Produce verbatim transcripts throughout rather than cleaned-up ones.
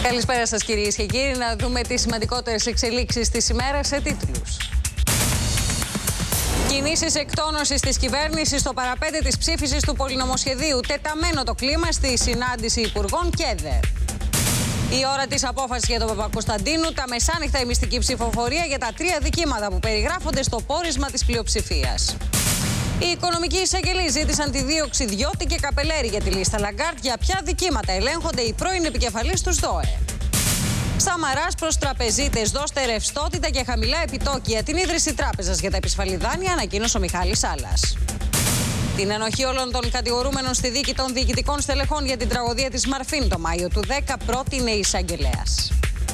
Καλησπέρα σας κυρίες και κύριοι. Να δούμε τις σημαντικότερες εξελίξεις της ημέρας σε τίτλους. Κινήσεις εκτόνωσης της κυβέρνησης στο παραπέντε της ψήφισης του πολυνομοσχεδίου. Τεταμένο το κλίμα στη συνάντηση υπουργών ΚΕΔΕ. Η ώρα της απόφασης για τον Παπακοσταντίνου. Τα μεσάνυχτα η μυστική ψηφοφορία για τα τρία δικήματα που περιγράφονται στο πόρισμα της πλειοψηφίας. Οι οικονομικοί εισαγγελείς ζήτησαν τη δίωξη Διώτη και Καπελέρη για τη λίστα Λαγκάρτ. Για ποια δικήματα ελέγχονται οι πρώην επικεφαλής του ΣΔΟΕ. Σαμαράς προς τραπεζίτες, δώστε ρευστότητα και χαμηλά επιτόκια. Την ίδρυση τράπεζας για τα επισφαλή δάνεια ανακοίνωσε ο Μιχάλης Σάλλας. Την ενοχή όλων των κατηγορούμενων στη δίκη των διοικητικών στελεχών για την τραγωδία της Μαρφίν το Μάιο του δέκα πρότεινε η εισαγγελέας.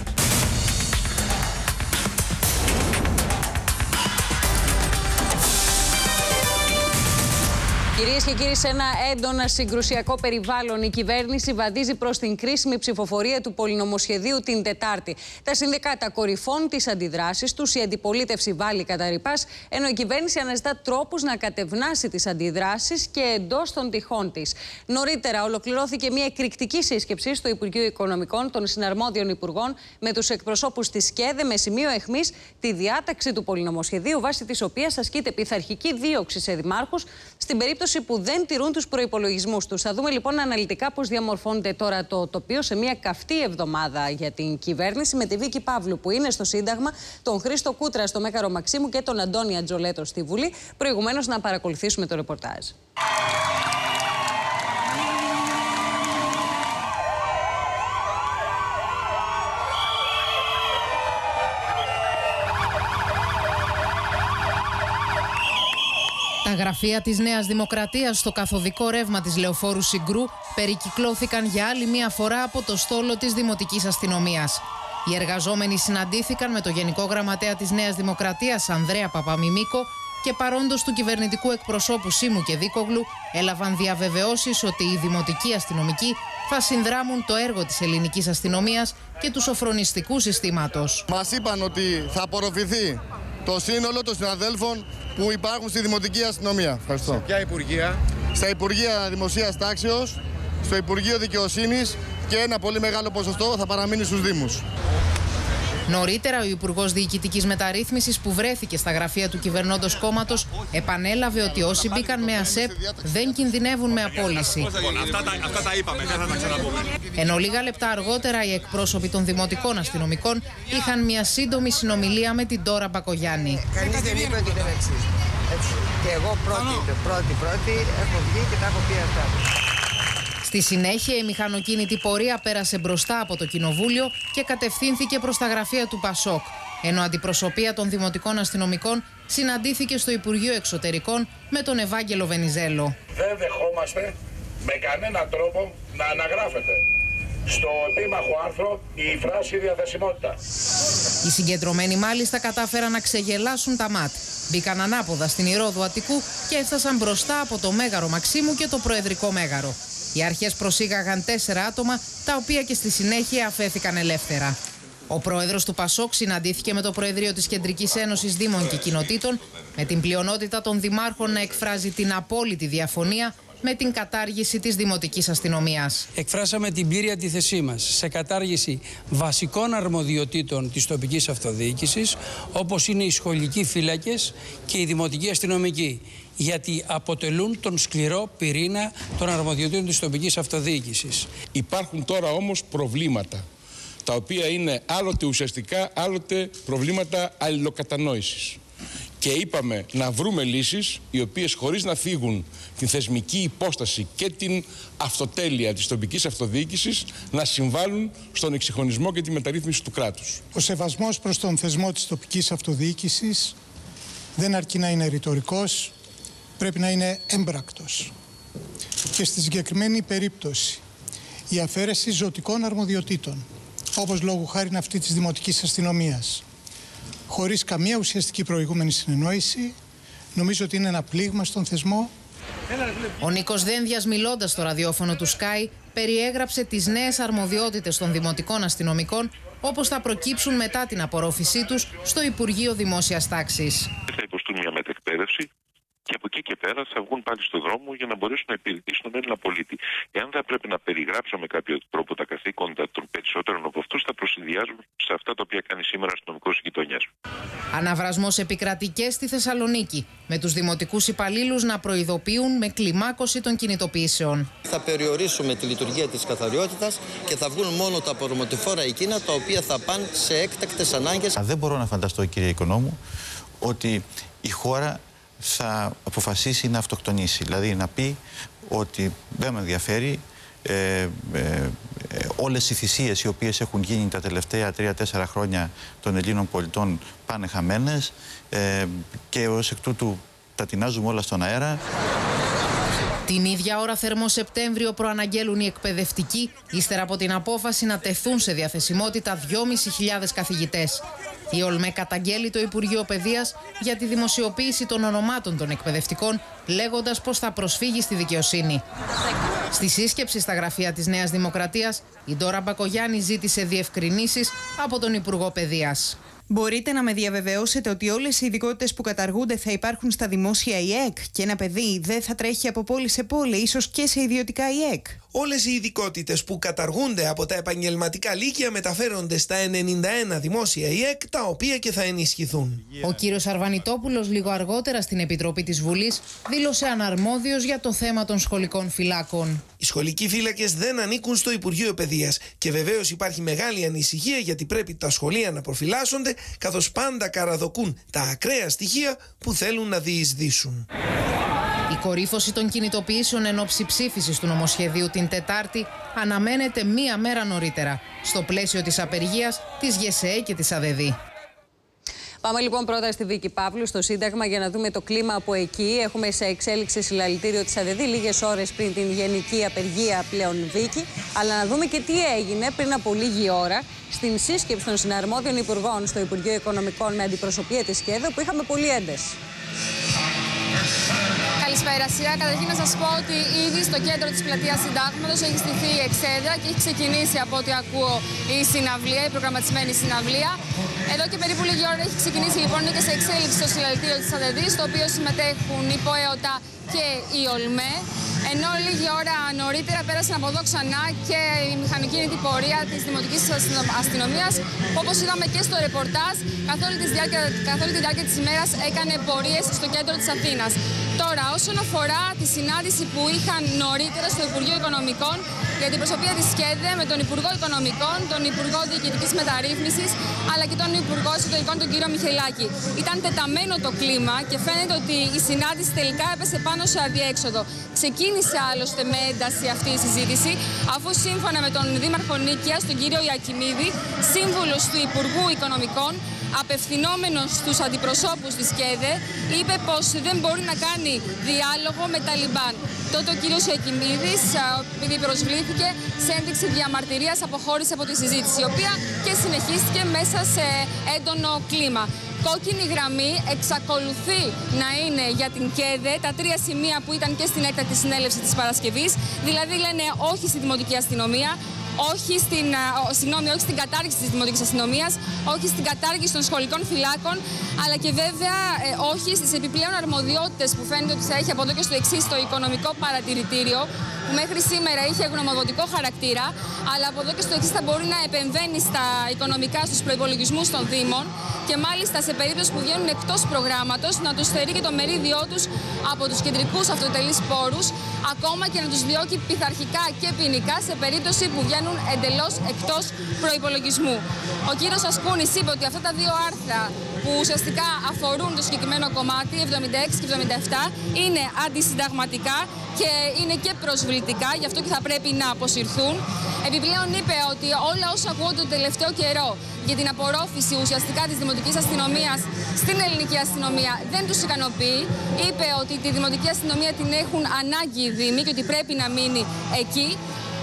Κυρίες και κύριοι, σε ένα έντονα συγκρουσιακό περιβάλλον, η κυβέρνηση βαδίζει προς την κρίσιμη ψηφοφορία του πολυνομοσχεδίου την Τετάρτη. Τα συνδικάτα κορυφώνουν τις αντιδράσεις τους, η αντιπολίτευση βάλει κατά ρηπάς, ενώ η κυβέρνηση αναζητά τρόπους να κατευνάσει τις αντιδράσεις και εντός των τυχών της. Νωρίτερα, ολοκληρώθηκε μια εκρηκτική σύσκεψη στο Υπουργείο Οικονομικών των συναρμόδιων υπουργών με τους εκπροσώπους της ΚΕΔΕ με σημείο αιχμής τη διάταξη του πολυνομοσχεδίου, βάσει της οποίας ασκείται πειθαρχική δίωξη σε δημάρχους στην περίπτωση που δεν τηρούν τους προϋπολογισμούς τους. Θα δούμε λοιπόν αναλυτικά πώς διαμορφώνεται τώρα το τοπίο σε μια καυτή εβδομάδα για την κυβέρνηση, με τη Βίκη Παύλου που είναι στο Σύνταγμα, τον Χρήστο Κούτρα στο Μέγαρο Μαξίμου και τον Αντώνη Ατζολέτο στη Βουλή. Προηγουμένως να παρακολουθήσουμε το ρεπορτάζ. Τα γραφεία της Νέας Δημοκρατίας στο καθοδικό ρεύμα της Λεωφόρου Συγκρού περικυκλώθηκαν για άλλη μία φορά από το στόλο της Δημοτικής Αστυνομίας. Οι εργαζόμενοι συναντήθηκαν με το Γενικό Γραμματέα της Νέας Δημοκρατίας, Ανδρέα Παπαμιμίκο, και παρόντος του κυβερνητικού εκπροσώπου Σίμου και Δίκογλου έλαβαν διαβεβαιώσεις ότι οι δημοτικοί αστυνομικοί θα συνδράμουν το έργο της ελληνικής αστυνομίας και του σοφρονιστικού συστήματος. Μας είπαν ότι θα απορροφηθεί το σύνολο των συναδέλφων που υπάρχουν στη Δημοτική Αστυνομία. Ευχαριστώ. Σε ποια υπουργεία? Στα Υπουργεία Δημοσίας Τάξεως, στο Υπουργείο Δικαιοσύνης και ένα πολύ μεγάλο ποσοστό θα παραμείνει στους Δήμους. Νωρίτερα, ο Υπουργός Διοικητικής Μεταρρύθμισης που βρέθηκε στα γραφεία του κυβερνώντος κόμματος επανέλαβε ότι όσοι μπήκαν με ΑΣΕΠ δεν κινδυνεύουν με απόλυση. Αυτά τα, αυτά τα είπαμε, δεν θα τα ξαναπούμε. Ενώ λίγα λεπτά αργότερα οι εκπρόσωποι των δημοτικών αστυνομικών είχαν μια σύντομη συνομιλία με την Ντόρα Μπακογιάννη. Κανείς δεν είπε ότι είναι εξής. Και εγώ πρώτη, πρώτη, πρώτη έχω βγει και τα έχω πει αυτά. Στη συνέχεια, η μηχανοκίνητη πορεία πέρασε μπροστά από το Κοινοβούλιο και κατευθύνθηκε προς τα γραφεία του Πασόκ, ενώ αντιπροσωπεία των δημοτικών αστυνομικών συναντήθηκε στο Υπουργείο Εξωτερικών με τον Ευάγγελο Βενιζέλο. Δεν δεχόμαστε με κανέναν τρόπο να αναγράφεται στο επίμαχο άρθρο η φράση διαθεσιμότητα. Οι συγκεντρωμένοι μάλιστα κατάφεραν να ξεγελάσουν τα ΜΑΤ. Μπήκαν ανάποδα στην Ηρώδου Αττικού και έφτασαν μπροστά από το Μέγαρο Μαξίμου και το Προεδρικό Μέγαρο. Οι αρχές προσήγαγαν τέσσερα άτομα, τα οποία και στη συνέχεια αφέθηκαν ελεύθερα. Ο πρόεδρος του Πασόκ συναντήθηκε με το Προεδρείο της Κεντρικής Ένωσης Δήμων και Κοινοτήτων, με την πλειονότητα των δημάρχων να εκφράζει την απόλυτη διαφωνία με την κατάργηση της Δημοτικής Αστυνομίας. Εκφράσαμε την πλήρη αντίθεσή μας σε κατάργηση βασικών αρμοδιοτήτων της τοπικής αυτοδιοίκησης, όπως είναι οι σχολικοί φύλακες και οι δημοτικοί αστυνομικοί, γιατί αποτελούν τον σκληρό πυρήνα των αρμοδιοτήτων της τοπικής αυτοδιοίκησης. Υπάρχουν τώρα όμως προβλήματα, τα οποία είναι άλλοτε ουσιαστικά, άλλοτε προβλήματα αλληλοκατανόησης. Και είπαμε να βρούμε λύσεις οι οποίες, χωρίς να φύγουν την θεσμική υπόσταση και την αυτοτέλεια της τοπικής αυτοδιοίκησης, να συμβάλλουν στον εξυγχρονισμό και τη μεταρρύθμιση του κράτους. Ο σεβασμός προς τον θεσμό της τοπικής αυτοδιοίκησης δεν αρκεί να είναι ρητορικός, πρέπει να είναι έμπρακτος. Και στη συγκεκριμένη περίπτωση η αφαίρεση ζωτικών αρμοδιοτήτων, όπως λόγου χάριν αυτή της Δημοτικής Αστυνομίας, χωρίς καμία ουσιαστική προηγούμενη συνεννόηση, νομίζω ότι είναι ένα πλήγμα στον θεσμό. Ο Νίκος Δένδιας, μιλώντας στο ραδιόφωνο του Sky, περιέγραψε τις νέες αρμοδιότητες των δημοτικών αστυνομικών, όπως θα προκύψουν μετά την απορρόφησή τους στο Υπουργείο Δημόσιας Τάξης. Θα υποστούν μια μετεκπαίδευση και από εκεί και πέρα θα βγουν πάλι στον δρόμο για να μπορέσουν να υπηρετήσουν τον Έλληνα πολίτη. Εάν θα πρέπει να περιγράψω με κάποιο τρόπο τα καθήκοντα των περισσότερων από αυτούς, θα προσυνδυάζουν σε αυτά τα οποία κάνει σήμερα ο αστυνομικός της γειτονιάς. Αναβρασμός επικρατεί και στη Θεσσαλονίκη, με τους δημοτικούς υπαλλήλους να προειδοποιούν με κλιμάκωση των κινητοποιήσεων. Θα περιορίσουμε τη λειτουργία της καθαριότητας και θα βγουν μόνο τα απορριμματοφόρα εκείνα τα οποία θα πάνε σε έκτακτες ανάγκες. Δεν μπορώ να φανταστώ, κύριε Οικονόμου, ότι η χώρα θα αποφασίσει να αυτοκτονήσει. Δηλαδή να πει ότι δεν με ενδιαφέρει, ε, ε, ε, όλες οι θυσίες οι οποίες έχουν γίνει τα τελευταία τρία-τέσσερα χρόνια των Ελλήνων πολιτών πάνε χαμένες ε, και ως εκ τούτου τα τεινάζουμε όλα στον αέρα. Την ίδια ώρα θερμό Σεπτέμβριο προαναγγέλουν οι εκπαιδευτικοί, ύστερα από την απόφαση να τεθούν σε διαθεσιμότητα δυόμισι χιλιάδες καθηγητές. Η ΟΛΜΕ καταγγέλει το Υπουργείο Παιδείας για τη δημοσιοποίηση των ονομάτων των εκπαιδευτικών, λέγοντας πως θα προσφύγει στη δικαιοσύνη. Στη σύσκεψη στα γραφεία της Νέας Δημοκρατίας, η Ντόρα Μπακογιάννη ζήτησε διευκρινήσεις από τον Υπουργό Παιδείας. Μπορείτε να με διαβεβαιώσετε ότι όλες οι ειδικότητες που καταργούνται θα υπάρχουν στα δημόσια ΙΕΚ και ένα παιδί δεν θα τρέχει από πόλη σε πόλη, ίσως και σε ιδιωτικά ΙΕΚ? Όλες οι ειδικότητες που καταργούνται από τα επαγγελματικά λύκεια μεταφέρονται στα ενενήντα ένα δημόσια ΙΕΚ, τα οποία και θα ενισχυθούν. Ο κύριος Αρβανιτόπουλος λίγο αργότερα στην Επιτροπή της Βουλής δήλωσε αναρμόδιος για το θέμα των σχολικών φυλάκων. Οι σχολικοί φύλακες δεν ανήκουν στο Υπουργείο Παιδείας και βεβαίως υπάρχει μεγάλη ανησυχία γιατί πρέπει τα σχολεία να προφυλάσσονται, καθώς πάντα καραδοκούν τα ακραία στοιχεία που θέλουν να διεισδύσουν. Η κορύφωση των κινητοποιήσεων εν ώψη ψήφισης του νομοσχεδίου την Τετάρτη αναμένεται μία μέρα νωρίτερα, στο πλαίσιο της απεργίας της ΓΕΣΕΕ και της ΑΔΕΔΗ. Πάμε λοιπόν πρώτα στη Βίκη Παύλου, στο Σύνταγμα, για να δούμε το κλίμα από εκεί. Έχουμε σε εξέλιξη συλλαλητήριο της ΑΔΕΔΗ λίγες ώρες πριν την γενική απεργία πλέον Βίκη. Αλλά να δούμε και τι έγινε πριν από λίγη ώρα στην σύσκεψη των συναρμόδιων υπουργών στο Υπουργείο Οικονομικών με αντιπροσωπεία της ΚΕΔ, που είχαμε πολλή ένταση. Καλησπέρα, Σία. Καταρχήν να σας πω ότι ήδη στο κέντρο της πλατείας Συντάγματος έχει στηθεί η εξέδρα και έχει ξεκινήσει, από ό,τι ακούω, η συναυλία, η προγραμματισμένη συναυλία. Εδώ και περίπου λίγη ώρα έχει ξεκινήσει λοιπόν και σε εξέλιξη στο συλλαλητήριο της ΑΔΕΔΗ, στο οποίο συμμετέχουν η ΠΟΕΟΤΑ και η ΟΛΜΕ. Ενώ λίγη ώρα νωρίτερα πέρασαν από εδώ ξανά και η μηχανοκίνητη πορεία της Δημοτικής Αστυνομίας, που όπως είδαμε και στο ρεπορτάζ, καθ' όλη τη διάρκεια, καθ' όλη τη διάρκεια της ημέρας έκανε πορείες στο κέντρο της Αθήνας. Τώρα, όσον αφορά τη συνάντηση που είχαν νωρίτερα στο Υπουργείο Οικονομικών για την προσωπία της ΚΕΔΕ με τον Υπουργό Οικονομικών, τον Υπουργό Διοικητικής Μεταρρύθμισης, αλλά και τον Υπουργό Εσωτερικών, τον κύριο Μιχελάκη, ήταν τεταμένο το κλίμα και φαίνεται ότι η συνάντηση τελικά έπεσε πάνω σε αδιέξοδο. Ξεκίνησε άλλωστε με ένταση αυτή η συζήτηση, αφού σύμφωνα με τον Δήμαρχο Νίκαιας, τον κύριο Ιακιμίδη, σύμβουλος του Υπουργού Οικονομικών, απευθυνόμενος στους αντιπροσώπους της ΚΕΔΕ, είπε πως δεν μπορεί να κάνει διάλογο με Ταλιμπάν. Τότε ο κύριος Ιακιμίδης, επειδή προσβλήθηκε, σε ένδειξη διαμαρτυρίας αποχώρησε από τη συζήτηση, η οποία και συνεχίστηκε μέσα σε έντονο κλίμα. Κόκκινη γραμμή εξακολουθεί να είναι για την ΚΕΔΕ τα τρία σημεία που ήταν και στην έκτακτη συνέλευση της Παρασκευής, δηλαδή λένε όχι στη Δημοτική Αστυνομία, όχι στην, συγγνώμη, όχι στην κατάργηση της Δημοτικής Αστυνομίας, όχι στην κατάργηση των σχολικών φυλάκων, αλλά και βέβαια ε, όχι στις επιπλέον αρμοδιότητες που φαίνεται ότι θα έχει από εδώ και στο εξής το Οικονομικό Παρατηρητήριο, που μέχρι σήμερα είχε γνωμοδοτικό χαρακτήρα, αλλά από εδώ και στο εξής θα μπορεί να επεμβαίνει στα οικονομικά, στους προϋπολογισμούς των Δήμων και μάλιστα σε περίπτωση που βγαίνουν εκτός προγράμματος να τους στερεί και το μερίδιό τους από τους κεντρικούς αυτοτελείς πόρους, ακόμα και να τους διώκει πειθαρχικά και ποινικά σε περίπτωση που βγαίνουν εντελώς εκτός προϋπολογισμού. Ο κύριος Ασκούνης είπε ότι αυτά τα δύο άρθρα που ουσιαστικά αφορούν το συγκεκριμένο κομμάτι, εβδομήντα έξι και εβδομήντα επτά, είναι αντισυνταγματικά και είναι και προσβλητικά, γι' αυτό και θα πρέπει να αποσυρθούν. Επιπλέον είπε ότι όλα όσα ακούγονται τον τελευταίο καιρό για την απορρόφηση ουσιαστικά της Δημοτικής Αστυνομίας στην ελληνική αστυνομία δεν τους ικανοποιεί. Είπε ότι τη Δημοτική Αστυνομία την έχουν ανάγκη οι Δήμοι και ότι πρέπει να μείνει εκεί.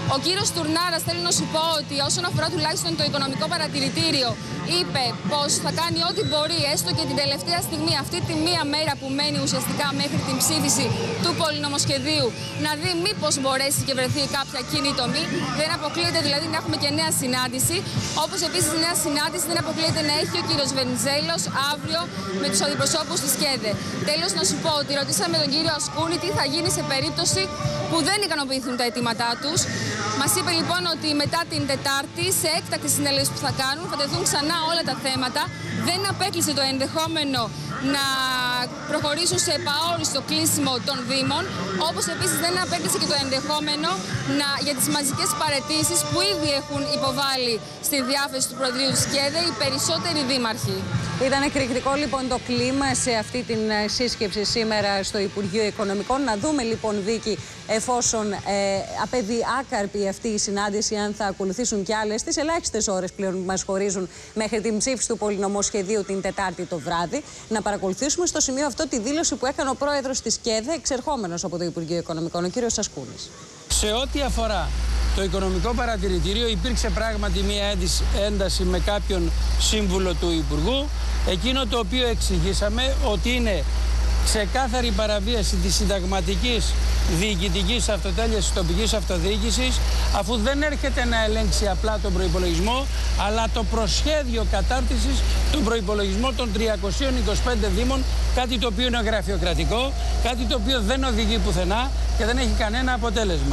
Ο κύριος Τουρνάρας, θέλω να σου πω ότι όσον αφορά τουλάχιστον το οικονομικό παρατηρητήριο, είπε πως θα κάνει ό,τι μπορεί, έστω και την τελευταία στιγμή, αυτή τη μία μέρα που μένει ουσιαστικά μέχρι την ψήφιση του πολυνομοσχεδίου, να δει μήπως μπορέσει και βρεθεί κάποια κοινή τομή. Δεν αποκλείεται δηλαδή να έχουμε και νέα συνάντηση. Όπως επίσης νέα συνάντηση δεν αποκλείεται να έχει ο κύριος Βενιζέλος αύριο με τους αντιπροσώπους της ΚΕΔΕ. Τέλος, να σου πω ότι ρωτήσαμε τον κύριο Ασκούνη τι θα γίνει σε περίπτωση που δεν ικανοποιηθούν τα αιτήματά τους. Μας είπε λοιπόν ότι μετά την Τετάρτη, σε έκτακτη συνέλευση που θα κάνουν, θα τεθούν ξανά όλα τα θέματα. Δεν απέκλεισε το ενδεχόμενο να προχωρήσουν σε επαόριστο κλείσιμο των Δήμων, όπως επίσης δεν απέκλεισε και το ενδεχόμενο να, για τις μαζικές παραιτήσεις που ήδη έχουν υποβάλει στη διάθεση του Προεδρείου της ΚΕΔΕ οι περισσότεροι δήμαρχοι. Ήταν εκρηκτικό λοιπόν το κλίμα σε αυτή την σύσκεψη σήμερα στο Υπουργείο Οικονομικών. Να δούμε λοιπόν, Βίκη, εφόσον ε, απέβει άκαρπη αυτή η συνάντηση, αν θα ακολουθήσουν κι άλλες τις ελάχιστες ώρες πλέον που μας χωρίζουν μέχρι την ψήφιση του πολυνομοσχεδίου την Τετάρτη το βράδυ. Να παρακολουθήσουμε στο σημείο αυτό τη δήλωση που έκανε ο πρόεδρος της ΚΕΔΕ, εξερχόμενος από το Υπουργείο Οικονομικών, ο κύριος Ασκούνης. Σε ό,τι αφορά το οικονομικό παρατηρητήριο, υπήρξε πράγματι μια ένταση με κάποιον σύμβουλο του Υπουργού. Εκείνο το οποίο εξηγήσαμε ότι είναι ξεκάθαρη παραβίαση της συνταγματικής διοικητικής αυτοτέλειας της τοπικής αυτοδιοίκησης, αφού δεν έρχεται να ελέγξει απλά τον προϋπολογισμό, αλλά το προσχέδιο κατάρτισης του προϋπολογισμού των τριακοσίων είκοσι πέντε δήμων, κάτι το οποίο είναι γραφειοκρατικό, κάτι το οποίο δεν οδηγεί πουθενά και δεν έχει κανένα αποτέλεσμα.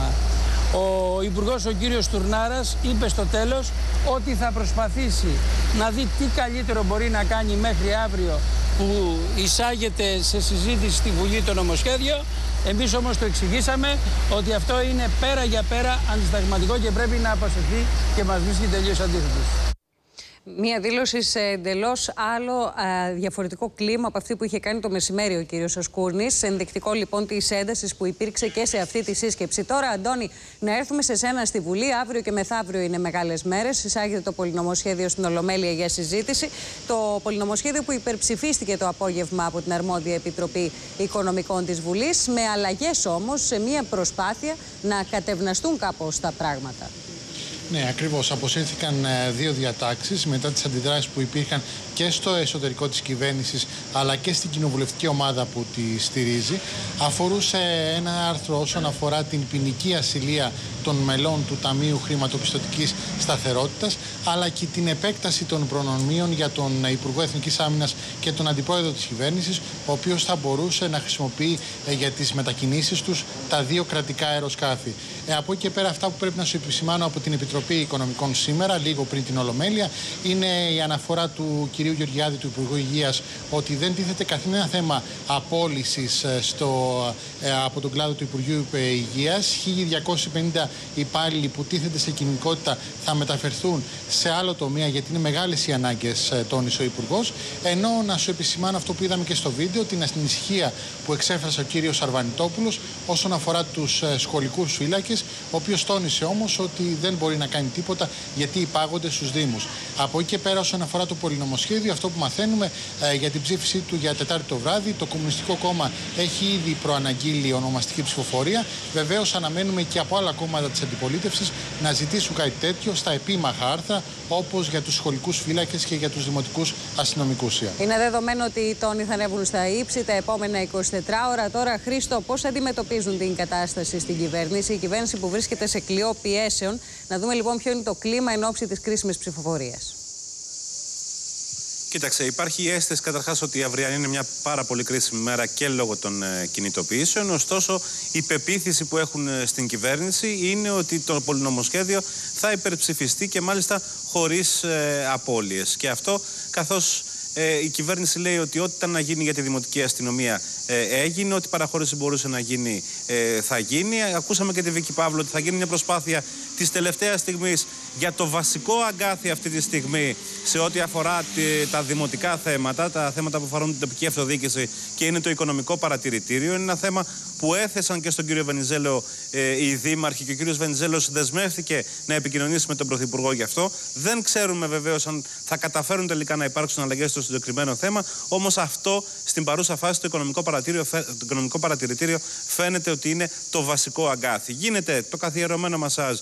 Ο Υπουργός, ο κύριος Τουρνάρας, είπε στο τέλος ότι θα προσπαθήσει να δει τι καλύτερο μπορεί να κάνει μέχρι αύριο που εισάγεται σε συζήτηση στη Βουλή το νομοσχέδιο. Εμείς όμως το εξηγήσαμε ότι αυτό είναι πέρα για πέρα αντισυνταγματικό και πρέπει να αποσυρθεί και μας βρίσκει τελείως αντίθετος. Μία δήλωση σε εντελώς άλλο α, διαφορετικό κλίμα από αυτή που είχε κάνει το μεσημέρι ο κύριος Ασκούνης. Ενδεικτικό λοιπόν της έντασης που υπήρξε και σε αυτή τη σύσκεψη. Τώρα, Αντώνη, να έρθουμε σε σένα στη Βουλή. Αύριο και μεθαύριο είναι μεγάλες μέρες. Εισάγεται το πολυνομοσχέδιο στην Ολομέλεια για συζήτηση. Το πολυνομοσχέδιο που υπερψηφίστηκε το απόγευμα από την αρμόδια Επιτροπή Οικονομικών της Βουλής. Με αλλαγές όμως σε μία προσπάθεια να κατευναστούν κάπως τα πράγματα. Ναι, ακριβώς. Αποσύρθηκαν δύο διατάξεις μετά τις αντιδράσεις που υπήρχαν και στο εσωτερικό της κυβέρνησης αλλά και στην κοινοβουλευτική ομάδα που τη στηρίζει. Αφορούσε ένα άρθρο όσον αφορά την ποινική ασυλία των μελών του Ταμείου Χρηματοπιστωτικής Σταθερότητας, αλλά και την επέκταση των προνομίων για τον Υπουργό Εθνικής Άμυνας και τον Αντιπρόεδρο της κυβέρνησης, ο οποίος θα μπορούσε να χρησιμοποιεί ε, για τις μετακινήσεις τους τα δύο κρατικά αεροσκάφη. Ε, από εκεί και πέρα, αυτά που πρέπει να σου επισημάνω από την Επιτροπή Οικονομικών σήμερα, λίγο πριν την Ολομέλεια, είναι η αναφορά του κυρίου Γεωργιάδη, του Υπουργού Υγείας, ότι δεν τίθεται καθένα θέμα απόλυσης στο, ε, από τον κλάδο του Υπουργείου Υγείας. χίλια διακόσιοι πενήντα υπάλληλοι που τίθεται σε κινητικότητα θα μεταφερθούν σε άλλο τομέα, γιατί είναι μεγάλες οι ανάγκες, τόνισε ο Υπουργός. Ενώ να σου επισημάνω αυτό που είδαμε και στο βίντεο, την ανησυχία που εξέφρασε ο κύριος Αρβανιτόπουλος όσον αφορά τους σχολικούς φύλακες, ο οποίος τόνισε όμως ότι δεν μπορεί να κάνει τίποτα γιατί υπάγονται στους Δήμους. Από εκεί και πέρα, όσον αφορά το πολυνομοσχέδιο, αυτό που μαθαίνουμε ε, για την ψήφισή του για Τετάρτη το βράδυ, το Κομμουνιστικό Κόμμα έχει ήδη προαναγγείλει ονομαστική ψηφοφορία. Βεβαίως, αναμένουμε και από άλλα κόμματα της αντιπολίτευσης να ζητήσουν κάτι τέτοιο στα επίμαχα άρθρα, όπως για τους σχολικούς φύλακες και για τους δημοτικούς αστυνομικούς. Είναι δεδομένο ότι οι τόνοι θα ανέβουν στα ύψη τα επόμενα εικοσιτέσσερις ώρα. Τώρα, Χρήστο, πώς αντιμετωπίζουν την κατάσταση στην κυβέρνηση, η κυβέρνηση που βρίσκεται σε κλειό πιέσεων? Να δούμε λοιπόν ποιο είναι το κλίμα εν ώψη της κρίσιμης ψηφοφορίας. Κοίταξε, υπάρχει η αίσθηση καταρχάς ότι η αυριανή είναι μια πάρα πολύ κρίσιμη μέρα και λόγω των ε, κινητοποιήσεων. Ωστόσο, η πεποίθηση που έχουν ε, στην κυβέρνηση είναι ότι το πολυνομοσχέδιο θα υπερψηφιστεί και μάλιστα χωρίς ε, απώλειες. Και αυτό καθώς ε, η κυβέρνηση λέει ότι ό,τι ήταν να γίνει για τη δημοτική αστυνομία ε, έγινε, ό,τι παραχώρηση μπορούσε να γίνει ε, θα γίνει. Ακούσαμε και τη Βίκη Παύλου ότι θα γίνει μια προσπάθεια της τελευταίας στιγμής για το βασικό αγκάθι αυτή τη στιγμή σε ό,τι αφορά τα δημοτικά θέματα, τα θέματα που αφορούν την τοπική αυτοδιοίκηση, και είναι το οικονομικό παρατηρητήριο. Είναι ένα θέμα που έθεσαν και στον κύριο Βενιζέλο ε, οι δήμαρχοι, και ο κύριος Βενιζέλος δεσμεύτηκε να επικοινωνήσει με τον Πρωθυπουργό γι' αυτό. Δεν ξέρουμε βεβαίως αν θα καταφέρουν τελικά να υπάρξουν αλλαγές στο συγκεκριμένο θέμα, όμως αυτό στην παρούσα φάση το οικονομικό παρατηρητήριο, το οικονομικό παρατηρητήριο φαίνεται ότι είναι το βασικό αγκάθι. Γίνεται το καθιερωμένο μασάζ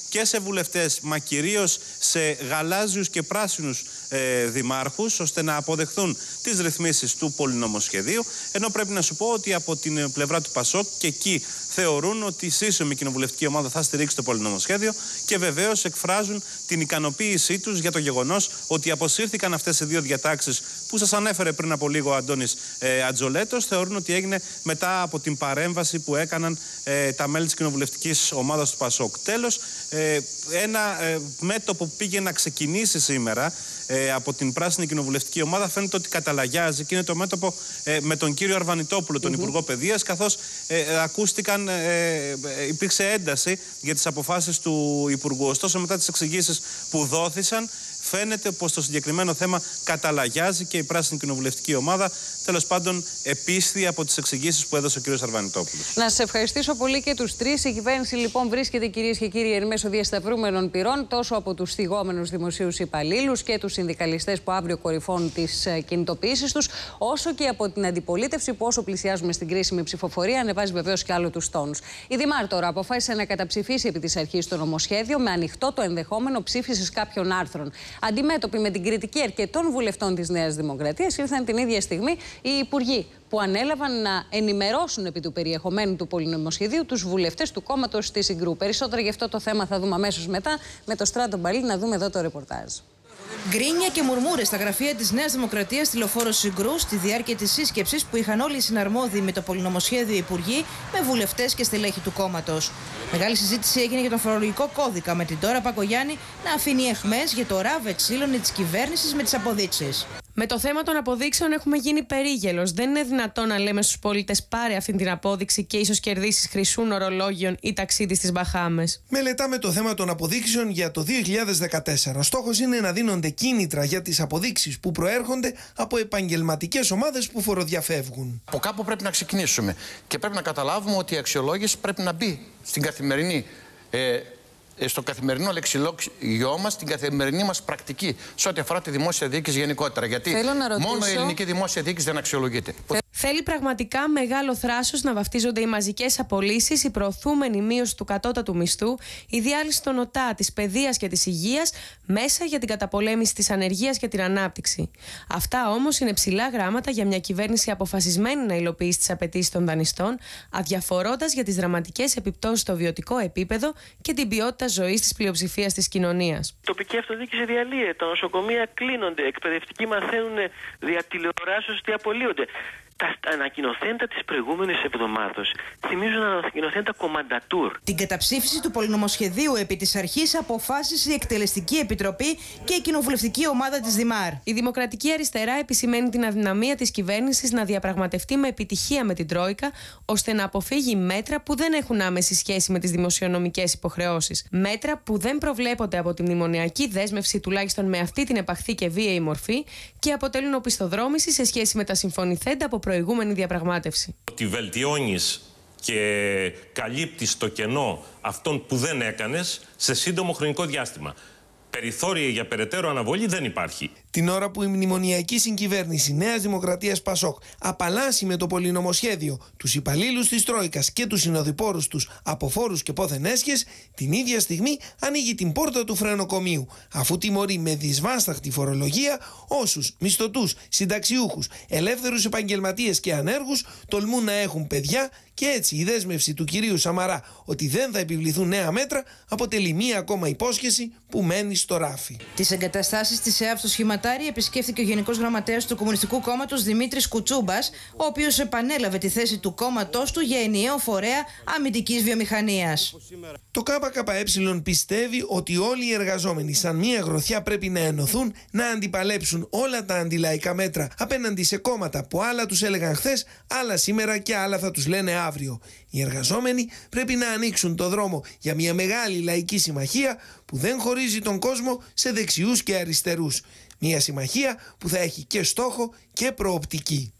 και σε βουλευτές, μα κυρίως σε γαλάζιους και πράσινους ε, δημάρχους, ώστε να αποδεχθούν τις ρυθμίσεις του πολυνομοσχεδίου. Ενώ πρέπει να σου πω ότι από την πλευρά του Πασόκ και εκεί θεωρούν ότι η σύσσωμη κοινοβουλευτική ομάδα θα στηρίξει το πολυνομοσχέδιο και βεβαίως εκφράζουν την ικανοποίησή τους για το γεγονός ότι αποσύρθηκαν αυτές οι δύο διατάξεις που σας ανέφερε πριν από λίγο ο Αντώνης ε, Ατζολέτος. Θεωρούν ότι έγινε μετά από την παρέμβαση που έκαναν ε, τα μέλη της κοινοβουλευτικής ομάδας του Πασόκ. Τέλος, ε, ένα ε, μέτωπο που πήγε να ξεκινήσει σήμερα ε, από την Πράσινη Κοινοβουλευτική Ομάδα φαίνεται ότι καταλαγιάζει και είναι το μέτωπο ε, με τον κύριο Αρβανιτόπουλο, τον mm-hmm. Υπουργό Παιδείας, καθώς ε, ακούστηκαν, ε, υπήρξε ένταση για τις αποφάσεις του Υπουργού. Ωστόσο, μετά τις εξηγήσεις που δόθησαν, φαίνεται πως το συγκεκριμένο θέμα καταλαγιάζει και η Πράσινη Κοινοβουλευτική Ομάδα. Τέλος πάντων, επίσθη από τις εξηγήσεις που έδωσε ο κ. Αρβανιτόπουλος. Να σας ευχαριστήσω πολύ και τους τρεις. Η κυβέρνηση λοιπόν βρίσκεται, κυρίες και κύριοι, εν μέσω διασταυρούμενων πυρών, τόσο από τους θυγόμενους δημοσίους υπαλλήλους και τους συνδικαλιστές που αύριο κορυφώνουν τις κινητοποιήσεις τους, όσο και από την αντιπολίτευση που, όσο πλησιάζουμε στην κρίσιμη ψηφοφορία, ανεβάζει βεβαίως και άλλο τους τόνους. Η Δημάρτορα αποφάσισε να καταψηφίσει επί της αρχής το νομοσχέδιο με ανοιχτό το ενδεχόμενο ψήφισης κάποιων άρθρων. Αντιμέτωποι με την κριτική αρκετών βουλευτών της Νέας Δημοκρατίας, ήρθαν την ίδια στιγμή οι υπουργοί που ανέλαβαν να ενημερώσουν επί του περιεχομένου του πολυνομοσχεδίου τους βουλευτές του κόμματος της Συγκρού. Περισσότερα γι' αυτό το θέμα θα δούμε αμέσως μετά με το Στράτο Μπαλή. Να δούμε εδώ το ρεπορτάζ. Γκρίνια και μουρμούρες στα γραφεία της Νέας Δημοκρατίας στη λεωφόρο Συγκρού στη διάρκεια της σύσκεψης που είχαν όλοι οι συναρμόδιοι με το πολυνομοσχέδιο υπουργοί με βουλευτές και στελέχη του κόμματος. Μεγάλη συζήτηση έγινε για τον φορολογικό κώδικα, με την Ντόρα Πακογιάννη να αφήνει αιχμές για το ράβε ξύλωνε της κυβέρνησης με τις αποδείξεις. Με το θέμα των αποδείξεων έχουμε γίνει περίγελος. Δεν είναι δυνατόν να λέμε στους πολίτες πάρε αυτή την απόδειξη και ίσως κερδίσεις χρυσούν ορολόγιων ή ταξίδι στις Μπαχάμες. Μελετάμε το θέμα των αποδείξεων για το δύο χιλιάδες δεκατέσσερα. Στόχος είναι να δίνονται κίνητρα για τις αποδείξεις που προέρχονται από επαγγελματικές ομάδες που φοροδιαφεύγουν. Από κάπου πρέπει να ξεκινήσουμε και πρέπει να καταλάβουμε ότι η αξιολόγηση πρέπει να μπει στην καθημερινή. Ε, στο καθημερινό λεξιλόγιο μας, στην καθημερινή μας πρακτική, σε ό,τι αφορά τη δημόσια διοίκηση γενικότερα. Γιατί ρωτήσω... μόνο η ελληνική δημόσια διοίκηση δεν αξιολογείται. Θέλει πραγματικά μεγάλο θράσος να βαφτίζονται οι μαζικές απολύσεις, η προωθούμενη μείωση του κατώτατου μισθού, η διάλυση των ΟΤΑ, της παιδείας και της υγείας, μέσα για την καταπολέμηση της ανεργίας και την ανάπτυξη. Αυτά όμως είναι ψηλά γράμματα για μια κυβέρνηση αποφασισμένη να υλοποιήσει τις απαιτήσεις των δανειστών, αδιαφορώντας για τις δραματικές επιπτώσεις στο βιωτικό επίπεδο και την ποιότητα ζωής της πλειοψηφίας της κοινωνίας. Η τοπική αυτοδιοίκηση διαλύεται, τα νοσοκομεία κλείνονται, εκπαιδευτικοί μαθαίνουν δια τηλεοράσεως ότι απολύονται. Τα ανακοινωθέντα της προηγούμενης εβδομάδος θυμίζουν ανακοινωθέντα κομμαντατούρ. Την καταψήφιση του πολυνομοσχεδίου επί της αρχής αποφάσισε η Εκτελεστική Επιτροπή και η Κοινοβουλευτική Ομάδα της Δημάρ. Η Δημοκρατική Αριστερά επισημαίνει την αδυναμία της κυβέρνησης να διαπραγματευτεί με επιτυχία με την Τρόικα, ώστε να αποφύγει μέτρα που δεν έχουν άμεση σχέση με τις δημοσιονομικές υποχρεώσεις. Μέτρα που δεν προβλέπονται από τη μνημονιακή δέσμευση, τουλάχιστον με αυτή την επαχθή και βίαιη μορφή, και αποτελούν οπισθοδρόμηση σε σχέση με τα συμφωνηθέντα από προηγούμενη διαπραγμάτευση. Ότι βελτιώνεις και καλύπτεις το κενό αυτών που δεν έκανες σε σύντομο χρονικό διάστημα. Περιθώρια για περαιτέρω αναβολή δεν υπάρχει. Την ώρα που η μνημονιακή συγκυβέρνηση Νέας Δημοκρατίας Πασόκ απαλλάσσει με το πολυνομοσχέδιο τους υπαλλήλους της Τρόικας και τους συνοδοιπόρους τους από φόρους και πόθεν έσχες, την ίδια στιγμή ανοίγει την πόρτα του φρενοκομείου, αφού τιμωρεί με δυσβάσταχτη φορολογία όσους μισθωτούς, συνταξιούχους, ελεύθερους επαγγελματίες και ανέργους τολμούν να έχουν παιδιά, και έτσι η δέσμευση του κυρίου Σαμαρά ότι δεν θα επιβληθούν νέα μέτρα αποτελεί μία ακόμα υπόσχεση που μένει στο ράφι. Τις εγκαταστάσεις της ΕΑΒ στο Σχηματάρι επισκέφθηκε ο Γενικός Γραμματέας του Κομμουνιστικού Κόμματος Δημήτρης Κουτσούμπας, ο οποίος επανέλαβε τη θέση του κόμματός του για ενιαίο φορέα αμυντικής βιομηχανίας. Το ΚΚΕ πιστεύει ότι όλοι οι εργαζόμενοι σαν μία γροθιά πρέπει να ενωθούν, να αντιπαλέψουν όλα τα αντιλαϊκά μέτρα απέναντι σε κόμματα που άλλα τους έλεγαν χθες, άλλα σήμερα και άλλα θα τους λένε αύριο. Οι εργαζόμενοι πρέπει να ανοίξουν το δρόμο για μια μεγάλη λαϊκή συμμαχία που δεν χωρίζει τον κόσμο σε δεξιούς και αριστερούς. Μια συμμαχία που θα έχει και στόχο και προοπτική.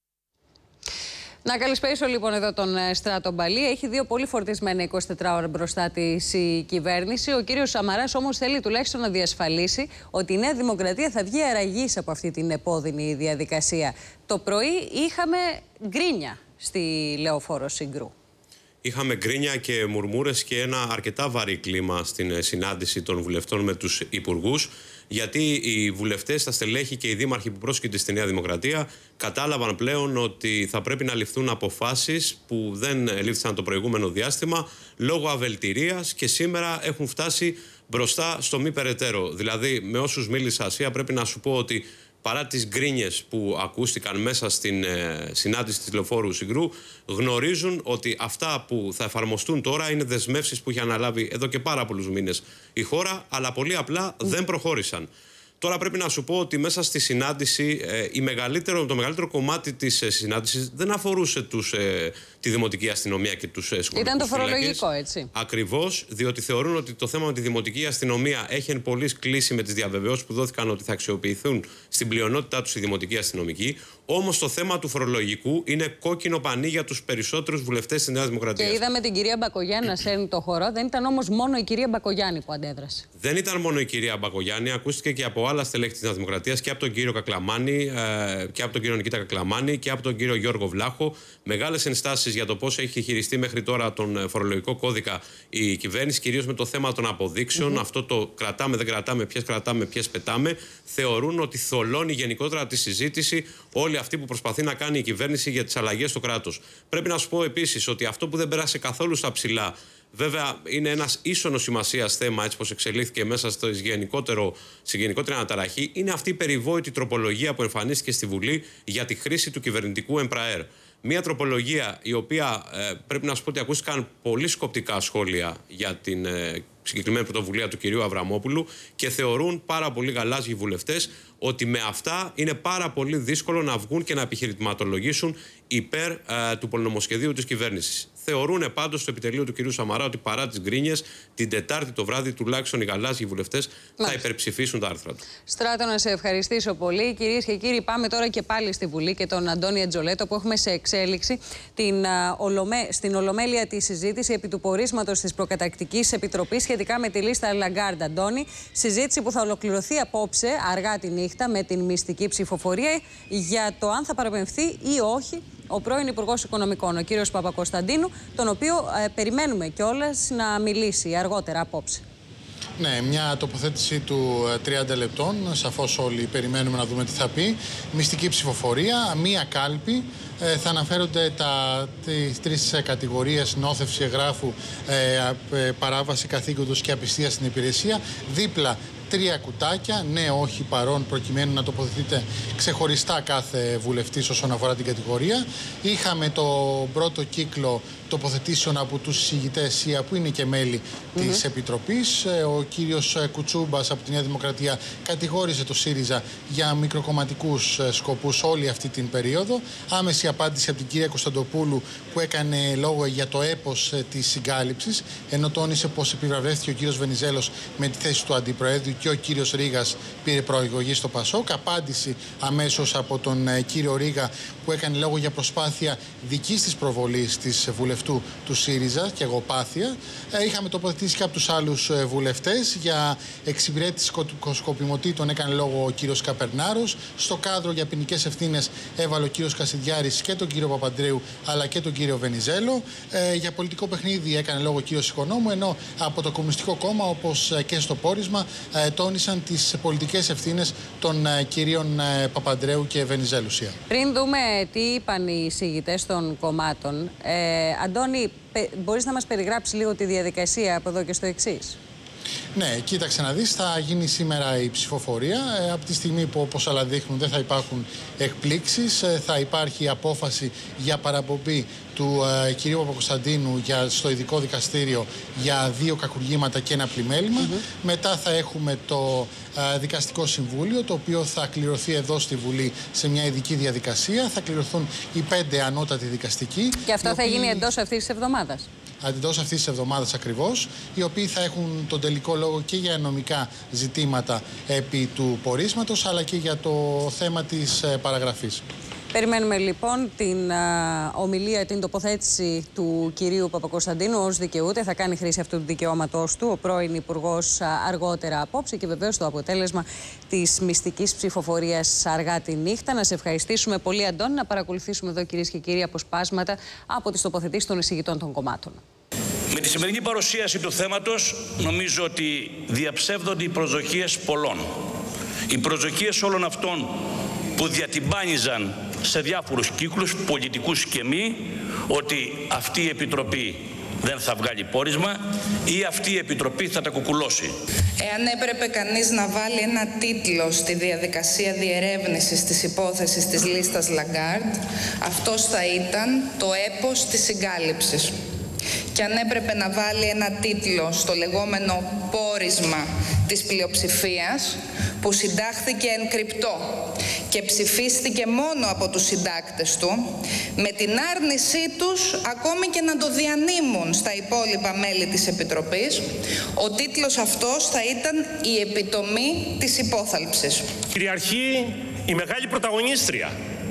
Να καλησπέρισω λοιπόν εδώ τον Στράτο Μπαλή. Έχει δύο πολύ φορτισμένα εικοσιτετρά ώρα μπροστά της η κυβέρνηση. Ο κύριος Σαμαράς όμως θέλει τουλάχιστον να διασφαλίσει ότι η Νέα Δημοκρατία θα βγει αραγής από αυτή την επώδυνη διαδικασία. Το πρωί είχαμε γκρίνια στη λεωφόρο Συγκρού. είχαμε γκρίνια και μουρμούρες και ένα αρκετά βαρύ κλίμα στην συνάντηση των βουλευτών με τους υπουργούς, γιατί οι βουλευτές, τα στελέχη και οι δήμαρχοι που πρόσκειται στη Νέα Δημοκρατία κατάλαβαν πλέον ότι θα πρέπει να ληφθούν αποφάσεις που δεν λήφθησαν το προηγούμενο διάστημα λόγω αβελτηρίας και σήμερα έχουν φτάσει μπροστά στο μη περαιτέρω. Δηλαδή, με όσους μίλησα, Ασία, πρέπει να σου πω ότι παρά τις γκρίνιες που ακούστηκαν μέσα στην ε, συνάντηση της Λεωφόρου Συγκρού, γνωρίζουν ότι αυτά που θα εφαρμοστούν τώρα είναι δεσμεύσεις που είχε αναλάβει εδώ και πάρα πολλούς μήνες η χώρα, αλλά πολύ απλά δεν προχώρησαν. Τώρα πρέπει να σου πω ότι μέσα στη συνάντηση ε, η μεγαλύτερο, το μεγαλύτερο κομμάτι της ε, συνάντησης δεν αφορούσε τους, ε, τη Δημοτική Αστυνομία και τους ε, σκοπικούς Ήταν το φορολογικό, φύλακες. έτσι. Ακριβώς, διότι θεωρούν ότι το θέμα με τη Δημοτική Αστυνομία έχει εν πολλοίς κλείσει με τις διαβεβαιώσεις που δόθηκαν ότι θα αξιοποιηθούν στην πλειονότητά τους η Δημοτική Αστυνομική. Όμως το θέμα του φορολογικού είναι κόκκινο πανί για τους περισσότερους βουλευτές της Νέας Δημοκρατίας. Και είδαμε την κυρία Μπακογιάννη να σέρνει το χορό. Δεν ήταν όμως μόνο η κυρία Μπακογιάννη που αντέδρασε. Δεν ήταν μόνο η κυρία Μπακογιάννη, ακούστηκε και από άλλα στελέχη της Νέας Δημοκρατίας και από τον κύριο Κακλαμάνη ε, και από τον κύριο Νικήτα Κακλαμάνη και από τον κύριο Γιώργο Βλάχο. Μεγάλες ενστάσεις για το πώς έχει χειριστεί μέχρι τώρα τον φορολογικό κώδικα η κυβέρνηση, κυρίως με το θέμα των αποδείξεων. Mm-hmm. Αυτό το κρατάμε, δεν κρατάμε, ποιες κρατάμε, ποιες πετάμε. Θεωρούν ότι θολώνει γενικότερα τη συζήτηση όλη αυτή που προσπαθεί να κάνει η κυβέρνηση για τις αλλαγές στο κράτος. Πρέπει να σου πω επίσης ότι αυτό που δεν πέρασε καθόλου στα ψηλά, βέβαια είναι ένας ίσονος σημασίας θέμα, έτσι πως εξελίχθηκε μέσα στο γενικότερο, στη γενικότερη αναταραχή, είναι αυτή η περιβόητη τροπολογία που εμφανίστηκε στη Βουλή για τη χρήση του κυβερνητικού εμπραέρ. Μια τροπολογία η οποία ε, πρέπει να σου πω ότι ακούστηκαν πολύ σκοπτικά σχόλια για την ε, συγκεκριμένη πρωτοβουλία του κυρίου Αβραμόπουλου και θεωρούν πάρα πολύ γαλάζιοι βουλευτές ότι με αυτά είναι πάρα πολύ δύσκολο να βγουν και να επιχειρηματολογήσουν υπέρ ε, του πολυνομοσχεδίου της κυβέρνησης. Θεωρούν πάντως στο επιτελείο του κυρίου Σαμαρά ότι παρά τις γκρίνιες, την Τετάρτη το βράδυ τουλάχιστον οι γαλάζιοι βουλευτές θα υπερψηφίσουν τα άρθρα του. Στράτο, να σε ευχαριστήσω πολύ. Κυρίες και κύριοι, πάμε τώρα και πάλι στη Βουλή και τον Αντώνη Ατζολέτο που έχουμε σε εξέλιξη την, α, ολομέ, στην Ολομέλεια τη συζήτηση επί του πορίσματος της Προκαταρκτικής Επιτροπής σχετικά με τη λίστα Λαγκάρντ. Αντώνη, συζήτηση που θα ολοκληρωθεί απόψε αργά τη νύχτα με την μυστική ψηφοφορία για το αν θα παραπεμφθεί ή όχι ο πρώην Υπουργός Οικονομικών, ο κύριος Παπακοσταντίνου, τον οποίο ε, περιμένουμε κιόλας να μιλήσει αργότερα απόψε. Ναι, μια τοποθέτηση του τριάντα λεπτών. Σαφώς όλοι περιμένουμε να δούμε τι θα πει. Μυστική ψηφοφορία, μία κάλπη. Ε, θα αναφέρονται τα, τις τρεις κατηγορίες: νόθευση εγγράφου, ε, παράβαση καθήκοντος και απιστία στην υπηρεσία. Δίπλα τρία κουτάκια, ναι, όχι, παρόν, προκειμένου να τοποθετείτε ξεχωριστά κάθε βουλευτής όσον αφορά την κατηγορία. Είχαμε το πρώτο κύκλο τοποθετήσεων από τους συζητητές που είναι και μέλη mm-hmm. της Επιτροπής. Ο κύριος Κουτσούμπας από τη Νέα Δημοκρατία κατηγόρησε το ΣΥΡΙΖΑ για μικροκομματικούς σκοπούς όλη αυτή την περίοδο. Άμεση απάντηση από την κυρία Κωνσταντοπούλου που έκανε λόγο για το έπος της συγκάλυψης, ενώ τόνισε πως επιβραβεύτηκε ο κύριος Βενιζέλος με τη θέση του Αντιπροέδρου και ο κύριος Ρήγας πήρε προεγωγή στο ΠΑΣΟΚ. Απάντηση αμέσως από τον κύριο Ρήγα που έκανε λόγο για προσπάθεια δικής της προβολής της βουλευτού του ΣΥΡΙΖΑ και εγωπάθεια. Είχαμε τοποθετήσει και από τους άλλους βουλευτές για εξυπηρέτηση σκοπιμοτήτων, έκανε λόγο ο κύριος Καπερνάρος. Στο κάδρο για ποινικές ευθύνες έβαλε ο κύριος Κασιδιάρης και τον κύριο Παπαντρέου αλλά και τον κύριο Βενιζέλο. Ε, για πολιτικό παιχνίδι έκανε λόγο ο κύριος Οικονόμου, ενώ από το Κομμουνιστικό Κόμμα, όπως και στο πόρισμα, ε, τόνισαν τις πολιτικές ευθύνες των ε, κυρίων ε, Παπαντρέου και Βενιζέλου. Πριν δούμε τι είπαν οι εισηγητές των κομμάτων, ε, Αντώνη, μπορείς να μας περιγράψεις λίγο τη διαδικασία από εδώ και στο εξής? Ναι, κοίταξε να δεις, θα γίνει σήμερα η ψηφοφορία. Ε, από τη στιγμή που, όπως άλλα δείχνουν, δεν θα υπάρχουν εκπλήξεις, ε, θα υπάρχει απόφαση για παραπομπή του ε, κυρίου Παπακοσταντίνου για, στο ειδικό δικαστήριο για δύο κακουργήματα και ένα πλημέλημα. Mm-hmm. Μετά θα έχουμε το ε, δικαστικό συμβούλιο, το οποίο θα κληρωθεί εδώ στη Βουλή σε μια ειδική διαδικασία. Θα κληρωθούν οι πέντε ανώτατοι δικαστικοί. Και αυτό θα οποίοι... γίνει εντός αυτής της εβδομάδας. Εντός αυτής της εβδομάδας ακριβώς, οι οποίοι θα έχουν τον τελικό λόγο και για νομικά ζητήματα επί του πορίσματος, αλλά και για το θέμα της ε, παραγραφής. Περιμένουμε λοιπόν την α, ομιλία, την τοποθέτηση του κυρίου Παπακοσταντίνου ως δικαιούται. Θα κάνει χρήση αυτού του δικαιώματός του ο πρώην Υπουργός αργότερα απόψε και βεβαίως το αποτέλεσμα της μυστικής ψηφοφορίας αργά τη νύχτα. Να σε ευχαριστήσουμε πολύ, Αντώνη. Να παρακολουθήσουμε εδώ, κυρίες και κύριοι, αποσπάσματα από τις τοποθετήσεις των εισηγητών των κομμάτων. Με τη σημερινή παρουσίαση του θέματος νομίζω ότι διαψεύδονται οι προσδοκίες πολλών. Οι προσδοκίες όλων αυτών που διατυμπάνιζαν σε διάφορους κύκλους, πολιτικούς και μη, ότι αυτή η Επιτροπή δεν θα βγάλει πόρισμα ή αυτή η Επιτροπή θα τα κουκουλώσει. Εάν έπρεπε κανείς να βάλει ένα τίτλο στη διαδικασία διερεύνησης της υπόθεσης της λίστας Λαγκάρντ, αυτός θα ήταν το έπος της συγκάλυψης. Και αν έπρεπε να βάλει ένα τίτλο στο λεγόμενο πόρισμα της πλειοψηφίας, που συντάχθηκε εν κρυπτό και ψηφίστηκε μόνο από τους συντάκτες του, με την άρνησή τους ακόμη και να το διανύμουν στα υπόλοιπα μέλη της Επιτροπής, ο τίτλος αυτός θα ήταν η επιτομή της υπόθαλψης. Κυριαρχεί η μεγάλη πρωταγωνίστρια.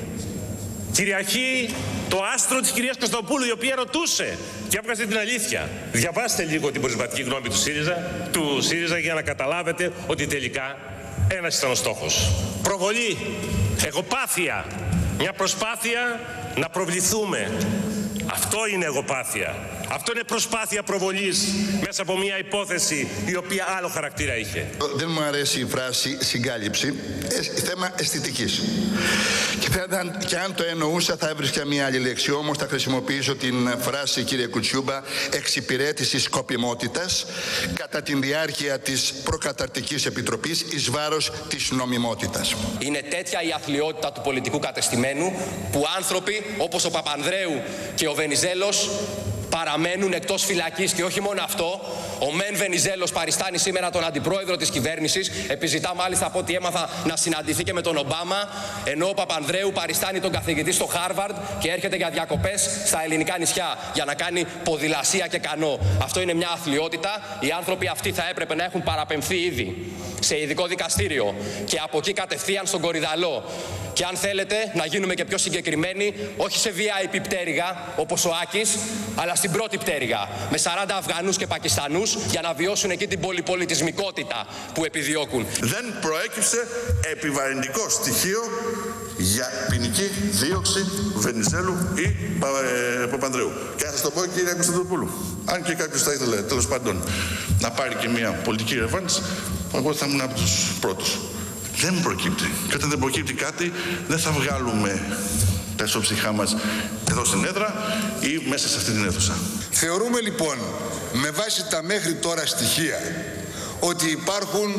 Κυριαρχεί το άστρο της κυρίας Κωστοπούλου, η οποία ρωτούσε και έβγαζε την αλήθεια. Διαβάστε λίγο την προσβατική γνώμη του ΣΥΡΙΖΑ, του ΣΥΡΙΖΑ για να καταλάβετε ότι τελικά ένας ήταν ο στόχος. Προβολή, εγωπάθεια, μια προσπάθεια να προβληθούμε. Αυτό είναι εγωπάθεια. Αυτό είναι προσπάθεια προβολής μέσα από μια υπόθεση η οποία άλλο χαρακτήρα είχε. Δεν μου αρέσει η φράση συγκάλυψη, ε, θέμα αισθητικής. Και, θα, και αν το εννοούσα θα έβρισκα μια άλλη λέξη, όμως θα χρησιμοποιήσω την φράση, κύριε Κουτσιούμπα, εξυπηρέτηση σκοπιμότητας κατά τη διάρκεια της προκαταρτικής επιτροπής εις βάρος της νομιμότητας. Είναι τέτοια η αθλιότητα του πολιτικού κατεστημένου που άνθρωποι όπως ο Παπανδρέου και ο Βενιζέλος παραμένουν εκτός φυλακής. Και όχι μόνο αυτό, ο Μεν Βενιζέλος παριστάνει σήμερα τον αντιπρόεδρο της κυβέρνησης, επιζητά μάλιστα από ό,τι έμαθα να συναντηθεί και με τον Ομπάμα, ενώ ο Παπανδρέου παριστάνει τον καθηγητή στο Χάρβαρντ και έρχεται για διακοπές στα ελληνικά νησιά για να κάνει ποδηλασία και κανό. Αυτό είναι μια αθλιότητα. Οι άνθρωποι αυτοί θα έπρεπε να έχουν παραπεμφθεί ήδη σε ειδικό δικαστήριο και από εκεί κατευθείαν στον Κορυδαλό. Και αν θέλετε να γίνουμε και πιο συγκεκριμένοι, όχι σε βι άι πι πτέρυγα όπως ο Άκης, αλλά στην πρώτη πτέρυγα με σαράντα Αφγανούς και Πακιστανούς για να βιώσουν εκεί την πολυπολιτισμικότητα που επιδιώκουν. Δεν προέκυψε επιβαρυντικό στοιχείο για ποινική δίωξη Βενιζέλου ή ε, Παπανδρέου. Και θα σας το πω, κύριε Κωνσταντοπούλου, αν και κάποιος θα ήθελε τέλος πάντων να πάρει και μια πολιτική ρευάνση, εγώ θα ήμουν από τους πρώτους. Δεν προκύπτει. Και όταν δεν προκύπτει κάτι, δεν θα βγάλουμε τα ισοψυχά μας εδώ στην έδρα ή μέσα σε αυτή την αίθουσα. Θεωρούμε λοιπόν, με βάση τα μέχρι τώρα στοιχεία, ότι υπάρχουν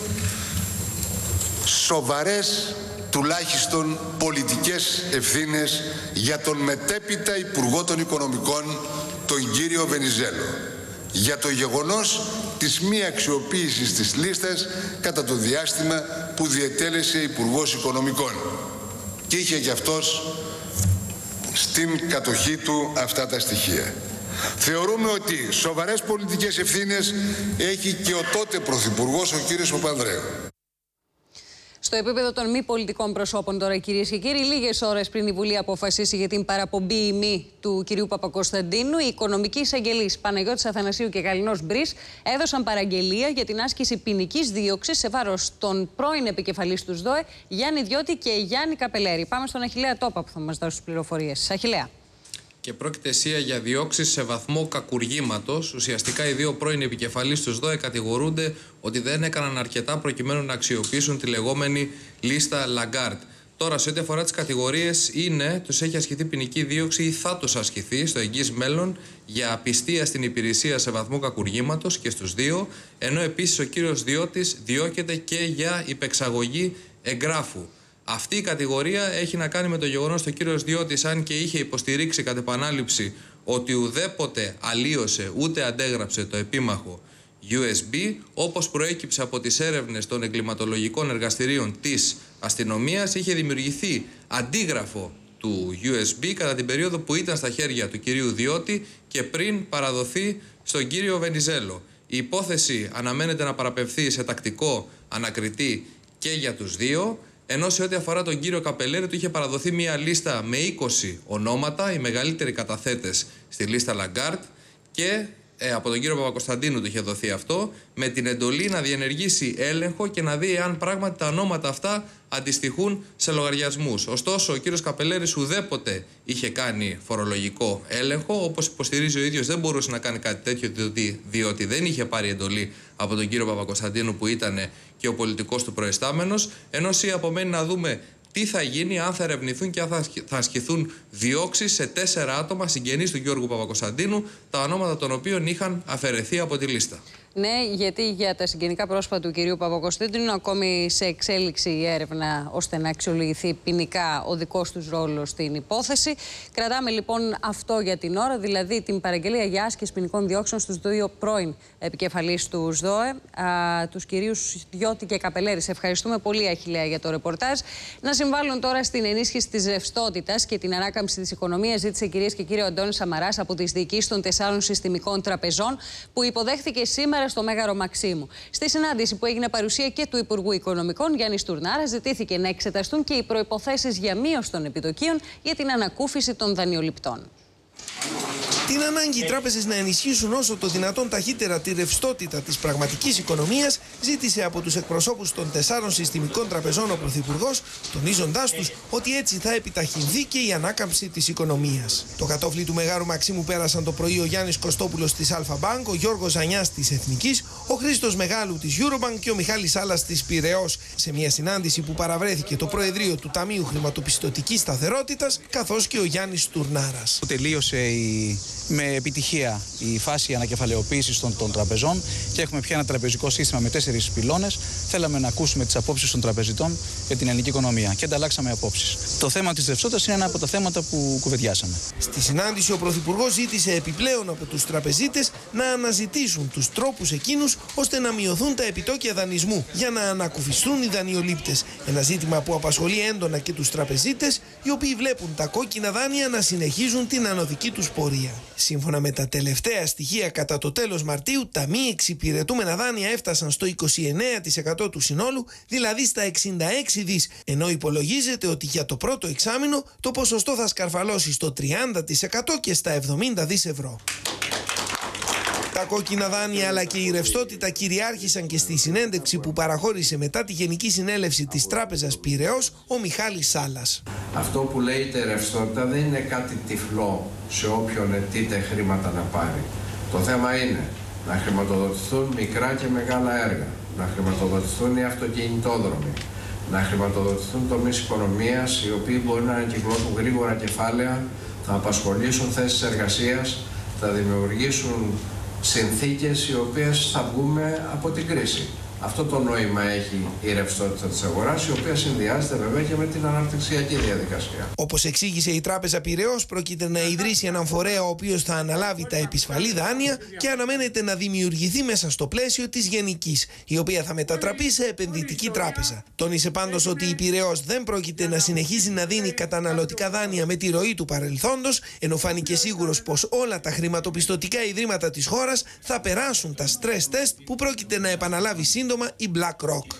σοβαρές τουλάχιστον πολιτικές ευθύνες για τον μετέπειτα Υπουργό των Οικονομικών, τον κύριο Βενιζέλο, για το γεγονός της μη αξιοποίησης της λίστας κατά το διάστημα που διετέλεσε Υπουργός Οικονομικών και είχε και αυτός στην κατοχή του αυτά τα στοιχεία. Θεωρούμε ότι σοβαρές πολιτικές ευθύνες έχει και ο τότε Πρωθυπουργός, ο κύριος Παπανδρέου. Στο επίπεδο των μη πολιτικών προσώπων, τώρα, κυρίες και κύριοι, λίγες ώρες πριν η Βουλή αποφασίσει για την παραπομπή ή μη του κυρίου Παπακοσταντίνου, οι οικονομικοί εισαγγελείς Παναγιώτης Αθανασίου και Γαληνός Μπρίς έδωσαν παραγγελία για την άσκηση ποινικής δίωξης σε βάρος των πρώην επικεφαλής του ΣΔΟΕ, Γιάννη Διώτη και Γιάννη Καπελέρη. Πάμε στον Αχιλλέα Τόπα που θα μας δώσει τις πληροφορίες. Αχιλλέα. Και πρόκειται αισία για διώξεις σε βαθμό κακουργήματος. Ουσιαστικά οι δύο πρώην επικεφαλείς του ΣΔΟΕ κατηγορούνται ότι δεν έκαναν αρκετά προκειμένου να αξιοποιήσουν τη λεγόμενη λίστα Λαγκάρντ. Τώρα, σε ό,τι αφορά τις κατηγορίες, είναι, τους έχει ασκηθεί ποινική δίωξη ή θα τους ασκηθεί στο εγγύς μέλλον για απιστία στην υπηρεσία σε βαθμό κακουργήματος και στους δύο, ενώ επίσης ο κύριος Διώτης διώκεται και για υπεξαγωγή εγγράφου. Αυτή η κατηγορία έχει να κάνει με το γεγονός ότι ο κύριος Διώτης, αν και είχε υποστηρίξει κατ' επανάληψη ότι ουδέποτε αλλίωσε ούτε αντέγραψε το επίμαχο γιου ες μπι, όπως προέκυψε από τις έρευνες των εγκληματολογικών εργαστηρίων της αστυνομίας, είχε δημιουργηθεί αντίγραφο του γιου ες μπι κατά την περίοδο που ήταν στα χέρια του κυρίου Διώτη και πριν παραδοθεί στον κύριο Βενιζέλο. Η υπόθεση αναμένεται να παραπευθεί σε τακτικό ανακριτή και για τους δύο. Ενώ σε ό,τι αφορά τον κύριο Καπελέρη, του είχε παραδοθεί μια λίστα με είκοσι ονόματα, οι μεγαλύτεροι καταθέτες στη λίστα Λαγκάρτ, και ε, από τον κύριο Παπακοσταντίνου του είχε δοθεί αυτό, με την εντολή να διενεργήσει έλεγχο και να δει αν πράγματι τα ονόματα αυτά αντιστοιχούν σε λογαριασμούς. Ωστόσο, ο κύριος Καπελέρης ουδέποτε είχε κάνει φορολογικό έλεγχο. Όπως υποστηρίζει ο ίδιος, δεν μπορούσε να κάνει κάτι τέτοιο, διότι, διότι δεν είχε πάρει εντολή από τον κύριο Παπακοσταντίνου, που ήταν και ο πολιτικός του προϊστάμενος. Ενώ σύ απομένει να δούμε τι θα γίνει αν θα ερευνηθούν και αν θα ασκηθούν διώξεις σε τέσσερα άτομα συγγενείς του Γιώργου Παπακοσταντίνου, τα ονόματα των οποίων είχαν αφαιρεθεί από τη λίστα. Ναι, γιατί για τα συγγενικά πρόσωπα του κυρίου Παπακοσταντίνου είναι ακόμη σε εξέλιξη η έρευνα ώστε να αξιολογηθεί ποινικά ο δικός τους ρόλος στην υπόθεση. Κρατάμε λοιπόν αυτό για την ώρα, δηλαδή την παραγγελία για άσκηση ποινικών διώξεων στους δύο πρώην επικεφαλείς του ΣΔΟΕ, α, τους κυρίους Διώτη και Καπελέρη. Σε ευχαριστούμε πολύ, Αχιλλέα, για το ρεπορτάζ. Να συμβάλλουν τώρα στην ενίσχυση της ρευστότητας και την ανάκαμψη της οικονομίας, ζήτησε, κυρίες και κύριοι, ο Αντώνης Σαμαράς από τις διοικήσεις των τεσσάρων συστημικών τραπεζών, που υποδέχθηκε σήμερα στο Μέγαρο Μαξίμου. Στη συνάντηση που έγινε παρουσία και του Υπουργού Οικονομικών Γιάννη Τουρνάρα, ζητήθηκε να εξεταστούν και οι προϋποθέσεις για μείωση των επιτοκίων για την ανακούφιση των δανειοληπτών. Την ανάγκη οι τράπεζες να ενισχύσουν όσο το δυνατόν ταχύτερα τη ρευστότητα της πραγματικής οικονομίας ζήτησε από τους εκπροσώπους των τεσσάρων συστημικών τραπεζών ο Πρωθυπουργός, τονίζοντάς τους ότι έτσι θα επιταχυνθεί και η ανάκαμψη της οικονομίας. Το κατόφλι του Μεγάρου Μαξίμου πέρασαν το πρωί ο Γιάννης Κωστόπουλος της Αλφα Μπάνκ, ο Γιώργος Ζανιάς της Εθνικής, ο Χρήστος Μεγάλου της Eurobank και ο Μιχάλης Σάλλας της Πειραιώς, σε μια συνάντηση που παραβρέθηκε το Προεδρείο του Ταμείου Χρηματοπιστωτικής Σταθερότητας, καθώς και ο Γιάννης Τουρνάρας. Τελείωσε η... με επιτυχία η φάση ανακεφαλαιοποίησης των, των τραπεζών και έχουμε πια ένα τραπεζικό σύστημα με τέσσερις πυλώνες. Θέλαμε να ακούσουμε τις απόψεις των τραπεζιτών για την ελληνική οικονομία και ανταλλάξαμε απόψεις. Το θέμα της ρευστότητας είναι ένα από τα θέματα που κουβεντιάσαμε. Στη συνάντηση, ο Πρωθυπουργός ζήτησε επιπλέον από τους τραπεζίτες να αναζητήσουν τους τρόπους εκείνους ώστε να μειωθούν τα επιτόκια δανεισμού για να ανακουφιστούν οι δανειολήπτες. Ένα ζήτημα που απασχολεί έντονα και τους τραπεζίτες, οι οποίοι βλέπουν τα κόκκινα δάνεια να συνεχίζουν την ανωδική τους πορεία. Σύμφωνα με τα τελευταία στοιχεία, κατά το τέλος Μαρτίου, τα μη εξυπηρετούμενα δάνεια έφτασαν στο είκοσι εννέα τοις εκατό του συνόλου, δηλαδή στα εξήντα έξι δις, ενώ υπολογίζεται ότι για το πρώτο εξάμηνο το ποσοστό θα σκαρφαλώσει στο τριάντα τοις εκατό και στα εβδομήντα δις ευρώ. Τα κόκκινα δάνεια αλλά και η ρευστότητα κυριάρχησαν και στη συνέντευξη που παραχώρησε μετά τη Γενική Συνέλευση της Τράπεζας Πειραιώς ο Μιχάλης Σάλλας. Αυτό που λέγεται ρευστότητα δεν είναι κάτι τυφλό σε όποιον αιτείται χρήματα να πάρει. Το θέμα είναι να χρηματοδοτηθούν μικρά και μεγάλα έργα, να χρηματοδοτηθούν οι αυτοκινητόδρομοι, να χρηματοδοτηθούν τομείς οικονομίας οι οποίοι μπορεί να ανακυκλώσουν γρήγορα κεφάλαια, θα απασχολήσουν θέσεις εργασίας, θα δημιουργήσουν συνθήκες οι οποίες θα βγούμε από την κρίση. Αυτό το νόημα έχει η ρευστότητα της αγοράς, η οποία συνδυάζεται βέβαια και με την αναπτυξιακή διαδικασία. Όπως εξήγησε η Τράπεζα Πειραιώς, πρόκειται να ιδρύσει έναν φορέα ο οποίος θα αναλάβει τα επισφαλή δάνεια και αναμένεται να δημιουργηθεί μέσα στο πλαίσιο της Γενικής, η οποία θα μετατραπεί σε επενδυτική τράπεζα. Τόνισε πάντως ότι η Πειραιώς δεν πρόκειται να συνεχίσει να δίνει καταναλωτικά δάνεια με τη ροή του παρελθόντος, ενώ φάνηκε σίγουρος πως όλα τα χρηματοπιστωτικά ιδρύματα της χώρας θα περάσουν τα stress test που πρόκειται να επαναλάβει σύντομα η BlackRock.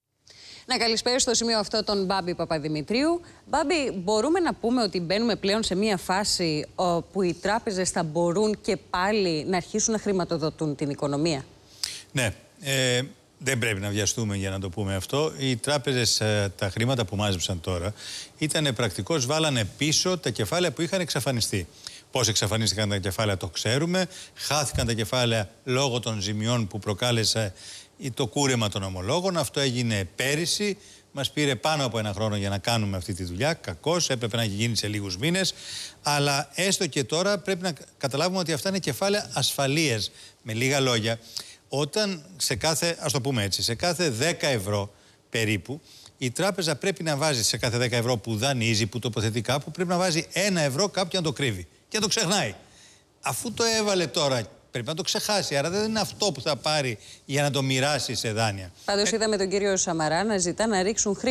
Να καλησπέρισω στο σημείο αυτό τον Μπάμπη Παπαδημητρίου. Μπάμπη, μπορούμε να πούμε ότι μπαίνουμε πλέον σε μια φάση όπου οι τράπεζες θα μπορούν και πάλι να αρχίσουν να χρηματοδοτούν την οικονομία? Ναι, ε, δεν πρέπει να βιαστούμε για να το πούμε αυτό. Οι τράπεζες, ε, τα χρήματα που μάζεψαν τώρα, ήταν πρακτικώς βάλανε πίσω τα κεφάλαια που είχαν εξαφανιστεί. Πώς εξαφανίστηκαν τα κεφάλαια το ξέρουμε. Χάθηκαν τα κεφάλαια λόγω των ζημιών που προκάλεσε το κούρεμα των ομολόγων. Αυτό έγινε πέρυσι. Μας πήρε πάνω από ένα χρόνο για να κάνουμε αυτή τη δουλειά. Κακώς, έπρεπε να έχει γίνει σε λίγους μήνες. Αλλά έστω και τώρα πρέπει να καταλάβουμε ότι αυτά είναι κεφάλαια ασφαλείας. Με λίγα λόγια, όταν σε κάθε, ας το πούμε έτσι, σε κάθε δέκα ευρώ περίπου, η τράπεζα πρέπει να βάζει σε κάθε δέκα ευρώ που δανείζει, που τοποθετεί κάπου, πρέπει να βάζει ένα ευρώ κάπου και να το κρύβει. Και να το ξεχνάει. Αφού το έβαλε τώρα, πρέπει να το ξεχάσει. Άρα δεν είναι αυτό που θα πάρει για να το μοιράσει σε δάνεια. Πάντως είδαμε τον κύριο Σαμαρά να ζητά να ρίξουν χρήμα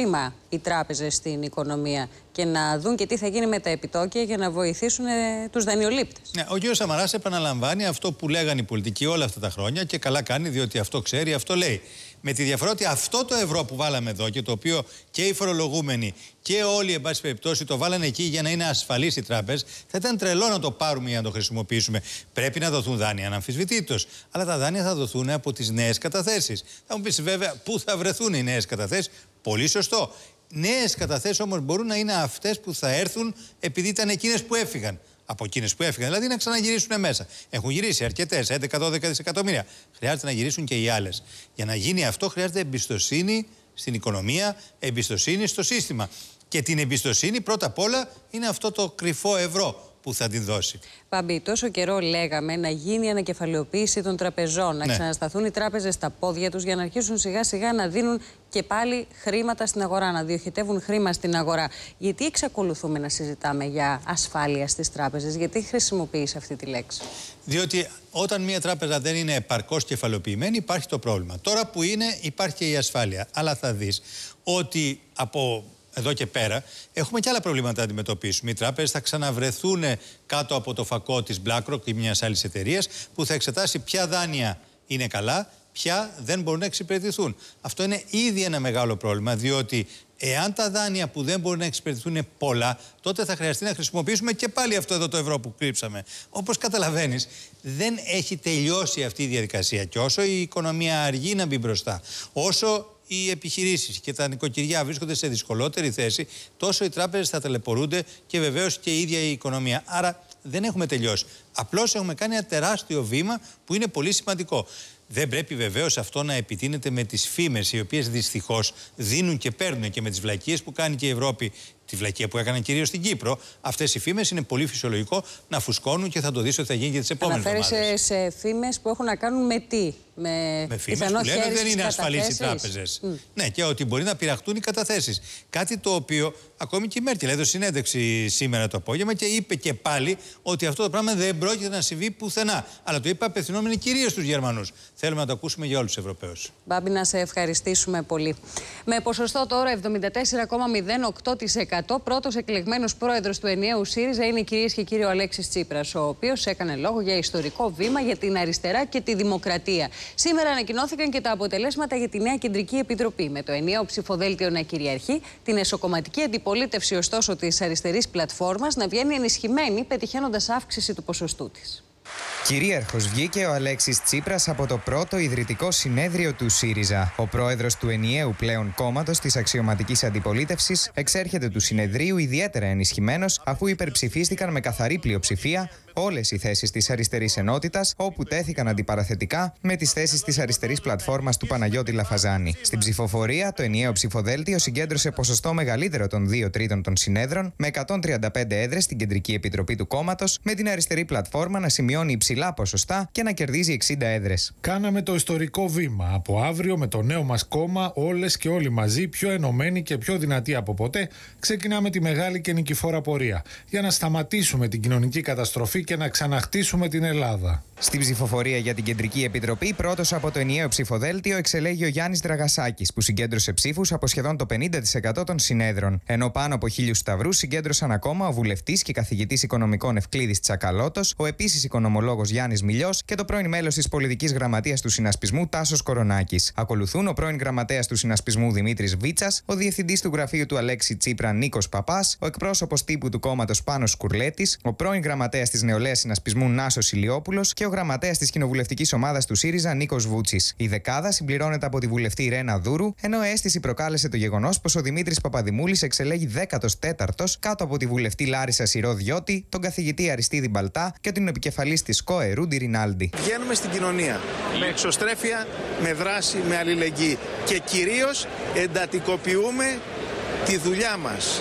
οι τράπεζες στην οικονομία και να δουν και τι θα γίνει με τα επιτόκια για να βοηθήσουν ε, τους δανειολήπτες. Ναι, ο κ. Σαμαράς επαναλαμβάνει αυτό που λέγανε οι πολιτικοί όλα αυτά τα χρόνια και καλά κάνει, διότι αυτό ξέρει, αυτό λέει. Με τη διαφορά ότι αυτό το ευρώ που βάλαμε εδώ και το οποίο και οι φορολογούμενοι και όλοι, εν πάση περιπτώσει, το βάλανε εκεί για να είναι ασφαλείς οι τράπεζες, θα ήταν τρελό να το πάρουμε για να το χρησιμοποιήσουμε. Πρέπει να δοθούν δάνεια, αναμφισβητήτως. Αλλά τα δάνεια θα δοθούν από τις νέες καταθέσεις. Θα μου πεις βέβαια πού θα βρεθούν οι νέες καταθέσεις. Πολύ σωστό. Νέες καταθέσεις όμως μπορούν να είναι αυτές που θα έρθουν επειδή ήταν εκείνες που έφυγαν. Από εκείνες που έφυγαν, δηλαδή να ξαναγυρίσουν μέσα. Έχουν γυρίσει αρκετές, έντεκα με δώδεκα δισεκατομμύρια. Χρειάζεται να γυρίσουν και οι άλλες. Για να γίνει αυτό, χρειάζεται εμπιστοσύνη στην οικονομία, εμπιστοσύνη στο σύστημα. Και την εμπιστοσύνη πρώτα απ' όλα είναι αυτό το κρυφό ευρώ που θα την δώσει. Πάμπη, τόσο καιρό λέγαμε να γίνει η ανακεφαλαιοποίηση των τραπεζών, να ναι. ξανασταθούν οι τράπεζες στα πόδια τους για να αρχίσουν σιγά σιγά να δίνουν και πάλι χρήματα στην αγορά, να διοχετεύουν χρήμα στην αγορά. Γιατί εξακολουθούμε να συζητάμε για ασφάλεια στις τράπεζες, γιατί χρησιμοποιείς αυτή τη λέξη? Διότι όταν μια τράπεζα δεν είναι επαρκώς κεφαλαιοποιημένη, υπάρχει το πρόβλημα. Τώρα που είναι, υπάρχει και η ασφάλεια. Αλλά θα δεις ότι από εδώ και πέρα έχουμε και άλλα προβλήματα να αντιμετωπίσουμε. Οι τράπεζες θα ξαναβρεθούν κάτω από το φακό της BlackRock ή μιας άλλης εταιρείας που θα εξετάσει ποια δάνεια είναι καλά, ποια δεν μπορούν να εξυπηρετηθούν. Αυτό είναι ήδη ένα μεγάλο πρόβλημα, διότι εάν τα δάνεια που δεν μπορούν να εξυπηρετηθούν είναι πολλά, τότε θα χρειαστεί να χρησιμοποιήσουμε και πάλι αυτό εδώ το ευρώ που κρύψαμε. Όπως καταλαβαίνεις, δεν έχει τελειώσει αυτή η διαδικασία. Και όσο η οικονομία αργεί να μπει μπροστά, όσο οι επιχειρήσεις και τα νοικοκυριά βρίσκονται σε δυσκολότερη θέση, τόσο οι τράπεζες θα ταλαιπωρούνται και βεβαίως και η ίδια η οικονομία. Άρα δεν έχουμε τελειώσει. Απλώς έχουμε κάνει ένα τεράστιο βήμα που είναι πολύ σημαντικό. Δεν πρέπει βεβαίως αυτό να επιτείνεται με τις φήμες, οι οποίες δυστυχώς δίνουν και παίρνουν, και με τις βλακίες που κάνει και η Ευρώπη, τη βλακία που έκανε κυρίως στην Κύπρο. Αυτές οι φήμες είναι πολύ φυσιολογικό να φουσκώνουν και θα το δεις ότι θα γίνει και τις επόμενες εβδομάδες. Αναφέρεσαι σε φήμες που έχουν να κάνουν με τι? Με, με φήμες που λένε δεν είναι ασφαλείς οι τράπεζες. Mm. Ναι, και ότι μπορεί να πειραχτούν οι καταθέσεις. Κάτι το οποίο ακόμη και η Μέρκελ έδωσε συνέντευξη σήμερα το απόγευμα και είπε και πάλι ότι αυτό το πράγμα δεν πρόκειται να συμβεί πουθενά. Αλλά το είπε απευθυνόμενοι κυρίως στους Γερμανούς. Θέλουμε να το ακούσουμε για όλους τους Ευρωπαίους. Μπάμπη, να σε ευχαριστήσουμε πολύ. Με ποσοστό τώρα εβδομήντα τέσσερα κόμμα μηδέν οκτώ τοις εκατό, πρώτος εκλεγμένος πρόεδρος του ενιαίου ΣΥΡΙΖΑ είναι, κυρίες και κύριοι, ο Αλέξης Τσίπρας, ο οποίος έκανε λόγο για ιστορικό βήμα για την αριστερά και τη δημοκρατία. Σήμερα ανακοινώθηκαν και τα αποτελέσματα για τη νέα Κεντρική Επιτροπή, με το ενιαίο ψηφοδέλτιο να κυριαρχεί, την εσωκομματική αντιπολίτευση ωστόσο της αριστερής πλατφόρμας να βγαίνει ενισχυμένη, πετυχαίνοντας αύξηση του ποσοστού της. Κυρίαρχος βγήκε ο Αλέξης Τσίπρας από το πρώτο ιδρυτικό συνέδριο του ΣΥΡΙΖΑ. Ο πρόεδρος του ενιαίου πλέον κόμματος της αξιωματικής αντιπολίτευσης εξέρχεται του συνεδρίου ιδιαίτερα ενισχυμένος, αφού υπερψηφίστηκαν με καθαρή πλειοψηφία όλες οι θέσεις της αριστερής ενότητας, όπου τέθηκαν αντιπαραθετικά με τις θέσεις της αριστερής πλατφόρμας του Παναγιώτη Λαφαζάνη. Στην ψηφοφορία, το ενιαίο ψηφοδέλτιο συγκέντρωσε ποσοστό μεγαλύτερο των δύο τρίτων των συνέδρων, με εκατόν τριάντα πέντε έδρες στην Κεντρική Επιτροπή του κόμματος, με την αριστερή πλατφόρμα να σημειώνει υψηλά ποσοστά και να κερδίζει εξήντα έδρες. Κάναμε το ιστορικό βήμα. Από αύριο, με το νέο μας κόμμα, όλες και όλοι μαζί, πιο ενωμένοι και πιο δυνατοί από ποτέ, ξεκινάμε τη μεγάλη και νικηφόρα πορεία για να σταματήσουμε την κοινωνική καταστροφή και να ξαναχτίσουμε την Ελλάδα. Στην ψηφοφορία για την Κεντρική Επιτροπή, πρώτος από το ενιαίο ψηφοδέλτιο εξελέγει ο Γιάννης Δραγασάκης, που συγκέντρωσε ψήφους από σχεδόν το πενήντα τοις εκατό των συνέδρων. Ενώ πάνω από χίλιους σταυρούς συγκέντρωσαν ακόμα ο βουλευτής και καθηγητής οικονομικών Ευκλήδης Τσακαλώτος, ο επίσης οικονομολόγος Γιάννης Μιλιός και το πρώην μέλος της πολιτικής γραμματείας του Συνασπισμού Τάσος Κορονάκης. Ακολουθούν ο πρώην γραμματέας του Συνασπισμού Δημήτρης Βίτσας, ο διευθυντής του γραφείου του Αλέξη Τσίπρα Νίκος Παπάς, ο εκπρόσωπος τύπου του κόμματος Πάνος Σκουρλέτης, ο πρώην γραμματέας της Νεολαίας Συνασπισμού Νάσος Ηλιόπουλος και ο γραμματέας της κοινοβουλευτικής ομάδας του ΣΥΡΙΖΑ Νίκος Βούτσης. Η δεκάδα συμπληρώνεται από τη βουλευτή Ρένα Δούρου, ενώ αίσθηση προκάλεσε το γεγονός πως ο Δημήτρης Παπαδημούλης εξελέγει δέκατος τέταρτος κάτω από τη βουλευτή Λάρισα Σιρό-Διώτη, τον καθηγητή Αριστίδη Μπαλτά και την επικεφαλής της ΚΟΕ Ρούντι Ρινάλντι. Βγαίνουμε στην κοινωνία με εξωστρέφεια, με δράση, με αλληλεγγύη και κυρίως εντατικοποιούμε τη δουλειά μας.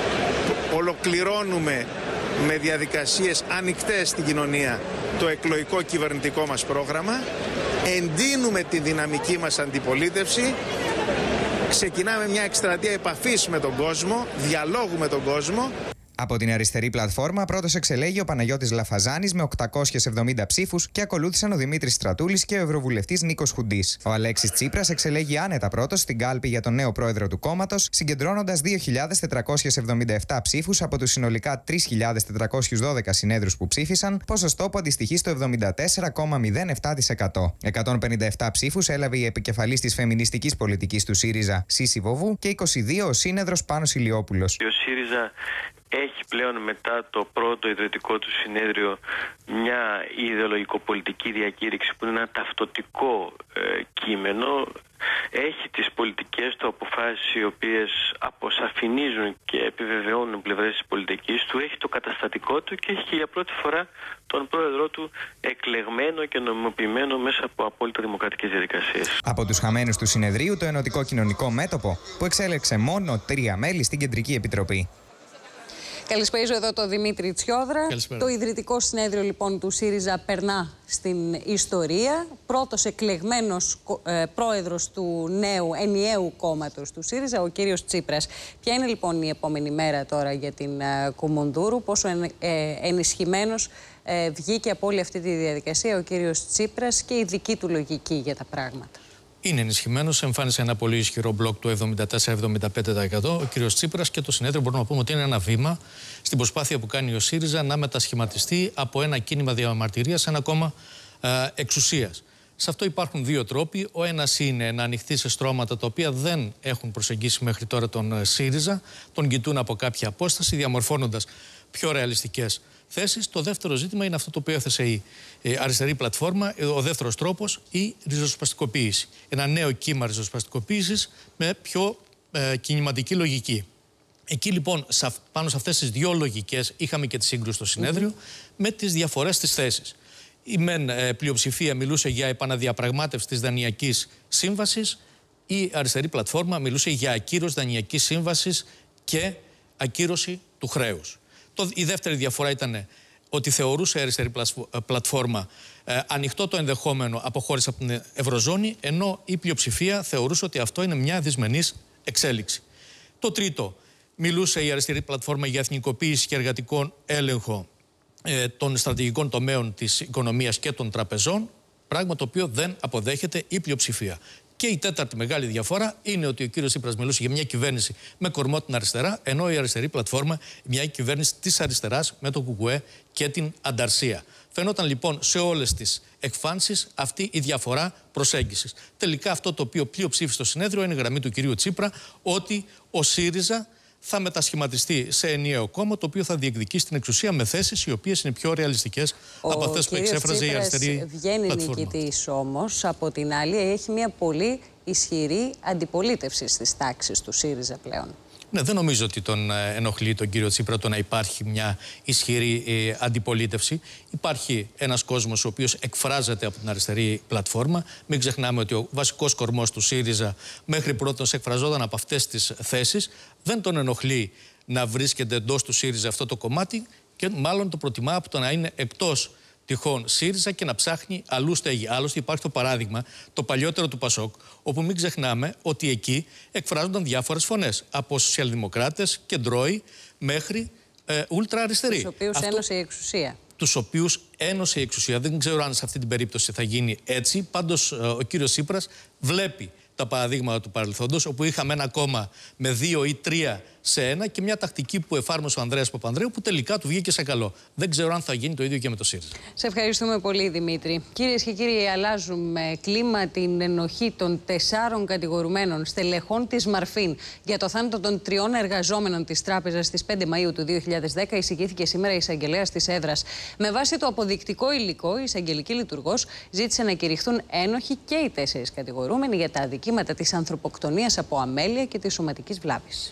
Ολοκληρώνουμε με διαδικασίες ανοιχτές στην κοινωνία το εκλογικό κυβερνητικό μας πρόγραμμα, εντείνουμε τη δυναμική μας αντιπολίτευση, ξεκινάμε μια εκστρατεία επαφής με τον κόσμο, διαλόγου με τον κόσμο. Από την αριστερή πλατφόρμα, πρώτος εξελέγει ο Παναγιώτης Λαφαζάνης με οκτακόσιους εβδομήντα ψήφους και ακολούθησαν ο Δημήτρης Στρατούλης και ο Ευρωβουλευτής Νίκος Χουντής. Ο Αλέξης Τσίπρας εξελέγει άνετα πρώτος στην κάλπη για τον νέο πρόεδρο του κόμματος, συγκεντρώνοντας δύο χιλιάδες τετρακόσιους εβδομήντα επτά ψήφους από τους συνολικά τρεις χιλιάδες τετρακόσιους δώδεκα συνέδρους που ψήφισαν, ποσοστό που αντιστοιχεί στο εβδομήντα τέσσερα κόμμα μηδέν επτά τοις εκατό. εκατόν πενήντα επτά ψήφους έλαβε η επικεφαλής της φεμινιστικής πολιτικής του ΣΥΡΙΖΑ, Σύση Βοβού, και είκοσι δύο ο σύνεδρος Πάνος Ηλιόπουλος. Ο ΣΥΡΙΖΑ έχει πλέον μετά το πρώτο ιδρυτικό του συνέδριο μια ιδεολογικοπολιτική διακήρυξη που είναι ένα ταυτοτικό ε, κείμενο. Έχει τις πολιτικές του αποφάσεις οι οποίες αποσαφηνίζουν και επιβεβαιώνουν πλευρές της πολιτικής του. Έχει το καταστατικό του και έχει και για πρώτη φορά τον πρόεδρό του εκλεγμένο και νομιμοποιημένο μέσα από απόλυτα δημοκρατικές διαδικασίες. Από τους χαμένους του συνεδρίου, το Ενωτικό Κοινωνικό Μέτωπο, που εξέλεξε μόνο τρία μέλη στην Κεντρική Επιτροπή. Καλησπέριζω εδώ τον Δημήτρη Τσιόδρα. Καλησπέρα. Το ιδρυτικό συνέδριο λοιπόν του ΣΥΡΙΖΑ περνά στην ιστορία. Πρώτος εκλεγμένος ε, πρόεδρος του νέου ενιαίου κόμματος του ΣΥΡΙΖΑ, ο κύριος Τσίπρας. Ποια είναι λοιπόν η επόμενη μέρα τώρα για την ε, Κουμουντούρου, πόσο εν, ε, ενισχυμένος ε, βγήκε από όλη αυτή τη διαδικασία ο κύριος Τσίπρας και η δική του λογική για τα πράγματα? Είναι ενισχυμένος, εμφάνισε ένα πολύ ισχυρό μπλοκ του εβδομήντα τέσσερα με εβδομήντα πέντε τοις εκατό. Ο κύριος Τσίπρας, και το συνέδριο μπορούμε να πούμε ότι είναι ένα βήμα στην προσπάθεια που κάνει ο ΣΥΡΙΖΑ να μετασχηματιστεί από ένα κίνημα διαμαρτυρίας σε ένα κόμμα ε, εξουσίας. Σε αυτό υπάρχουν δύο τρόποι. Ο ένας είναι να ανοιχτεί σε στρώματα τα οποία δεν έχουν προσεγγίσει μέχρι τώρα τον ΣΥΡΙΖΑ, τον κοιτούν από κάποια απόσταση, διαμορφώνοντας πιο ρεαλιστικές θέσεις. Το δεύτερο ζήτημα είναι αυτό το οποίο έθεσε η αριστερή πλατφόρμα, ο δεύτερος τρόπος, η ριζοσπαστικοποίηση. Ένα νέο κύμα ριζοσπαστικοποίησης με πιο ε, κινηματική λογική. Εκεί λοιπόν, πάνω σε αυτές τις δύο λογικές, είχαμε και τη σύγκρουση στο συνέδριο mm-hmm. με τις διαφορές της θέσης. Η μεν ε, πλειοψηφία μιλούσε για επαναδιαπραγμάτευση της Δανειακής Σύμβασης, η αριστερή πλατφόρμα μιλούσε για ακύρωση Δανειακής Σύμβασης και ακύρωση του χρέους. Το, η δεύτερη διαφορά ήταν ότι θεωρούσε η αριστερή πλατφόρμα ε, ανοιχτό το ενδεχόμενο αποχώρηση από την Ευρωζώνη, ενώ η πλειοψηφία θεωρούσε ότι αυτό είναι μια δυσμενής εξέλιξη. Το τρίτο, μιλούσε η αριστερή πλατφόρμα για εθνικοποίηση και εργατικό έλεγχο ε, των στρατηγικών τομέων της οικονομίας και των τραπεζών, πράγμα το οποίο δεν αποδέχεται η πλειοψηφία. Και η τέταρτη μεγάλη διαφορά είναι ότι ο κύριος Τσίπρας μιλούσε για μια κυβέρνηση με κορμό την αριστερά, ενώ η αριστερή πλατφόρμα μια κυβέρνηση της αριστεράς με το ΚΚΕ και την ανταρσία. Φαινόταν λοιπόν σε όλες τις εκφάνσεις αυτή η διαφορά προσέγγισης. Τελικά αυτό το οποίο πλειοψήφισε στο συνέδριο είναι η γραμμή του κυρίου Τσίπρα, ότι ο ΣΥΡΙΖΑ θα μετασχηματιστεί σε ενιαίο κόμμα το οποίο θα διεκδικήσει την εξουσία με θέσεις οι οποίες είναι πιο ρεαλιστικές ο από αυτές που εξέφραζε η αριστερή βγαίνει πλατφόρμα. νικητής όμως, από την άλλη έχει μια πολύ ισχυρή αντιπολίτευση στις τάξεις του ΣΥΡΙΖΑ πλέον. Ναι, δεν νομίζω ότι τον ενοχλεί τον κύριο Τσίπρα το να υπάρχει μια ισχυρή ε, αντιπολίτευση. Υπάρχει ένας κόσμος ο οποίος εκφράζεται από την αριστερή πλατφόρμα. Μην ξεχνάμε ότι ο βασικός κορμός του ΣΥΡΙΖΑ μέχρι πρώτος εκφραζόταν από αυτές τις θέσεις. Δεν τον ενοχλεί να βρίσκεται εντός του ΣΥΡΙΖΑ αυτό το κομμάτι και μάλλον το προτιμά από το να είναι εκτός τυχόν ΣΥΡΙΖΑ και να ψάχνει αλλού στέγη. Άλλωστε υπάρχει το παράδειγμα, το παλιότερο του ΠΑΣΟΚ, όπου μην ξεχνάμε ότι εκεί εκφράζονταν διάφορες φωνές. Από σοσιαλδημοκράτες, κεντρώοι, μέχρι ε, ούλτρα αριστεροί. Τους οποίους Αυτό... ένωσε η εξουσία. Τους οποίους ένωσε η εξουσία. Δεν ξέρω αν σε αυτή την περίπτωση θα γίνει έτσι. Πάντως ο κύριος Τσίπρας βλέπει τα παραδείγματα του παρελθόντος, όπου είχαμε ένα κόμμα με δύο ή τρία σε ένα και μια τακτική που εφάρμοσε ο Ανδρέας Παπανδρέου που τελικά του βγήκε σε καλό. Δεν ξέρω αν θα γίνει το ίδιο και με το ΣΥΡΙΖΑ. Σε ευχαριστούμε πολύ, Δημήτρη. Κυρίες και κύριοι, αλλάζουμε κλίμα. Την ενοχή των τεσσάρων κατηγορουμένων στελεχών της Μαρφίν για το θάνατο των τριών εργαζόμενων της τράπεζας στις πέντε Μαΐου του δύο χιλιάδες δέκα εισηγήθηκε σήμερα η εισαγγελέας της έδρας. Με βάση το αποδεικτικό υλικό, η εισαγγελική λειτουργός ζήτησε να κηρυχθούν ένοχοι και οι τέσσερις κατηγορούμενοι για τα αδικήματα της ανθρωποκτονίας από αμέλεια και της σωματικής βλάβης.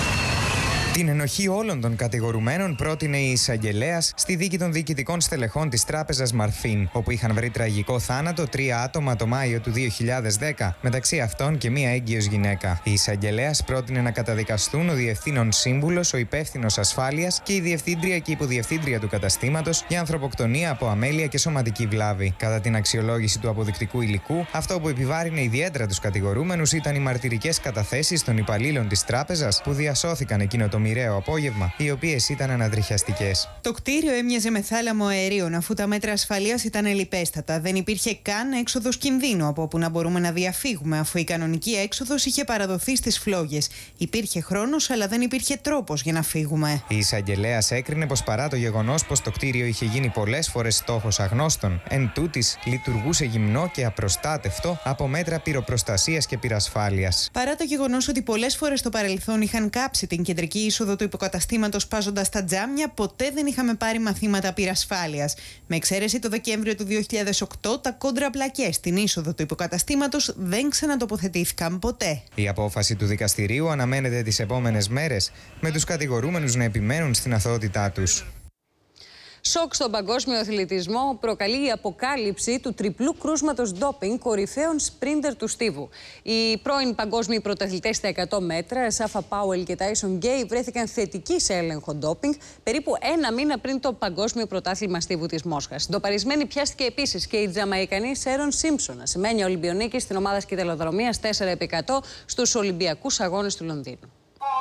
Την ενοχή όλων των κατηγορουμένων πρότεινε η εισαγγελέας στη δίκη των διοικητικών στελεχών της τράπεζας Μαρφίν, όπου είχαν βρει τραγικό θάνατο τρία άτομα το Μάιο του δύο χιλιάδες δέκα, μεταξύ αυτών και μία έγκυος γυναίκα. Η εισαγγελέας πρότεινε να καταδικαστούν ο διευθύνων σύμβουλος, ο υπεύθυνος ασφάλειας και η διευθύντρια και υποδιευθύντρια του καταστήματος για ανθρωποκτονία από αμέλεια και σωματική βλάβη. Κατά την αξιολόγηση του αποδεικτικού υλικού, αυτό που επιβάρυνε ιδιαίτερα τους κατηγορούμενους ήταν οι μαρτυρικές καταθέσεις των υπαλλήλων της τράπεζας που διασώθηκαν εκείνο το μοιραίο απόγευμα, οι οποίες ήταν ανατριχιαστικές. Το κτίριο έμοιαζε με θάλαμο αερίων, αφού τα μέτρα ασφαλείας ήταν ελλιπέστατα. Δεν υπήρχε καν έξοδος κινδύνου από όπου να μπορούμε να διαφύγουμε, αφού η κανονική έξοδος είχε παραδοθεί στις φλόγες. Υπήρχε χρόνος, αλλά δεν υπήρχε τρόπος για να φύγουμε. Η εισαγγελέας έκρινε πως παρά το γεγονός πως το κτίριο είχε γίνει πολλές φορές στόχος αγνώστων, εν τούτης λειτουργούσε γυμνό και απροστάτευτο από μέτρα πυροπροστασίας και πυρασφάλειας. Παρά το γεγονός ότι πολλές φορές στο παρελθόν είχαν κάψει την κεντρική είσοδο του υποκαταστήματος σπάζοντας τα τζάμια, ποτέ δεν είχαμε πάρει μαθήματα πυρασφάλειας. Με εξαίρεση το Δεκέμβριο του δύο χιλιάδες οκτώ, τα κόντρα πλακές στην είσοδο του υποκαταστήματος δεν ξανατοποθετήθηκαν ποτέ. Η απόφαση του δικαστηρίου αναμένεται τις επόμενες μέρες, με τους κατηγορούμενους να επιμένουν στην αθωότητά τους. Σοκ στον παγκόσμιο αθλητισμό προκαλεί η αποκάλυψη του τριπλού κρούσματος ντόπινγκ κορυφαίων σπρίντερ του στίβου. Οι πρώην παγκόσμιοι πρωταθλητές στα εκατό μέτρα, Σάφα Πάουελ και Τάισον Γκέι, βρέθηκαν θετικοί σε έλεγχο ντόπινγκ περίπου ένα μήνα πριν το παγκόσμιο πρωτάθλημα στίβου της Μόσχας. Ντοπαρισμένη πιάστηκε επίσης και η Τζαμαϊκανή Σέρον Σίμψον, ασημένια Ολυμπιονίκη στην ομάδα σκυτελοδρομίας τέσσερα επί εκατό στους Ολυμπιακούς Αγώνες του Λονδίνου.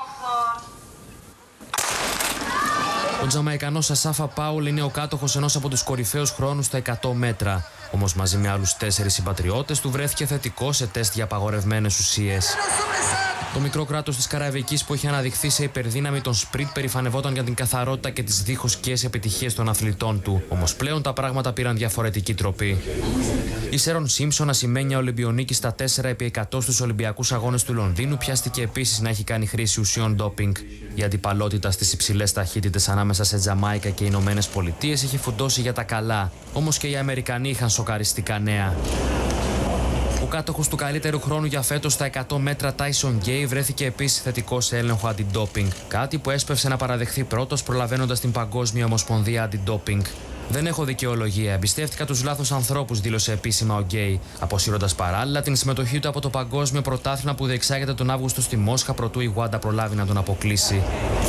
Ο Τζαμαϊκανός Ασάφα Πάουλ είναι ο κάτοχος ενός από τους κορυφαίους χρόνους στα εκατό μέτρα. Όμως μαζί με άλλους τέσσερις συμπατριώτες του βρέθηκε θετικό σε τεστ για απαγορευμένες ουσίες. Το μικρό κράτος της Καραϊβικής, που είχε αναδειχθεί σε υπερδύναμη των σπριτ, περηφανευόταν για την καθαρότητα και τις δίχως επιτυχίες των αθλητών του. Όμως πλέον τα πράγματα πήραν διαφορετική τροπή. Η Σέρον Σίμψον, ασημένια Ολυμπιονίκη στα τέσσερα επί εκατό στους Ολυμπιακούς Αγώνες του Λονδίνου, πιάστηκε επίσης να έχει κάνει χρήση ουσιών ντόπινγκ. Η αντιπαλότητα στις υψηλές ταχύτητες ανάμεσα σε Τζαμάικα και Ηνωμένες Πολιτείες είχε φουντώσει για τα καλά. Όμως και οι Αμερικανοί είχαν σοκαριστικά νέα. Ο κάτοχος του καλύτερου χρόνου για φέτος στα εκατό μέτρα, Τάισον Γκέι, βρέθηκε επίσης θετικό σε έλεγχο αντιντόπινγκ. Κάτι που έσπευσε να παραδεχθεί πρώτος, προλαβαίνοντας την Παγκόσμια Ομοσπονδία Αντιντόπινγκ. Δεν έχω δικαιολογία. Εμπιστεύτηκα τους λάθος ανθρώπους, δήλωσε επίσημα ο Γκέι, αποσύροντας παράλληλα την συμμετοχή του από το Παγκόσμιο Πρωτάθλημα που διεξάγεται τον Αύγουστο στη Μόσχα, προτού η Γουάντα προλάβει να τον αποκλείσει.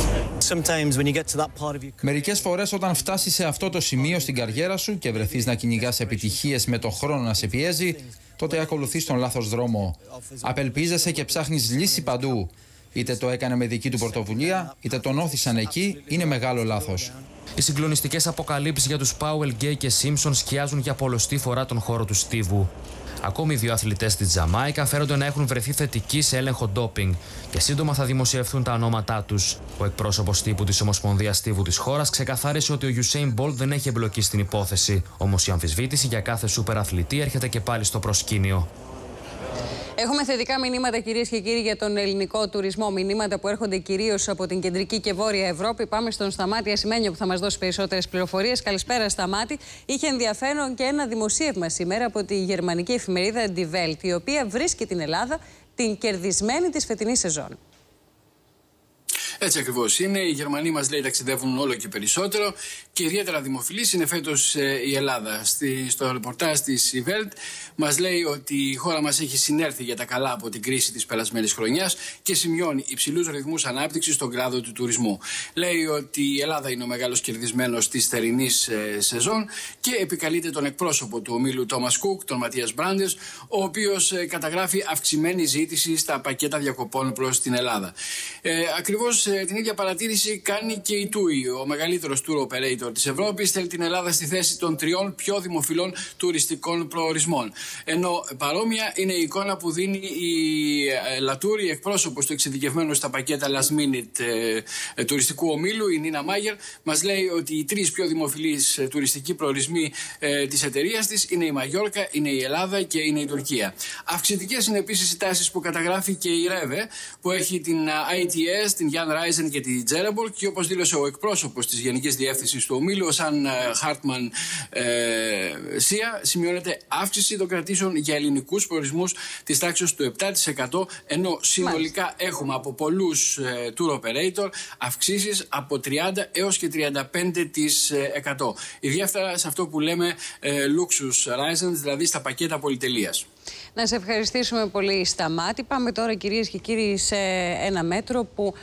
Μερικές φορές, όταν φτάσεις σε αυτό το σημείο στην καριέρα σου και βρεθείς να κυνηγάς επιτυχίες με το χρόνο να σε πιέζει, τότε ακολουθείς τον λάθος δρόμο. Απελπίζεσαι και ψάχνεις λύση παντού. Είτε το έκανε με δική του πρωτοβουλία, είτε τον όθησαν εκεί, είναι μεγάλο λάθος. Οι συγκλονιστικές αποκαλύψεις για τους Πάουελ, Γκέι και Σίμψον σκιάζουν για πολλοστή φορά τον χώρο του στίβου. Ακόμη δύο αθλητές της Τζαμάικα φέρονται να έχουν βρεθεί θετικοί σε έλεγχο ντόπινγκ και σύντομα θα δημοσιευθούν τα ονόματά τους. Ο εκπρόσωπος τύπου της Ομοσπονδίας Στίβου της χώρας ξεκαθάρισε ότι ο Γιουσέιν Μπολτ δεν έχει εμπλοκή στην υπόθεση. Όμως η αμφισβήτηση για κάθε σούπερ αθλητή έρχεται και πάλι στο προσκήνιο. Έχουμε θετικά μηνύματα, κυρίες και κύριοι, για τον ελληνικό τουρισμό. Μηνύματα που έρχονται κυρίως από την κεντρική και βόρεια Ευρώπη. Πάμε στον Σταμάτη Ασημένιο που θα μας δώσει περισσότερες πληροφορίες. Καλησπέρα, Σταμάτη. Είχε ενδιαφέρον και ένα δημοσίευμα σήμερα από τη γερμανική εφημερίδα Die Welt, η οποία βρίσκει την Ελλάδα την κερδισμένη της φετινής σεζόν. Έτσι ακριβώς είναι. Οι Γερμανοί μας λέει ταξιδεύουν όλο και περισσότερο και ιδιαίτερα δημοφιλής είναι φέτος ε, η Ελλάδα. Στη, στο ρεπορτάζ της Die Welt μας λέει ότι η χώρα μας έχει συνέλθει για τα καλά από την κρίση της περασμένης χρονιάς και σημειώνει υψηλούς ρυθμούς ανάπτυξης στον κλάδο του τουρισμού. Λέει ότι η Ελλάδα είναι ο μεγάλος κερδισμένος της θερινής ε, σεζόν και επικαλείται τον εκπρόσωπο του ομίλου Thomas Cook, τον Ματίας Μπράντες, ο οποίος ε, καταγράφει αυξημένη ζήτηση στα πακέτα διακοπών προς την Ελλάδα. Ε, ακριβώς την ίδια παρατήρηση κάνει και η τουι, ο μεγαλύτερος tour operator της Ευρώπης, θέλει την Ελλάδα στη θέση των τριών πιο δημοφιλών τουριστικών προορισμών. Ενώ παρόμοια είναι η εικόνα που δίνει η Λατούρ, η εκπρόσωπος του εξειδικευμένου στα πακέτα last minute ε, τουριστικού ομίλου, η Νίνα Μάγερ, μας λέει ότι οι τρεις πιο δημοφιλείς ε, τουριστικοί προορισμοί ε, της εταιρείας της είναι η Μαγιόρκα, είναι η Ελλάδα και είναι η Τουρκία. Αυξητικές είναι επίσης οι τάσεις που καταγράφει και η Ρέβε, που έχει την άι τι ες, την Jan Reisen και τη Τζέρεμπολ, και όπως δήλωσε ο εκπρόσωπος της Γενικής Διεύθυνσης του ομίλου, ο Σαν Χάρτμαν ε, Σία, σημειώνεται αύξηση των κρατήσεων για ελληνικούς προορισμούς της τάξης του επτά τοις εκατό, ενώ συνολικά Μάλιστα. έχουμε από πολλούς ε, tour operator αυξήσεις από τριάντα έως και τριάντα πέντε τοις εκατό. Ιδιαίτερα σε αυτό που λέμε ε, luxus Reisen, δηλαδή στα πακέτα πολυτελείας. Να σε ευχαριστήσουμε πολύ, Σταμάτη. Πάμε τώρα, κυρίες και κύριοι, σε ένα μέτρο που η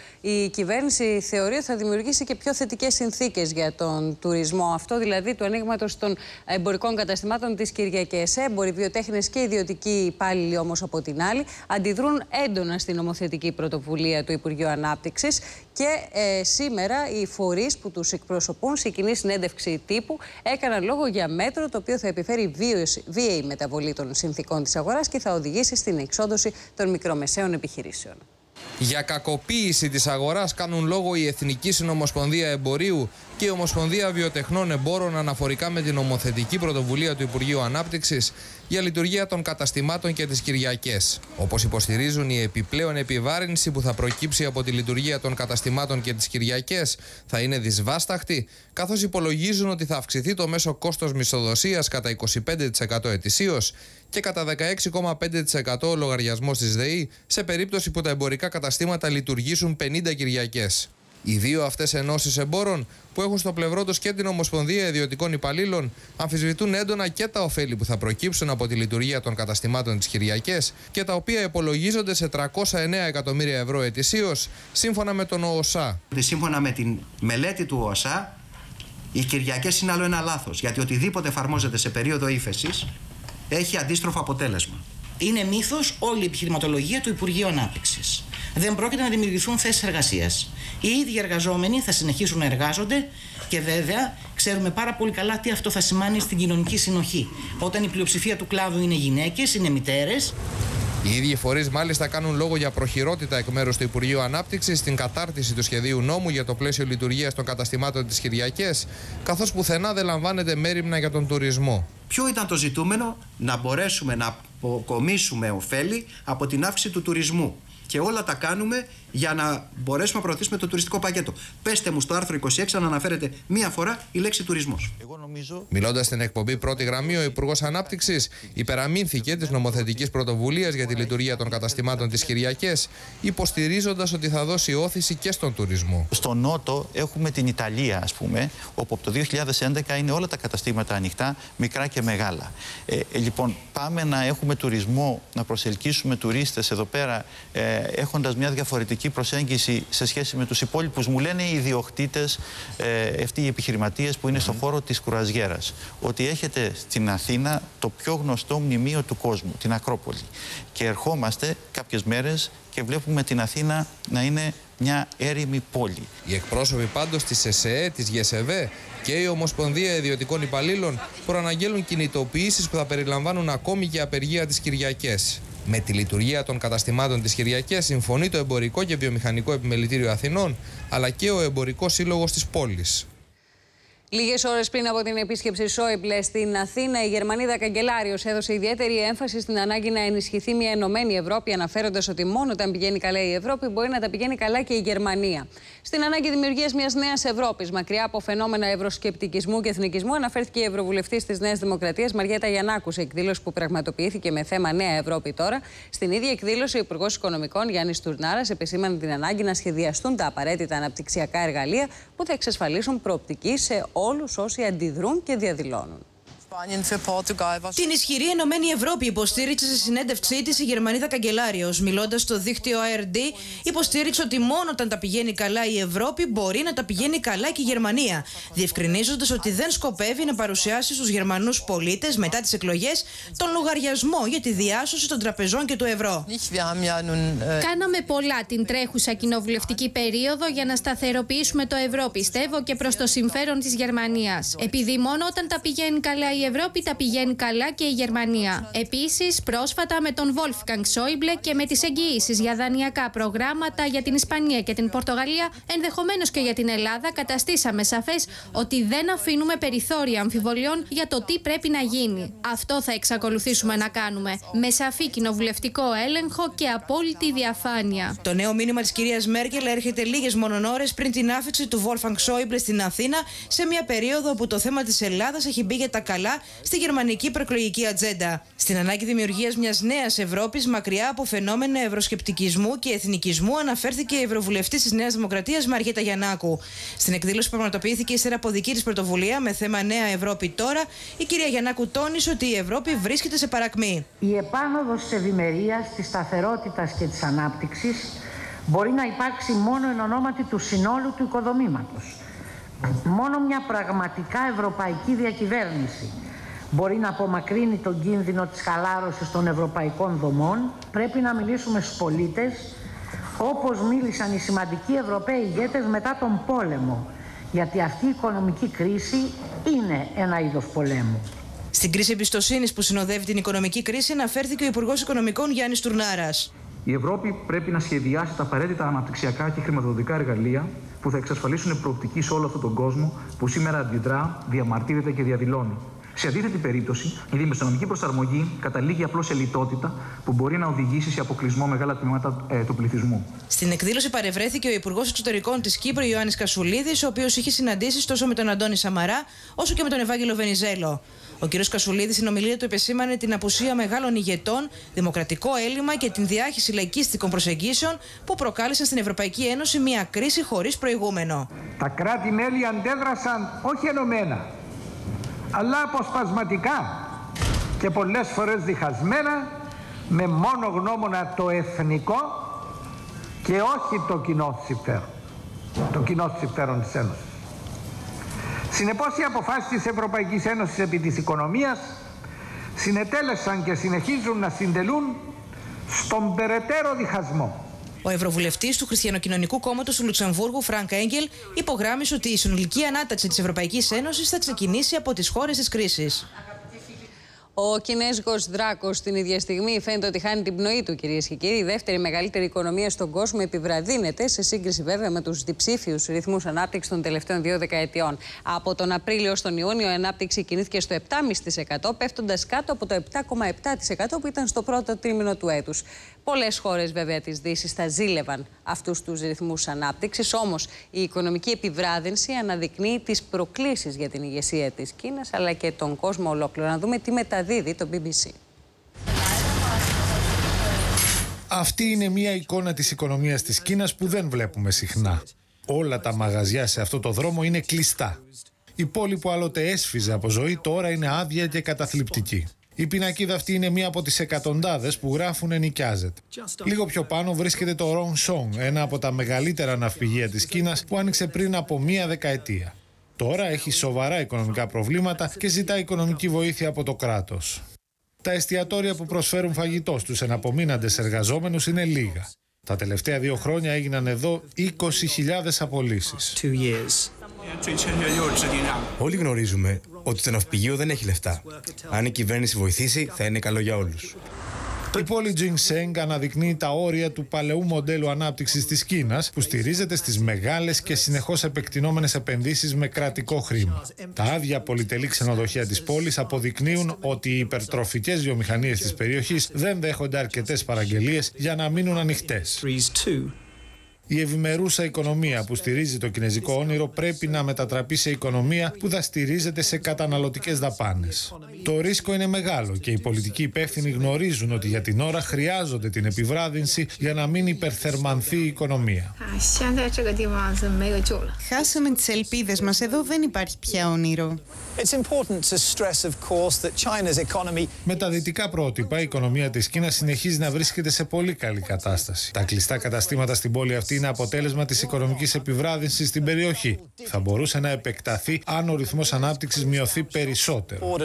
η κυβέρνηση θεωρεί ότι θα δημιουργήσει και πιο θετικές συνθήκες για τον τουρισμό. Αυτό δηλαδή του ανοίγματος των εμπορικών καταστημάτων τις Κυριακές. Έμποροι, βιοτέχνες και ιδιωτικοί υπάλληλοι όμως από την άλλη αντιδρούν έντονα στην νομοθετική πρωτοβουλία του Υπουργείου Ανάπτυξης και ε, σήμερα οι φορείς που τους εκπροσωπούν σε κοινή συνέντευξη τύπου έκαναν λόγο για μέτρο το οποίο θα επιφέρει βίαιη μεταβολή των συνθήκων της αγοράς και θα οδηγήσει στην εξόντωση των μικρομεσαίων επιχειρήσεων. Για κακοποίηση της αγοράς κάνουν λόγο η Εθνική Συνομοσπονδία Εμπορίου και η Ομοσπονδία Βιοτεχνών Εμπόρων αναφορικά με την νομοθετική πρωτοβουλία του Υπουργείου Ανάπτυξης για λειτουργία των καταστημάτων και τις Κυριακές. Όπως υποστηρίζουν, η επιπλέον επιβάρυνση που θα προκύψει από τη λειτουργία των καταστημάτων και τις Κυριακές θα είναι δυσβάσταχτη, καθώς υπολογίζουν ότι θα αυξηθεί το μέσο κόστος μισθοδοσίας κατά είκοσι πέντε τοις εκατό ετησίως και κατά δεκαέξι κόμμα πέντε τοις εκατό ο λογαριασμός της ΔΕΗ σε περίπτωση που τα εμπορικά καταστήματα λειτουργήσουν πενήντα Κυριακές. Οι δύο αυτές ενώσεις εμπόρων, που έχουν στο πλευρό τους και την Ομοσπονδία Ιδιωτικών Υπαλλήλων, αμφισβητούν έντονα και τα ωφέλη που θα προκύψουν από τη λειτουργία των καταστημάτων τις Κυριακές και τα οποία υπολογίζονται σε τριακόσια εννέα εκατομμύρια ευρώ ετησίως, σύμφωνα με τον ΟΟΣΑ. Σύμφωνα με την μελέτη του ΟΟΣΑ, οι Κυριακές είναι άλλο ένα λάθος, γιατί οτιδήποτε εφαρμόζεται σε περίοδο ύφεσης έχει αντίστροφο αποτέλεσμα. Είναι μύθος όλη η επιχειρηματολογία του Υπουργείου Ανάπτυξης. Δεν πρόκειται να δημιουργηθούν θέσεις εργασίας. Οι ίδιοι εργαζόμενοι θα συνεχίσουν να εργάζονται και βέβαια ξέρουμε πάρα πολύ καλά τι αυτό θα σημάνει στην κοινωνική συνοχή. Όταν η πλειοψηφία του κλάδου είναι γυναίκες, είναι μητέρες. Οι ίδιοι φορείς μάλιστα κάνουν λόγο για προχειρότητα εκ μέρους του Υπουργείου Ανάπτυξης στην κατάρτιση του σχεδίου νόμου για το πλαίσιο λειτουργίας των καταστημάτων τις Κυριακές, καθώς πουθενά δεν λαμβάνεται μέριμνα για τον τουρισμό. Ποιο ήταν το ζητούμενο? Να μπορέσουμε να αποκομίσουμε ωφέλη από την αύξηση του τουρισμού. Και όλα τα κάνουμε για να μπορέσουμε να προωθήσουμε το τουριστικό πακέτο. Πέστε μου στο άρθρο είκοσι έξι αν αναφέρεται μία φορά η λέξη τουρισμός. Εγώ νομίζω... Μιλώντας στην εκπομπή Πρώτη Γραμμή, ο Υπουργός Ανάπτυξης υπεραμείνθηκε της νομοθετικής πρωτοβουλίας για τη λειτουργία των καταστημάτων τις Κυριακές, υποστηρίζοντας ότι θα δώσει όθηση και στον τουρισμό. Στο Νότο έχουμε την Ιταλία, ας πούμε, όπου από το δύο χιλιάδες έντεκα είναι όλα τα καταστήματα ανοιχτά, μικρά και μεγάλα. Ε, ε, λοιπόν, πάμε να έχουμε τουρισμό, να προσελκύσουμε τουρίστες εδώ πέρα, ε, έχοντας μια διαφορετική προσέγγιση σε σχέση με τους υπόλοιπους. Μου λένε οι ιδιοκτήτες, ε, αυτοί οι επιχειρηματίες που είναι στον χώρο της κουραζιέρας, ότι έχετε στην Αθήνα το πιο γνωστό μνημείο του κόσμου, την Ακρόπολη. Και ερχόμαστε κάποιες μέρες και βλέπουμε την Αθήνα να είναι μια έρημη πόλη. Οι εκπρόσωποι πάντως της ΕΣΕΕ, της ΓΕΣΕΒΕ και η Ομοσπονδία Ιδιωτικών Υπαλλήλων προαναγγέλουν κινητοποιήσεις που θα περιλαμβάνουν ακόμη και απεργία τις Κυριακές. Με τη λειτουργία των καταστημάτων τις Κυριακές συμφωνεί το Εμπορικό και Βιομηχανικό Επιμελητήριο Αθηνών, αλλά και ο Εμπορικός Σύλλογος της πόλης. Λίγες ώρες πριν από την επίσκεψη Σόιμπλε στην Αθήνα, η Γερμανίδα καγκελάριος έδωσε ιδιαίτερη έμφαση στην ανάγκη να ενισχυθεί μια ενωμένη Ευρώπη, αναφέροντας ότι μόνο όταν πηγαίνει καλά η Ευρώπη μπορεί να τα πηγαίνει καλά και η Γερμανία. Στην ανάγκη δημιουργίας μιας νέας Ευρώπης, μακριά από φαινόμενα ευρωσκεπτικισμού και εθνικισμού, αναφέρθηκε η Ευρωβουλευτής της Νέας Δημοκρατίας Μαριέτα Γιαννάκου σε εκδήλωση που πραγματοποιήθηκε με θέμα Νέα Ευρώπη τώρα. Στην ίδια εκδήλωση, ο Υπουργός Οικονομικών Γιάννης Τουρνάρας επεσήμανε την ανάγκη να σχεδιαστούν τα απαραίτητα αναπτυξιακά εργαλεία που θα εξασφαλίσουν προοπτική σε όλους όσοι αντιδρούν και διαδηλώνουν. Την ισχυρή Ενωμένη Ευρώπη υποστήριξε σε συνέντευξή της η Γερμανίδα καγκελάριος. Μιλώντας στο δίκτυο έι αρ ντι, υποστήριξε ότι μόνο όταν τα πηγαίνει καλά η Ευρώπη μπορεί να τα πηγαίνει καλά και η Γερμανία. Διευκρινίζοντας ότι δεν σκοπεύει να παρουσιάσει στους Γερμανούς πολίτες μετά τις εκλογές τον λογαριασμό για τη διάσωση των τραπεζών και του ευρώ. Κάναμε πολλά την τρέχουσα κοινοβουλευτική περίοδο για να σταθεροποιήσουμε το ευρώ, πιστεύω, και προς το συμφέρον της Γερμανίας. Επειδή μόνο όταν τα πηγαίνει καλά η Ευρώπη τα πηγαίνει καλά και η Γερμανία. Επίσης, πρόσφατα με τον Wolfgang Schäuble και με τις εγγυήσεις για δανειακά προγράμματα για την Ισπανία και την Πορτογαλία, ενδεχομένως και για την Ελλάδα, καταστήσαμε σαφές ότι δεν αφήνουμε περιθώρια αμφιβολιών για το τι πρέπει να γίνει. Αυτό θα εξακολουθήσουμε να κάνουμε, με σαφή κοινοβουλευτικό έλεγχο και απόλυτη διαφάνεια. Το νέο μήνυμα της κυρίας Μέρκελ έρχεται λίγες μόνον ώρες πριν την άφηξη του Wolfgang Schäuble στην Αθήνα, σε μια περίοδο όπου το θέμα της Ελλάδας έχει μπει για τα καλά στη γερμανική προεκλογική ατζέντα. Στην ανάγκη δημιουργίας μιας νέας Ευρώπης, μακριά από φαινόμενα ευρωσκεπτικισμού και εθνικισμού, αναφέρθηκε η Ευρωβουλευτής της Νέας Δημοκρατίας Μαριέτα Γιαννάκου. Στην εκδήλωση που πραγματοποιήθηκε ύστερα από δική της πρωτοβουλία με θέμα Νέα Ευρώπη τώρα, η κυρία Γιαννάκου τόνισε ότι η Ευρώπη βρίσκεται σε παρακμή. Η επάνωδος της ευημερίας, της σταθερότητας και της ανάπτυξης μπορεί να υπάρξει μόνο εν ονόματι του συνόλου του οικοδομήματος. Μόνο μια πραγματικά ευρωπαϊκή διακυβέρνηση μπορεί να απομακρύνει τον κίνδυνο της χαλάρωσης των ευρωπαϊκών δομών. Πρέπει να μιλήσουμε στους πολίτες όπως μίλησαν οι σημαντικοί Ευρωπαίοι ηγέτες μετά τον πόλεμο, γιατί αυτή η οικονομική κρίση είναι ένα είδος πολέμου. Στην κρίση εμπιστοσύνης που συνοδεύει την οικονομική κρίση αναφέρθηκε ο Υπουργός Οικονομικών Γιάννης Τουρνάρας. Η Ευρώπη πρέπει να σχεδιάσει τα απαραίτητα αναπτυξιακά και χρηματοδοτικά εργαλεία που θα εξασφαλίσουν προοπτική σε όλο αυτόν τον κόσμο που σήμερα αντιδρά, διαμαρτύρεται και διαδηλώνει. Σε αντίθετη περίπτωση, η δημοσιονομική προσαρμογή καταλήγει απλώς σε λιτότητα που μπορεί να οδηγήσει σε αποκλεισμό μεγάλα τμήματα ε, του πληθυσμού. Στην εκδήλωση παρευρέθηκε ο Υπουργός Εξωτερικών της Κύπρου, Ιωάννης Κασουλίδης, ο οποίος είχε συναντήσεις τόσο με τον Αντώνη Σαμαρά όσο και με τον Ευάγγελο Βενιζέλο. Ο κ. Κασουλίδης στην ομιλία του επεσήμανε την απουσία μεγάλων ηγετών, δημοκρατικό έλλειμμα και την διάχυση λαϊκίστικων προσεγγίσεων που προκάλεσαν στην Ευρωπαϊκή Ένωση μια κρίση χωρίς προηγούμενο. Τα κράτη-μέλη αντέδρασαν όχι ενωμένα, αλλά αποσπασματικά και πολλές φορές διχασμένα, με μόνο γνώμονα το εθνικό και όχι το κοινό συμφέρον, το κοινό συμφέρον της Ένωσης. Συνεπώς, οι αποφάσεις της Ευρωπαϊκής Ένωσης επί της οικονομίας συνετέλεσαν και συνεχίζουν να συντελούν στον περαιτέρω διχασμό. Ο Ευρωβουλευτής του Χριστιανοκοινωνικού Κόμματος του Λουξεμβούργου, Φρανκ Έγγελ, υπογράμμισε ότι η συνολική ανάταξη της Ευρωπαϊκής Ένωσης θα ξεκινήσει από τις χώρες της κρίσης. Ο Κινέζικος δράκος την ίδια στιγμή φαίνεται ότι χάνει την πνοή του, κυρίες και κύριοι. Η δεύτερη μεγαλύτερη οικονομία στον κόσμο επιβραδύνεται, σε σύγκριση βέβαια με τους διψήφιους ρυθμούς ανάπτυξης των τελευταίων δύο δεκαετιών. Από τον Απρίλιο ως τον Ιούνιο η ανάπτυξη κινήθηκε στο επτά κόμμα πέντε τοις εκατό, πέφτοντας κάτω από το επτά κόμμα επτά τοις εκατό που ήταν στο πρώτο τρίμηνο του έτους. Πολλές χώρες βέβαια της Δύσης θα ζήλευαν αυτούς τους ρυθμούς ανάπτυξης, όμως η οικονομική επιβράδυνση αναδεικνύει τις προκλήσεις για την ηγεσία της Κίνας αλλά και τον κόσμο ολόκληρο. Να δούμε τι μεταδίδει το μπι μπι σι. Αυτή είναι μια εικόνα της οικονομίας της Κίνας που δεν βλέπουμε συχνά. Όλα τα μαγαζιά σε αυτό το δρόμο είναι κλειστά. Η πόλη που άλλοτε έσφιζε από ζωή τώρα είναι άδεια και καταθλιπτική. Η πινακίδα αυτή είναι μία από τις εκατοντάδες που γράφουν «Ενοικιάζεται». Λίγο πιο πάνω βρίσκεται το Ρονσόγκ, ένα από τα μεγαλύτερα ναυπηγεία της Κίνας που άνοιξε πριν από μία δεκαετία. Τώρα έχει σοβαρά οικονομικά προβλήματα και ζητά οικονομική βοήθεια από το κράτος. Τα εστιατόρια που προσφέρουν φαγητό στους εναπομείναντες εργαζόμενους είναι λίγα. Τα τελευταία δύο χρόνια έγιναν εδώ είκοσι χιλιάδες απολύσεις. Όλοι γνωρίζουμε ότι το ναυπηγείο δεν έχει λεφτά. Αν η κυβέρνηση βοηθήσει, θα είναι καλό για όλους. Η πόλη Τζινσέγκ αναδεικνύει τα όρια του παλαιού μοντέλου ανάπτυξης της Κίνας που στηρίζεται στις μεγάλες και συνεχώς επεκτηνόμενες επενδύσεις με κρατικό χρήμα. Τα άδεια πολυτελή ξενοδοχεία της πόλης αποδεικνύουν ότι οι υπερτροφικές βιομηχανίες της περιοχής δεν δέχονται αρκετές παραγγελίες για να μείνουν ανοιχτές. Η ευημερούσα οικονομία που στηρίζει το κινέζικο όνειρο πρέπει να μετατραπεί σε οικονομία που θα στηρίζεται σε καταναλωτικές δαπάνες. Το ρίσκο είναι μεγάλο και οι πολιτικοί υπεύθυνοι γνωρίζουν ότι για την ώρα χρειάζονται την επιβράδυνση για να μην υπερθερμανθεί η οικονομία. Χάσαμε τις ελπίδες μας. Εδώ δεν υπάρχει πια όνειρο. Με τα δυτικά πρότυπα, η οικονομία της Κίνας συνεχίζει να βρίσκεται σε πολύ καλή κατάσταση. Τα κλειστά καταστήματα στην πόλη αυτή είναι αποτέλεσμα της οικονομικής επιβράδυνσης στην περιοχή. Θα μπορούσε να επεκταθεί αν ο ρυθμός ανάπτυξης μειωθεί περισσότερο.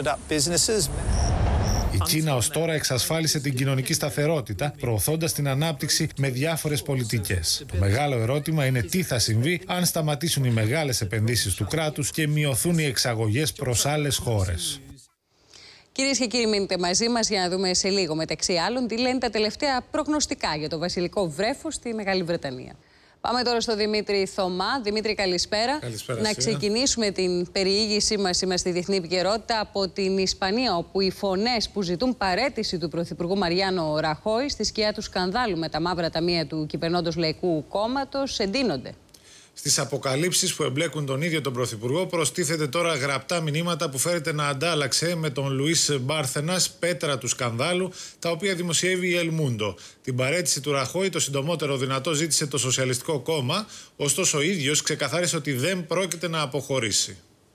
Η Κίνα ως τώρα εξασφάλισε την κοινωνική σταθερότητα, προωθώντας την ανάπτυξη με διάφορες πολιτικές. Το μεγάλο ερώτημα είναι τι θα συμβεί αν σταματήσουν οι μεγάλες επενδύσεις του κράτους και μειωθούν οι εξαγωγές προς άλλες χώρες. Κυρίες και κύριοι, μείνετε μαζί μας για να δούμε σε λίγο μεταξύ άλλων τι λένε τα τελευταία προγνωστικά για το βασιλικό βρέφος στη Μεγάλη Βρετανία. Πάμε τώρα στο Δημήτρη Θωμά. Δημήτρη, καλησπέρα. Καλησπέρα. Να ξεκινήσουμε την περιήγησή μας σήμερα στη διεθνή επικαιρότητα από την Ισπανία, όπου οι φωνές που ζητούν παραίτηση του Πρωθυπουργού Μαριάνο Ραχόη στη σκιά του σκανδάλου με τα μαύρα ταμεία του κυβερνώντος Λαϊκού Κόμματος εντείνονται. Στις αποκαλύψεις που εμπλέκουν τον ίδιο τον Πρωθυπουργό προστίθεται τώρα γραπτά μηνύματα που φέρεται να αντάλλαξε με τον Λουίς Μπάρθενας, πέτρα του σκανδάλου, τα οποία δημοσιεύει η El Mundo. Την παραίτηση του Ραχόη το συντομότερο δυνατό ζήτησε το Σοσιαλιστικό Κόμμα, ωστόσο ο ίδιος ξεκαθάρισε ότι δεν πρόκειται να αποχωρήσει.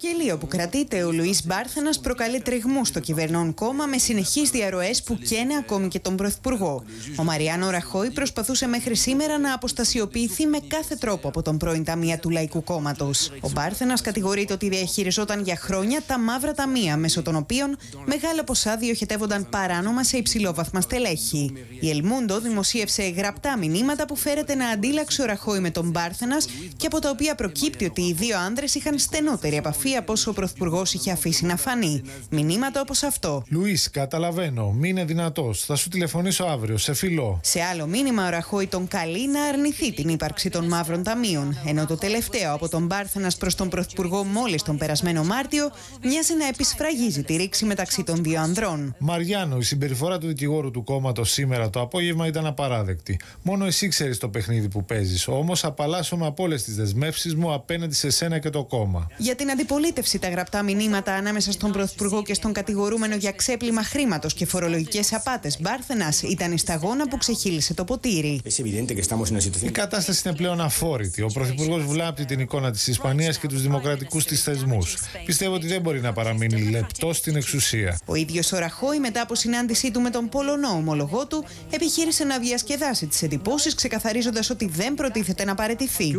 Γελίο που κρατείται ο Λουίς Μπάρθενας προκαλεί τριγμού στο κυβερνών κόμμα με συνεχείς διαρροές που καίνε ακόμη και τον Πρωθυπουργό. Ο Μαριάνο Ραχόη προσπαθούσε μέχρι σήμερα να αποστασιοποιηθεί με κάθε τρόπο από τον πρώην ταμεία του Λαϊκού Κόμματος. Ο Μπάρθενας κατηγορείται ότι διαχειριζόταν για χρόνια τα μαύρα ταμεία, μέσω των οποίων μεγάλα ποσά διοχετεύονταν παράνομα σε υψηλόβαθμα στελέχη. Η Ελμούντο δημοσίευσε γραπτά μηνύματα που φέρεται να αντίλαξε ο Ραχόη με τον Μπάρθενας και από τα οποία προκύπτει ότι οι δύο άνδρες είχαν στενότερη επαφή από όσο ο Πρωθυπουργός είχε αφήσει να φανεί. Μηνύματα όπως αυτό. Λουίς, καταλαβαίνω, μην είναι δυνατός. Θα σου τηλεφωνήσω αύριο, σε φιλώ. Σε άλλο μήνυμα, ο Ραχόη τον καλεί να αρνηθεί την ύπαρξη των μαύρων ταμείων. Ενώ το τελευταίο από τον Μπάρθενας προς τον Πρωθυπουργό μόλις τον περασμένο Μάρτιο μοιάζει να επισφραγίζει τη ρήξη μεταξύ των δύο ανδρών. Μαριάνο, η συμπεριφορά του δικηγόρου του κόμματος σήμερα το απόγευμα ήταν απαράδεκτη. Μόνο εσύ ξέρεις το παιχνίδι που παίζεις. Όμως απαλλάσσομαι από όλες τις δεσμεύσεις μου απέναντι σε σένα και το κόμμα. Για την αντιπολίτευση, τα γραπτά μηνύματα ανάμεσα στον Πρωθυπουργό και στον κατηγορούμενο για ξέπλυμα χρήματος και φορολογικές απάτες Μπάρθενας ήταν η σταγόνα που ξεχύλισε το ποτήρι. Η κατάσταση είναι πλέον αφόρητη. Ο Πρωθυπουργός βλάπτει την εικόνα της Ισπανίας και τους δημοκρατικούς της θεσμούς. Πιστεύω ότι δεν μπορεί να παραμείνει λεπτός στην εξουσία. Ο ίδιος ο Ραχόη, μετά από συνάντησή του με τον Πολωνό ομολογό του, επιχείρησε να διασκεδάσει τις εντυπώσεις, ξεκαθαρίζοντας ότι δεν προτίθεται να παραιτηθεί.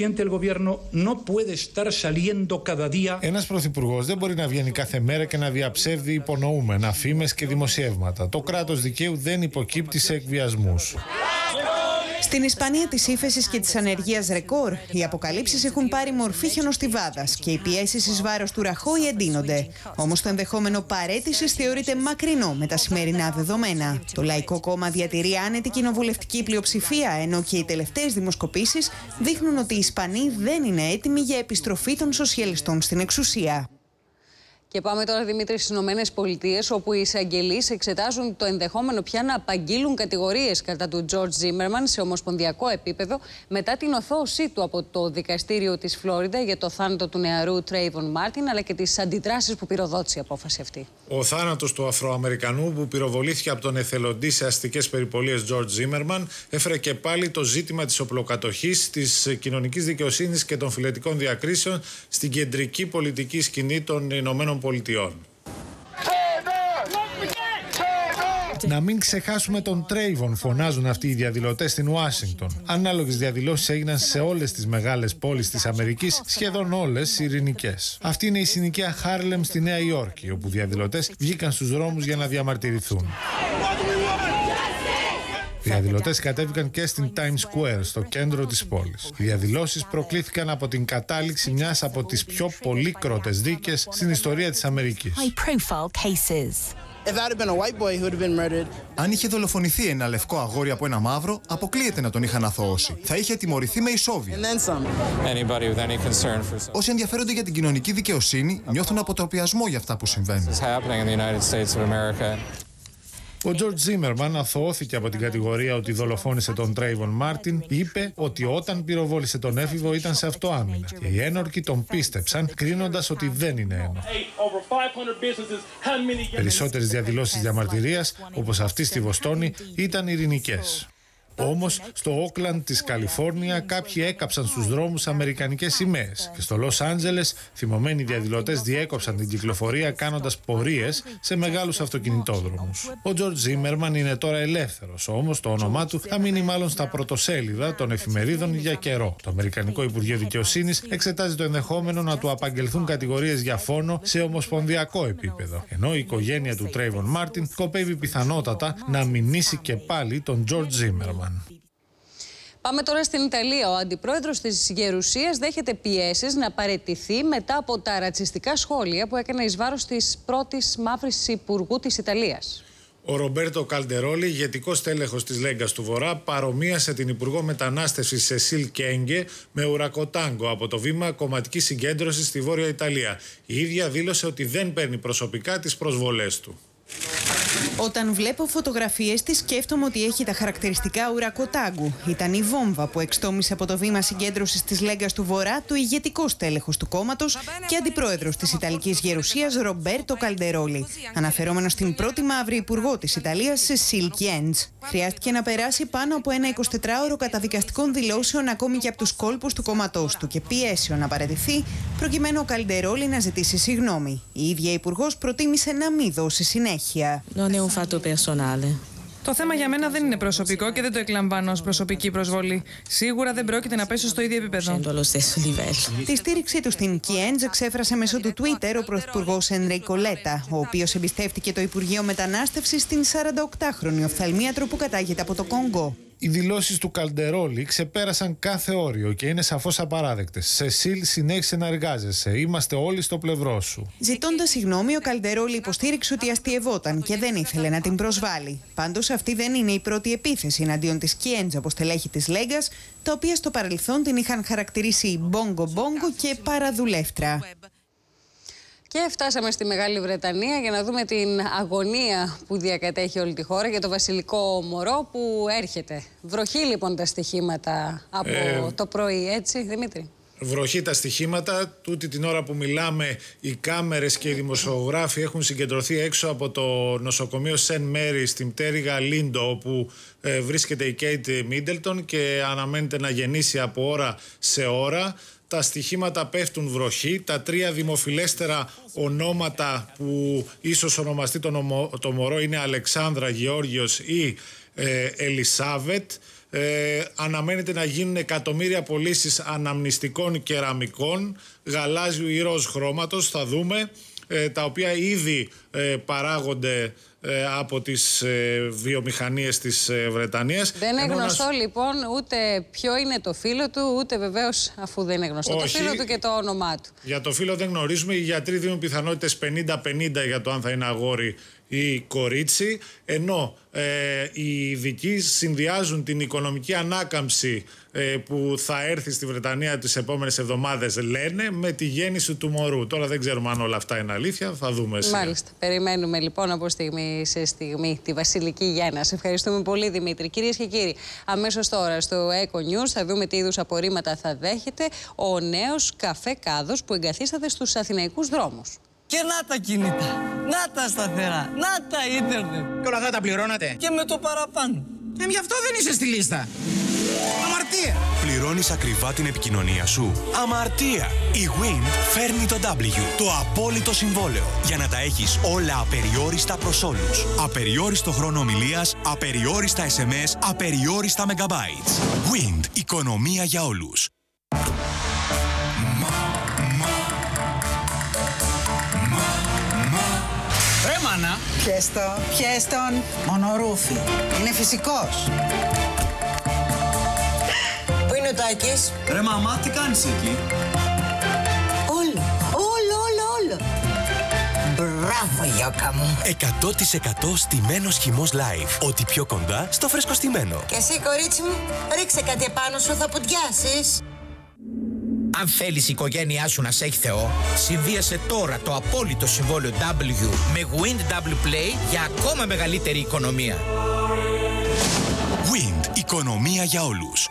Ένας πρωθυπουργός δεν μπορεί να βγαίνει κάθε μέρα και να διαψεύδει υπονοούμενα, φήμες και δημοσιεύματα. Το κράτος δικαίου δεν υποκύπτει σε εκβιασμούς. Στην Ισπανία της ύφεσης και της ανεργίας ρεκόρ, οι αποκαλύψεις έχουν πάρει μορφή χιονοστιβάδας και οι πιέσεις εις βάρος του Ραχόη εντείνονται. Όμως το ενδεχόμενο παραίτησης θεωρείται μακρινό με τα σημερινά δεδομένα. Το Λαϊκό Κόμμα διατηρεί άνετη κοινοβουλευτική πλειοψηφία, ενώ και οι τελευταίες δημοσκοπήσεις δείχνουν ότι οι Ισπανοί δεν είναι έτοιμοι για επιστροφή των σοσιαλιστών στην εξουσία. Και πάμε τώρα, Δημήτρη, στις Ηνωμένες Πολιτείες, όπου οι εισαγγελείς εξετάζουν το ενδεχόμενο πια να απαγγείλουν κατηγορίες κατά του Τζορτζ Ζίμερμαν σε ομοσπονδιακό επίπεδο μετά την οθώωσή του από το δικαστήριο της Φλόριντα για το θάνατο του νεαρού Τρέιβον Μάρτιν, αλλά και τις αντιδράσεις που πυροδότησε η απόφαση αυτή. Ο θάνατος του Αφροαμερικανού που πυροβολήθηκε από τον εθελοντή σε αστικές περιπολίες Τζορτζ Ζίμερμαν έφερε και πάλι το ζήτημα της οπλοκατοχής, της κοινωνικής δικαιοσύνης και των φυλετικών διακρίσεων στην κεντρική πολιτική σκηνή των Ηνωμένων Πολιτειών. Να μην ξεχάσουμε τον Τρέιβον, φωνάζουν αυτοί οι διαδηλωτές στην Ουάσιγκτον. Ανάλογες διαδηλώσεις έγιναν σε όλες τις μεγάλες πόλεις της Αμερικής, σχεδόν όλες ειρηνικές. Αυτή είναι η συνοικία Χάρλεμ στη Νέα Υόρκη, όπου διαδηλωτές βγήκαν στους δρόμους για να διαμαρτυρηθούν. Οι διαδηλωτές κατέβηκαν και στην Times Square, στο κέντρο της πόλης. Οι διαδηλώσεις προκλήθηκαν από την κατάληξη μιας από τις πιο πολύκροτες δίκες στην ιστορία της Αμερικής. Αν είχε δολοφονηθεί ένα λευκό αγόρι από ένα μαύρο, αποκλείεται να τον είχαν αθωώσει. Θα είχε τιμωρηθεί με ισόβιο. Όσοι ενδιαφέρονται για την κοινωνική δικαιοσύνη νιώθουν αποτροπιασμό για αυτά που συμβαίνουν. Ο Τζορτζ Ζίμερμαν αθωώθηκε από την κατηγορία ότι δολοφόνησε τον Τρέιβον Μάρτιν. Είπε ότι όταν πυροβόλησε τον έφηβο ήταν σε αυτοάμυνα. Και οι ένορκοι τον πίστεψαν, κρίνοντας ότι δεν είναι ένορκο. Περισσότερες διαδηλώσεις διαμαρτυρίας, όπως αυτή στη Βοστόνη, ήταν ειρηνικές. Όμως, στο Όκλαντ της Καλιφόρνια κάποιοι έκαψαν στους δρόμους αμερικανικές σημαίες και στο Λος Άντζελες θυμωμένοι διαδηλωτές διέκοψαν την κυκλοφορία κάνοντας πορείες σε μεγάλους αυτοκινητόδρομους. Ο Τζορτζ Ζίμερμαν είναι τώρα ελεύθερος, όμως το όνομά του θα μείνει μάλλον στα πρωτοσέλιδα των εφημερίδων για καιρό. Το Αμερικανικό Υπουργείο Δικαιοσύνης εξετάζει το ενδεχόμενο να του απαγγελθούν κατηγορίες για φόνο σε ομοσπονδιακό επίπεδο, ενώ η οικογένεια του Τρέιβον Μάρτιν σκοπεύει πιθανότατα να μηνύσει και πάλι τον Τζορτζ Ζίμερμαν. Πάμε τώρα στην Ιταλία. Ο αντιπρόεδρος της Γερουσίας δέχεται πιέσεις να παραιτηθεί μετά από τα ρατσιστικά σχόλια που έκανε εις βάρος της πρώτης μαύρης υπουργού της Ιταλίας. Ο Ρομπέρτο Καλντερόλη, ηγετικός τέλεχος της Λέγκας του Βορρά, παρομοίασε την Υπουργό Μετανάστευσης Σεσίλ Κέγκε με ουρακοτάγκο από το βήμα κομματικής συγκέντρωσης στη Βόρεια Ιταλία. Η ίδια δήλωσε ότι δεν παίρνει προσωπικά τις προσβολές του. Όταν βλέπω φωτογραφίες της, σκέφτομαι ότι έχει τα χαρακτηριστικά ουρακοτάγκου. Ήταν η βόμβα που εξτόμησε από το βήμα συγκέντρωσης της Λέγκας του Βορρά το ηγετικό στέλεχος του κόμματος και αντιπρόεδρος της Ιταλικής Γερουσίας Ρομπέρτο Καλντερόλη, αναφερόμενο στην πρώτη μαύρη υπουργό της Ιταλίας, Σεσίλ Κιέντς. Χρειάστηκε να περάσει πάνω από ένα εικοσιτετράωρο καταδικαστικών δηλώσεων ακόμη και από τους κόλπους του κόμματός του και πιέσεων να παραιτηθεί, προκειμένου ο Καλντερόλη να ζητήσει συγγνώμη. Η ίδια υπουργός προτίμησε να μην δώσει συνέχεια. Το θέμα για μένα δεν είναι προσωπικό και δεν το εκλαμβάνω ως προσωπική προσβολή. Σίγουρα δεν πρόκειται να πέσω στο ίδιο επίπεδο. Τη στήριξή του στην Κιέντζ εξέφρασε μέσω του Twitter ο πρωθυπουργός Ενρίκο Λέτα, ο οποίος εμπιστεύτηκε το Υπουργείο Μετανάστευσης στην σαρανταοκτάχρονη οφθαλμίατρο που κατάγεται από το Κονγκό. Οι δηλώσεις του Καλντερόλη ξεπέρασαν κάθε όριο και είναι σαφώς απαράδεκτες. Σεσίλ, συνέχισε να εργάζεσαι. Είμαστε όλοι στο πλευρό σου. Ζητώντας συγγνώμη, ο Καλντερόλη υποστήριξε ότι αστειευόταν και δεν ήθελε να την προσβάλει. Πάντως, αυτή δεν είναι η πρώτη επίθεση εναντίον της Κιέντζ από στελέχη της Λέγκας, τα οποία στο παρελθόν την είχαν χαρακτηρίσει μπόγκο μπόγκο και παραδουλεύτρα. Και φτάσαμε στη Μεγάλη Βρετανία για να δούμε την αγωνία που διακατέχει όλη τη χώρα για το βασιλικό μωρό που έρχεται. Βροχή λοιπόν τα στοιχήματα από ε... το πρωί, έτσι Δημήτρη? Βροχή τα στοιχήματα. Τούτη την ώρα που μιλάμε, οι κάμερες και οι δημοσιογράφοι έχουν συγκεντρωθεί έξω από το νοσοκομείο Σεντ Μέρι στην πτέρυγα Λίντο, όπου ε, βρίσκεται η Κέιτ Μίντελτον και αναμένεται να γεννήσει από ώρα σε ώρα. Τα στοιχήματα πέφτουν βροχή. Τα τρία δημοφιλέστερα ονόματα που ίσως ονομαστεί το, νομο, το μωρό είναι Αλεξάνδρα, Γεώργιος ή ε, Ελισάβετ. Ε, αναμένεται να γίνουν εκατομμύρια πωλήσεις αναμνηστικών κεραμικών γαλάζιου ή ροζ χρώματος, θα δούμε, ε, τα οποία ήδη ε, παράγονται ε, από τις ε, βιομηχανίες της ε, Βρετανίας. Δεν είναι Ενώ γνωστό να... λοιπόν ούτε ποιο είναι το φύλο του, ούτε βεβαίως, αφού δεν είναι γνωστό, Όχι. το φύλο του και το όνομά του. Για το φύλο δεν γνωρίζουμε. Οι γιατροί δίνουν πιθανότητες πενήντα πενήντα για το αν θα είναι αγόρι ή κορίτσι, ενώ ε, οι ειδικοί συνδυάζουν την οικονομική ανάκαμψη ε, που θα έρθει στη Βρετανία τις επόμενες εβδομάδες, λένε, με τη γέννηση του μωρού. Τώρα δεν ξέρουμε αν όλα αυτά είναι αλήθεια, θα δούμε σήμερα. Μάλιστα. Περιμένουμε λοιπόν από στιγμή σε στιγμή τη βασιλική γέννα. Σε ευχαριστούμε πολύ, Δημήτρη. Κυρίες και κύριοι, αμέσως τώρα στο Echo News θα δούμε τι είδους απορρίμματα θα δέχεται ο νέος καφέ Κάδος που εγκαθίσταται στους αθηναϊκούς δρόμους. Και να τα κινητά, να τα σταθερά, να τα ίντερνετ. Και όλα αυτά τα πληρώνατε? Και με το παραπάνω. Ε, γι' αυτό δεν είσαι στη λίστα. Αμαρτία! Πληρώνεις ακριβά την επικοινωνία σου? Αμαρτία! Η Wind φέρνει το W, το απόλυτο συμβόλαιο, για να τα έχεις όλα απεριόριστα προς όλους. Απεριόριστο χρόνο ομιλίας, απεριόριστα ες εμ ες, απεριόριστα megabytes. Wind, οικονομία για όλους. Έμανα! Πιες τον, πιες τον. Μονορούφι. Είναι φυσικός. Πού είναι ο Τάκης? Ρε μαμά, τι κάνεις εκεί? Όλο, όλο, όλο, όλο. Μπράβο, Γιώκα μου. εκατό τοις εκατό στημένος χυμός live. Ό,τι πιο κοντά στο φρεσκοστημένο. Και εσύ, κορίτσι μου, ρίξε κάτι επάνω σου, θα πουντιάσεις. Αν θέλεις η οικογένειά σου να σε έχει Θεό, συνδύασε τώρα το απόλυτο συμβόλαιο W με Wind W Play για ακόμα μεγαλύτερη οικονομία. Wind, οικονομία για όλους.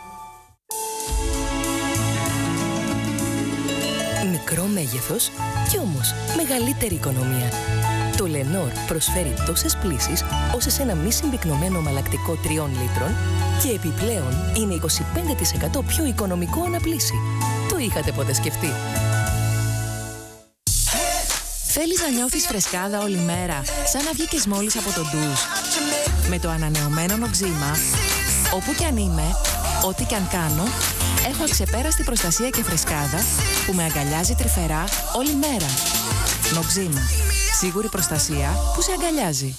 Μικρό μέγεθος και όμως μεγαλύτερη οικονομία. Το Lenor προσφέρει τόσες πλύσεις όσες ένα μη συμπυκνωμένο μαλακτικό τριών λίτρων και επιπλέον είναι είκοσι πέντε τοις εκατό πιο οικονομικό αναπλύση. Το είχατε ποτέ σκεφτεί? Θέλεις να νιώθεις φρεσκάδα όλη μέρα, σαν να βγήκες μόλις από το ντους? Με το ανανεωμένο Noxzema, όπου κι αν είμαι, ό,τι κι αν κάνω, έχω αξεπέραστη προστασία και φρεσκάδα που με αγκαλιάζει τρυφερά όλη μέρα. Noxzema. Σίγουρη προστασία που σε αγκαλιάζει.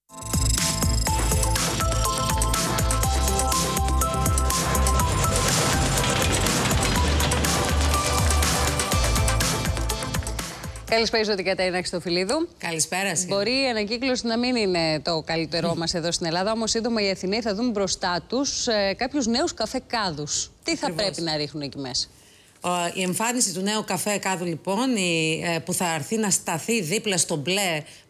Καλησπέρα στην Κατερίνα Χριστοφυλίδου. Καλησπέρα. Μπορεί η ανακύκλωση να μην είναι το καλύτερό μας εδώ στην Ελλάδα, όμως σύντομα οι Αθηναίοι θα δουν μπροστά τους ε, κάποιους νέους καφέ Κάδους. Τι θα Ακριβώς. πρέπει να ρίχνουν εκεί μέσα? Η εμφάνιση του νέου καφέ Κάδου, λοιπόν, η, ε, που θα έρθει να σταθεί δίπλα στο μπλε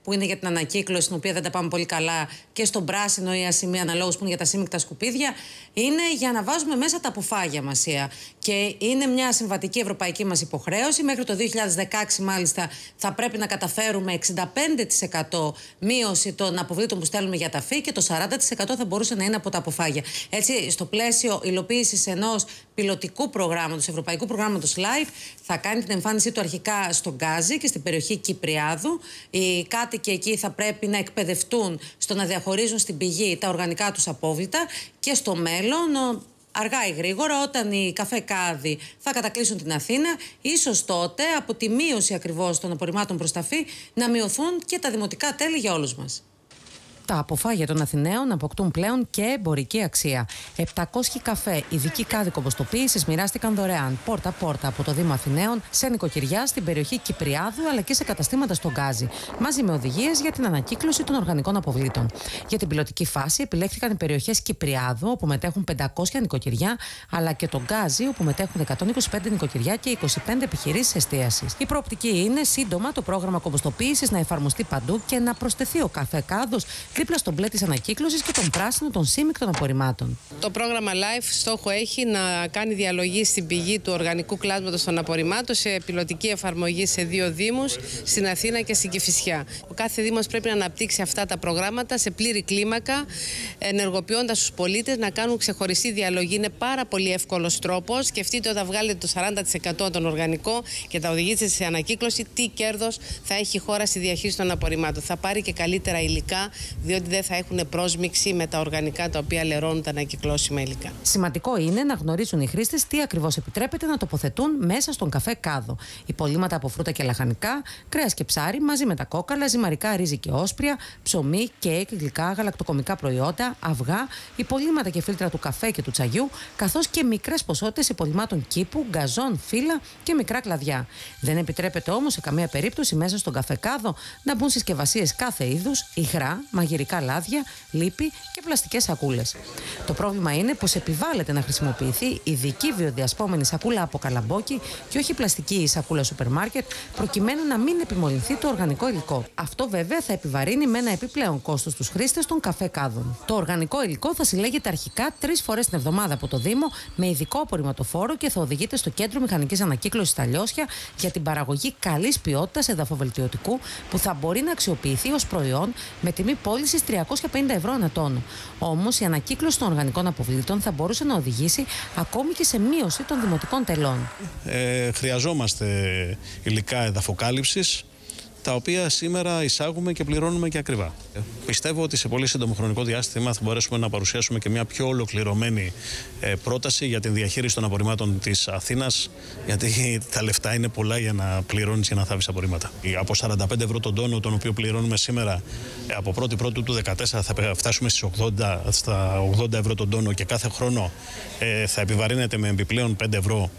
που είναι για την ανακύκλωση, στην οποία δεν τα πάμε πολύ καλά, και στον πράσινο ή ασημεία αναλόγως που είναι για τα σύμμικτα σκουπίδια, είναι για να βάζουμε μέσα τα αποφάγια μας. Και είναι μια συμβατική ευρωπαϊκή μας υποχρέωση. Μέχρι το δύο χιλιάδες δεκαέξι, μάλιστα, θα πρέπει να καταφέρουμε εξήντα πέντε τοις εκατό μείωση των αποβλήτων που στέλνουμε για ταφή και το σαράντα τοις εκατό θα μπορούσε να είναι από τα αποφάγια. Έτσι, στο πλαίσιο υλοποίησης ενός πιλωτικού προγράμματος, ευρωπαϊκού προγράμματος LIFE, θα κάνει την εμφάνισή του αρχικά στον Γκάζι και στην περιοχή Κυπριάδου. Οι κάτοικοι εκεί θα πρέπει να εκπαιδευτούν στο να διαχωρίζουν στην πηγή τα οργανικά τους απόβλητα και στο μέλλον, αργά ή γρήγορα, όταν οι καφέ-κάδοι θα κατακλείσουν την Αθήνα, ίσως τότε από τη μείωση ακριβώς των απορριμμάτων προς ταφή να μειωθούν και τα δημοτικά τέλη για όλους μας. Τα αποφάγια των Αθηναίων αποκτούν πλέον και εμπορική αξία. επτακόσιοι καφέ ειδική κάδοι κομποστοποίησης μοιράστηκαν δωρεάν πόρτα-πόρτα από το Δήμο Αθηναίων σε νοικοκυριά στην περιοχή Κυπριάδου αλλά και σε καταστήματα στον Γκάζι, μαζί με οδηγίες για την ανακύκλωση των οργανικών αποβλήτων. Για την πιλωτική φάση επιλέχθηκαν οι περιοχές Κυπριάδου, όπου μετέχουν πεντακόσια νοικοκυριά, αλλά και τον Γκάζι, όπου μετέχουν εκατόν είκοσι πέντε νοικοκυριά και είκοσι πέντε επιχειρήσεις εστίασης. Η προοπτική είναι σύντομα το πρόγραμμα κομποστοποίησης να εφαρμοστεί παντού και να προσθεθεί ο καφέ κάδος δίπλα στον μπλε της ανακύκλωσης και τον πράσινο των σύμμικτων απορριμμάτων. Το πρόγραμμα LIFE στόχο έχει να κάνει διαλογή στην πηγή του οργανικού κλάσματος των απορριμμάτων σε πιλωτική εφαρμογή σε δύο δήμους, στην Αθήνα και στην Κηφισιά. Ο κάθε δήμος πρέπει να αναπτύξει αυτά τα προγράμματα σε πλήρη κλίμακα, ενεργοποιώντας τους πολίτες να κάνουν ξεχωριστή διαλογή. Είναι πάρα πολύ εύκολος τρόπος. Σκεφτείτε όταν βγάλετε το σαράντα τοις εκατό των οργανικών και τα οδηγήσετε σε ανακύκλωση, τι κέρδος θα έχει η χώρα στη διαχείριση των απορριμμάτων. Θα πάρει και καλύτερα υλικά, διότι δεν θα έχουν πρόσμιξη με τα οργανικά τα οποία λερώνουν τα ανακυκλώσιμα υλικά. Σημαντικό είναι να γνωρίζουν οι χρήστες τι ακριβώς επιτρέπεται να τοποθετούν μέσα στον καφέ κάδο. Υπολείμματα από φρούτα και λαχανικά, κρέας και ψάρι, μαζί με τα κόκαλα, ζυμαρικά, ρύζι και όσπρια, ψωμί, κέικ, γλυκά, γαλακτοκομικά προϊόντα, αυγά, υπολείμματα και φίλτρα του καφέ και του τσαγιού, καθώς και μικρές ποσότητες υπολειμμάτων κήπου, γκαζόν, φύλλα και μικρά κλαδιά. Δεν επιτρέπεται όμως σε καμία περίπτωση μέσα στον καφέ κάδο να μπουν συσκευασίες κάθε είδους, υγρά, μαγειρικά λάδια, λίπη και πλαστικές σακούλες. Το πρόβλημα είναι πως επιβάλλεται να χρησιμοποιηθεί ειδική βιοδιασπόμενη σακούλα από καλαμπόκι και όχι πλαστική σακούλα σούπερ μάρκετ, προκειμένου να μην επιμολυνθεί το οργανικό υλικό. Αυτό βέβαια θα επιβαρύνει με ένα επιπλέον κόστος τους χρήστες των καφέ κάδων. Το οργανικό υλικό θα συλλέγεται αρχικά τρεις φορές την εβδομάδα από το Δήμο με ειδικό απορριμματοφόρο και θα οδηγείται στο Κέντρο Μηχανικής Ανακύκλωσης στα Λιώσια για την παραγωγή καλής ποιότητας εδαφοβελτιωτικού που θα μπορεί να αξιοποιηθεί ως προϊόν με τιμή πώλησης τριακόσια πενήντα ευρώ ανά τόνο. Όμως η ανακύκλωση των οργανικών αποβλήτων θα μπορούσε να οδηγήσει ακόμη και σε μείωση των δημοτικών τελών. Ε, χρειαζόμαστε υλικά εδαφοκάλυψης, τα οποία σήμερα εισάγουμε και πληρώνουμε και ακριβά. Πιστεύω ότι σε πολύ σύντομο χρονικό διάστημα θα μπορέσουμε να παρουσιάσουμε και μια πιο ολοκληρωμένη ε, πρόταση για την διαχείριση των απορριμμάτων της Αθήνας, γιατί τα λεφτά είναι πολλά για να πληρώνεις για να θάβεις απορρίμματα. Από σαράντα πέντε ευρώ τον τόνο, τον οποίο πληρώνουμε σήμερα, ε, από πρώτη πρώτου του δύο χιλιάδες δεκατέσσερα θα φτάσουμε στις ογδόντα, στα ογδόντα ευρώ τον τόνο και κάθε χρόνο ε, θα επιβαρύνεται με επιπλέον πέντε ευρώ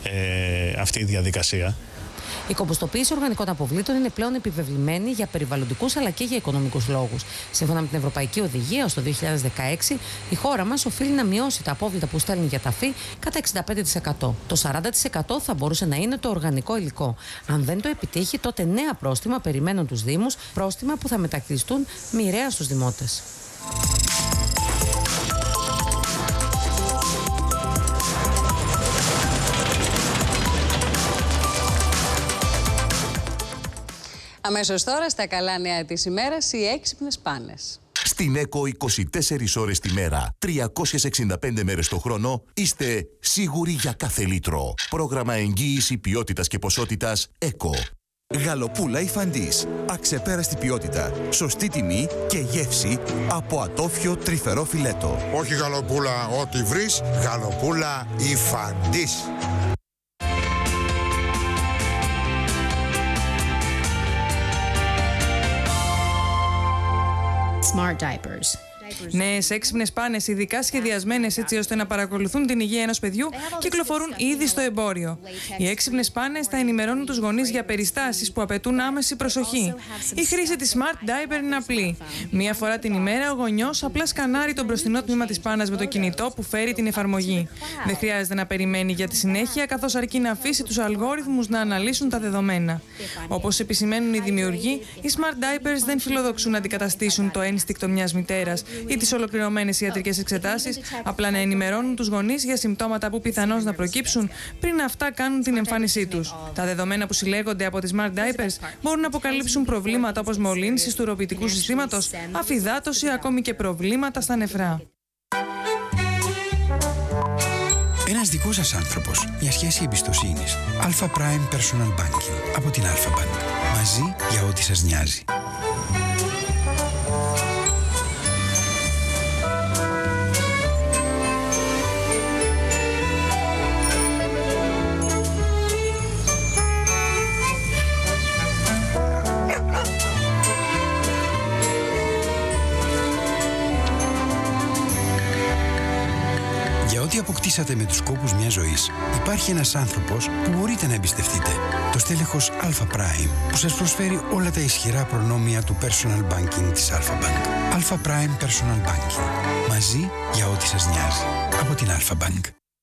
ε, αυτή η διαδικασία. Η κομποστοποίηση οργανικών αποβλήτων είναι πλέον επιβεβλημένη για περιβαλλοντικούς αλλά και για οικονομικούς λόγους. Σύμφωνα με την Ευρωπαϊκή Οδηγία, ως το δύο χιλιάδες δεκαέξι, η χώρα μας οφείλει να μειώσει τα απόβλητα που στέλνει για ταφή κατά εξήντα πέντε τοις εκατό. Το σαράντα τοις εκατό θα μπορούσε να είναι το οργανικό υλικό. Αν δεν το επιτύχει, τότε νέα πρόστιμα περιμένουν τους Δήμους, πρόστιμα που θα μετακριστούν μοιραία στους δημότες. Αμέσως τώρα στα καλά νέα της ημέρας, οι έξυπνες πάνες. Στην ΕΚΟ είκοσι τέσσερις ώρες τη μέρα, τριακόσιες εξήντα πέντε μέρες το χρόνο, είστε σίγουροι για κάθε λίτρο. Πρόγραμμα εγγύηση ποιότητας και ποσότητας ΕΚΟ. Γαλοπούλα Υφαντής. Αξεπέραστη ποιότητα, σωστή τιμή και γεύση από ατόφιο τρυφερό φιλέτο. Όχι γαλοπούλα ό,τι βρεις, γαλοπούλα Υφαντής. Smart diapers. Νέες έξυπνες πάνες, ειδικά σχεδιασμένες έτσι ώστε να παρακολουθούν την υγεία ενός παιδιού, κυκλοφορούν ήδη στο εμπόριο. Οι έξυπνες πάνες θα ενημερώνουν τους γονείς για περιστάσεις που απαιτούν άμεση προσοχή. Η χρήση της Smart Diaper είναι απλή. Μία φορά την ημέρα ο γονιός απλά σκανάρει το μπροστινό τμήμα της πάνας με το κινητό που φέρει την εφαρμογή. Δεν χρειάζεται να περιμένει για τη συνέχεια, καθώς αρκεί να αφήσει τους αλγόριθμους να αναλύσουν τα δεδομένα. Όπως επισημαίνουν οι δημιουργοί, οι Smart Diapers δεν φιλοδοξούν να αντικαταστήσουν το ένστικτο μιας μητέρας ή τις ολοκληρωμένες ιατρικές εξετάσεις, απλά να ενημερώνουν τους γονείς για συμπτώματα που πιθανώς να προκύψουν πριν αυτά κάνουν την εμφάνισή τους. Τα δεδομένα που συλλέγονται από τις Smart Diapers μπορούν να αποκαλύψουν προβλήματα όπως μολύνσεις του ουροπιτικού συστήματος, αφυδάτωση, ακόμη και προβλήματα στα νεφρά. Ένας δικός σας άνθρωπος, μια σχέση εμπιστοσύνης. Alpha Prime Personal Banking από την Alpha Bank. Μαζί για ό,τι σας νοιάζει. Ό,τι αποκτήσατε με τους κόπους μιας ζωής, υπάρχει ένας άνθρωπος που μπορείτε να εμπιστευτείτε. Το στέλεχος Alpha Prime, που σας προσφέρει όλα τα ισχυρά προνόμια του Personal Banking της Alpha Bank. Alpha Prime Personal Banking. Μαζί για ό,τι σας νοιάζει. Από την Alpha Bank.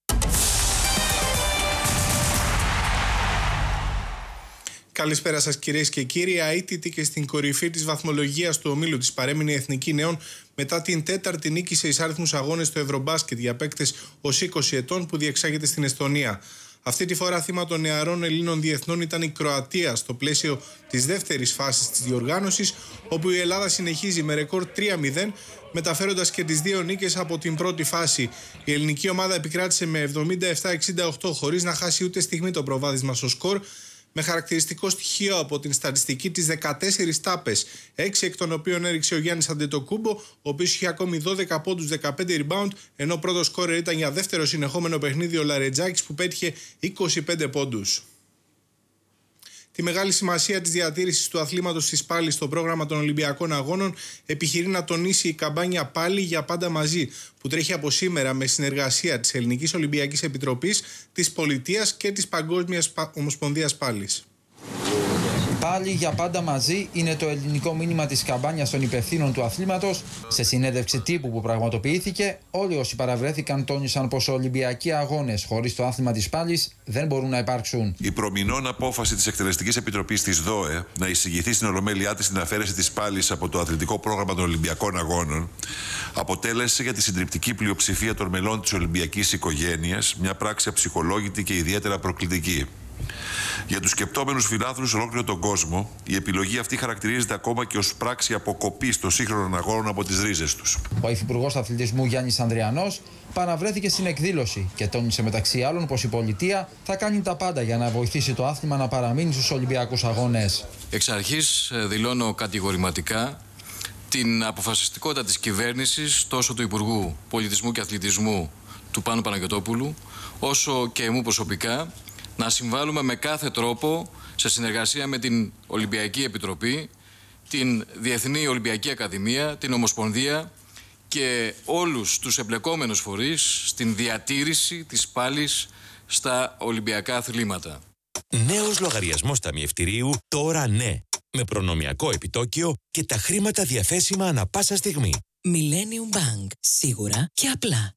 Καλησπέρα σας κυρίες και κύριοι. Αίτητη και στην κορυφή της βαθμολογίας του ομίλου της παρέμεινε η Εθνική Νέων μετά την τέταρτη νίκη σε εισάριθμους αγώνες στο Ευρωμπάσκετ για παίκτες ως είκοσι ετών που διεξάγεται στην Εστονία. Αυτή τη φορά θύμα των νεαρών Ελλήνων διεθνών ήταν η Κροατία στο πλαίσιο της δεύτερης φάσης της διοργάνωσης, όπου η Ελλάδα συνεχίζει με ρεκόρ τρία μηδέν, μεταφέροντας και τις δύο νίκες από την πρώτη φάση. Η ελληνική ομάδα επικράτησε με εβδομήντα επτά εξήντα οκτώ χωρίς να χάσει ούτε στιγμή το προβάδισμα στο σκορ, με χαρακτηριστικό στοιχείο από την στατιστική της δεκατέσσερις τάπες, έξι εκ των οποίων έριξε ο Γιάννης Αντετοκούμπο, ο οποίος είχε ακόμη δώδεκα πόντους, δεκαπέντε rebound, ενώ πρώτο σκόρερ ήταν για δεύτερο συνεχόμενο παιχνίδι ο Λαρετζάκης που πέτυχε είκοσι πέντε πόντους. Τη μεγάλη σημασία της διατήρησης του αθλήματος της πάλης στο πρόγραμμα των Ολυμπιακών Αγώνων επιχειρεί να τονίσει η καμπάνια Πάλι για πάντα μαζί, που τρέχει από σήμερα με συνεργασία της Ελληνικής Ολυμπιακής Επιτροπής, της Πολιτείας και της Παγκόσμιας Ομοσπονδίας Πάλης. Πάλι για πάντα μαζί είναι το ελληνικό μήνυμα της καμπάνιας των υπευθύνων του αθλήματος. Σε συνέντευξη τύπου που πραγματοποιήθηκε, όλοι όσοι παραβρέθηκαν τόνισαν πως οι Ολυμπιακοί αγώνες χωρίς το άθλημα της πάλης δεν μπορούν να υπάρξουν. Η προμηνών απόφαση της Εκτελεστικής Επιτροπής της ΔΟΕ να εισηγηθεί στην Ολομέλειά της την αφαίρεση της πάλης από το αθλητικό πρόγραμμα των Ολυμπιακών Αγώνων αποτέλεσε για τη συντριπτική πλειοψηφία των μελών της Ολυμπιακής οικογένειας μια πράξη αψυχολόγητη και ιδιαίτερα προκλητική. Για τους σκεπτόμενους φιλάθλους σε ολόκληρο τον κόσμο, η επιλογή αυτή χαρακτηρίζεται ακόμα και ως πράξη αποκοπής των σύγχρονων αγώνων από τις ρίζες τους. Ο Υφυπουργός Αθλητισμού Γιάννης Ανδριανός παραβρέθηκε στην εκδήλωση και τόνισε μεταξύ άλλων πως η πολιτεία θα κάνει τα πάντα για να βοηθήσει το άθλημα να παραμείνει στους Ολυμπιακούς Αγώνες. Εξ αρχής δηλώνω κατηγορηματικά την αποφασιστικότητα της κυβέρνησης, τόσο του Υπουργού Πολιτισμού και Αθλητισμού του Πάνου Παναγιωτόπουλου, όσο και εμού προσωπικά, να συμβάλλουμε με κάθε τρόπο σε συνεργασία με την Ολυμπιακή Επιτροπή, την Διεθνή Ολυμπιακή Ακαδημία, την Ομοσπονδία και όλους τους εμπλεκόμενους φορείς στην διατήρηση της πάλης στα Ολυμπιακά αθλήματα. Νέος λογαριασμός ταμιευτηρίου τώρα ναι, με προνομιακό επιτόκιο και τα χρήματα διαθέσιμα ανα πάσα στιγμή. Millennium Bank. Σίγουρα και απλά.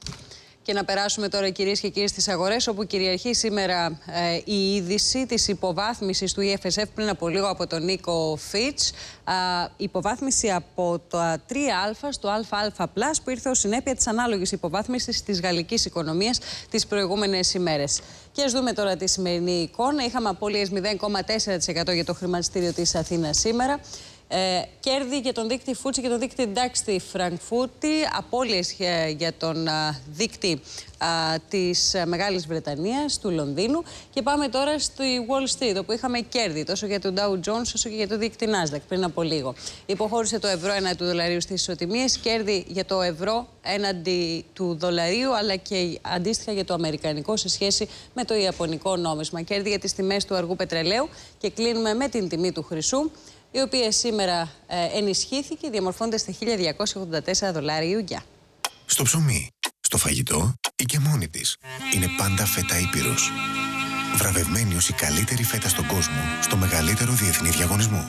Και να περάσουμε τώρα, κυρίες και κύριοι, στις αγορές, όπου κυριαρχεί σήμερα ε, η είδηση της υποβάθμισης του ι εφ ες εφ πριν από λίγο από τον Νίκο Φιτς. Ε, υποβάθμιση από το τρία α στο ΑΑ+, που ήρθε ως συνέπεια της ανάλογης υποβάθμισης της γαλλικής οικονομίας τις προηγούμενες ημέρες. Και ας δούμε τώρα τη σημερινή εικόνα. Είχαμε απώλειες μηδέν κόμμα τέσσερα τοις εκατό για το χρηματιστήριο της Αθήνας σήμερα. Ε, κέρδη για τον δείκτη Φούτσι και τον δείκτη Ντάξ στη Φραγκφούρτη, απώλειες για τον α, δείκτη α, της Μεγάλης Βρετανίας, του Λονδίνου. Και πάμε τώρα στη Wall Street, όπου είχαμε κέρδη τόσο για τον Dow Jones όσο και για τον δείκτη Nasdaq πριν από λίγο. Υποχώρησε το ευρώ έναντι του δολαρίου στις ισοτιμίες, κέρδη για το ευρώ έναντι του δολαρίου, αλλά και αντίστοιχα για το αμερικανικό σε σχέση με το ιαπωνικό νόμισμα. Κέρδη για τις τιμές του αργού πετρελαίου και κλείνουμε με την τιμή του χρυσού. η οποία σήμερα ε, ενισχύθηκε διαμορφώνοντας στα χίλια διακόσια ογδόντα τέσσερα δολάρια Ιουγιά. Στο ψωμί, στο φαγητό ή και μόνη της, είναι πάντα φέτα Ήπειρος. Βραβευμένη ως η καλύτερη φέτα στον κόσμο, στο μεγαλύτερο διεθνή διαγωνισμό.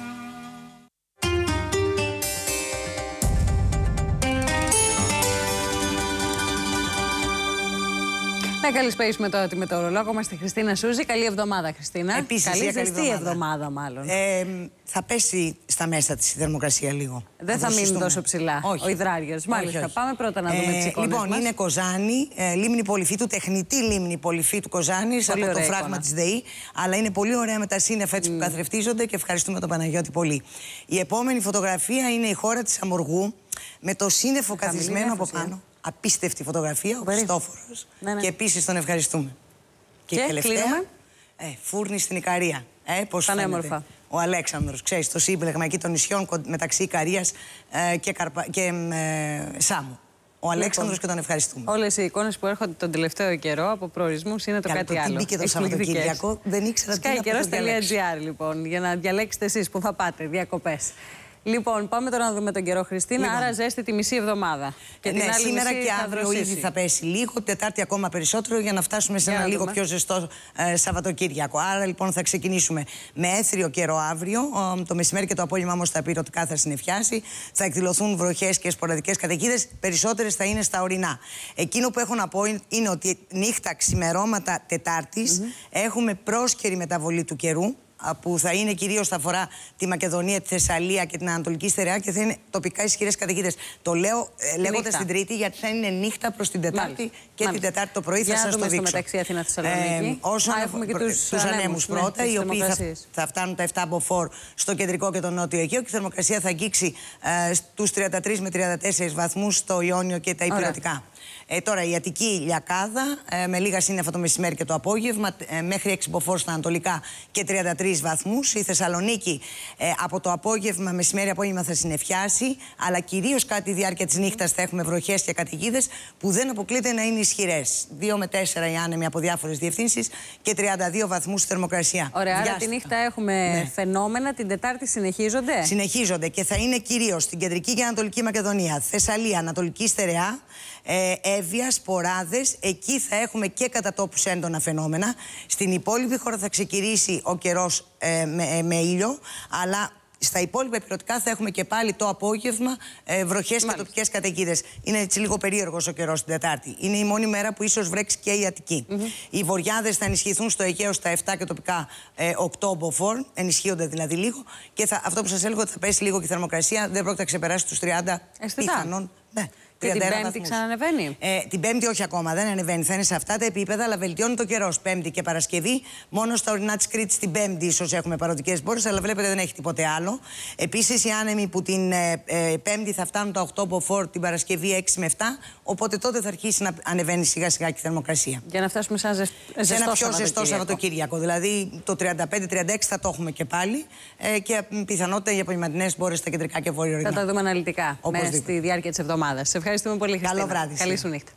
Να καλησπέρισουμε τώρα τη μετεωρολόγο μας, τη Χριστίνα Σούζη. Καλή εβδομάδα, Χριστίνα. Επίσης, καλή ζεστή εβδομάδα. εβδομάδα μάλλον. Ε, θα πέσει στα μέσα της η θερμοκρασία λίγο. Δεν θα, θα μείνει τόσο ψηλά. Όχι. Ο υδράριος. Μάλιστα. Όχι, όχι. Πάμε πρώτα να δούμε ε, τις εικόνες Λοιπόν, μας. είναι Κοζάνη, ε, λίμνη Πολυφύτου, τεχνητή λίμνη Πολυφύτου Κοζάνης από το φράγμα εικόνα. της ΔΕΗ. Αλλά είναι πολύ ωραία με τα σύννεφα έτσι mm. που καθρεφτίζονται και ευχαριστούμε τον Παναγιώτη πολύ. Η επόμενη φωτογραφία είναι η χώρα της Αμοργού με το σύννεφο καθισμένο από πάνω. Απίστευτη φωτογραφία, ο Χριστόφορος. Ναι, ναι. Και επίσης τον ευχαριστούμε. Και, και τελευταία, ε, φούρνη στην Ικαρία. Ε, πώς φαίνεται. Όμορφα. Ο Αλέξανδρος, ξέρεις, το σύμπλεγμα εκεί των νησιών μεταξύ Ικαρίας ε, και, Καρπα... και ε, Σάμου. Ο Αλέξανδρος και τον ευχαριστούμε. Όλες οι εικόνες που έρχονται τον τελευταίο καιρό από προορισμούς είναι το Καλά, κάτι το άλλο. Και το Σαββατοκύριακο δεν ήξερα τι να πω. skykeros.gr λοιπόν, για να διαλέξετε εσείς που θα πάτε, διακοπές. Λοιπόν, πάμε τώρα να δούμε τον καιρό, Χριστίνα. Λοιπόν. Άρα ζέστη τη μισή εβδομάδα. Και ναι, την άλλη σήμερα μισή και αύριο ήδη θα πέσει λίγο, Τετάρτη ακόμα περισσότερο για να φτάσουμε σε για ένα λίγο πιο ζεστό ε, Σαββατοκύριακο. Άρα λοιπόν θα ξεκινήσουμε με έθριο καιρό αύριο. Ε, το μεσημέρι και το απόγευμα όμως τα πυρωτικά θα συννεφιάσει. Θα εκδηλωθούν βροχές και σποραδικές καταιγίδες. Περισσότερες θα είναι στα ορεινά. Εκείνο που έχω να πω είναι ότι νύχτα ξημερώματα Τετάρτης mm-hmm. έχουμε πρόσκαιρη μεταβολή του καιρού, που θα είναι κυρίως θα αφορά τη Μακεδονία, τη Θεσσαλία και την Ανατολική Στερεά και θα είναι τοπικά ισχυρές καταιγίδες. Το λέω ε, λέγοντας την Τρίτη γιατί θα είναι νύχτα προς την Τετάρτη Μάλιστα. και Μάλιστα. την Τετάρτη το πρωί θα σας το δείξω. μεταξύ Αθήνα Θεσσαλονίκη. Ε, όσον έχουμε και τους, τους ανέμους ναι, πρώτα, οι οποίοι θα, θα φτάνουν τα επτά μποφόρ στο κεντρικό και το νότιο Αιγαίο και η θερμοκρασία θα αγγίξει ε, στους τριάντα τρεις με τριάντα τέσσερις βαθμούς στο Ιόνιο και τα Ηπειρωτικά. Ε, τώρα η Αττική λιακάδα ε, με λίγα σύννεφα το μεσημέρι και το απόγευμα ε, μέχρι έξι μποφόρ στα ανατολικά και τριάντα τρεις βαθμούς. Η Θεσσαλονίκη ε, από το απόγευμα, μεσημέρι απόγευμα θα συννεφιάσει, αλλά κυρίως κατά τη διάρκεια της νύχτας θα έχουμε βροχές και καταιγίδες που δεν αποκλείται να είναι ισχυρές. δύο με τέσσερα οι άνεμοι από διάφορες διευθύνσεις και τριάντα δύο βαθμούς θερμοκρασία. Ωραία, άρα τη νύχτα έχουμε ναι. φαινόμενα, την Τετάρτη συνεχίζονται. Συνεχίζονται και θα είναι κυρίως στην κεντρική και ανατολική Μακεδονία, Θεσσαλία, Ανατολική Στερεά. Ε, Εύβοια, σποράδες, εκεί θα έχουμε και κατά τόπους έντονα φαινόμενα. Στην υπόλοιπη χώρα θα ξεκινήσει ο καιρός ε, με, ε, με ήλιο, αλλά στα υπόλοιπα ηπειρωτικά θα έχουμε και πάλι το απόγευμα ε, βροχές και τοπικές καταιγίδες. Είναι έτσι λίγο περίεργος ο καιρός την Τετάρτη. Είναι η μόνη μέρα που ίσως βρέξει και η Αττική. Mm-hmm. Οι βοριάδες θα ενισχυθούν στο Αιγαίο στα επτά και τοπικά ε, οκτώ μποφόρ, ενισχύονται δηλαδή λίγο. Και θα, αυτό που σας έλεγα ότι θα πέσει λίγο και η θερμοκρασία, δεν πρόκειται να ξεπεράσει τους τριάντα πιθανόν. Ναι. Και την Πέμπτη ξανανεβαίνει. Ε, την Πέμπτη όχι ακόμα, δεν ανεβαίνει. Θα είναι σε αυτά τα επίπεδα, αλλά βελτιώνει το καιρό. Πέμπτη και Παρασκευή. Μόνο στα ορεινά της Κρήτης την Πέμπτη ίσως έχουμε παροδικές μπόρες, αλλά βλέπετε δεν έχει τίποτε άλλο. Επίσης οι άνεμοι που την ε, ε, Πέμπτη θα φτάνουν τα οκτώ μποφόρ, την Παρασκευή έξι με επτά. Οπότε τότε θα αρχίσει να ανεβαίνει σιγά σιγά και η θερμοκρασία. Για να φτάσουμε σε ένα, ζεσ... σε ένα πιο ζεστό Σαββατοκύριακο. Δηλαδή το τριάντα πέντε τριάντα έξι θα το έχουμε και πάλι. Ε, και πιθανότητα για απογευματινές μπόρες στα κεντρικά και βόρεια ορεινά. Θα τα δούμε αναλυτικά μέσα στη διάρκεια της εβδομάδας. Σε ευχαριστούμε πολύ, Χριστίνα. Καλό βράδυ. Καλή σου νύχτα.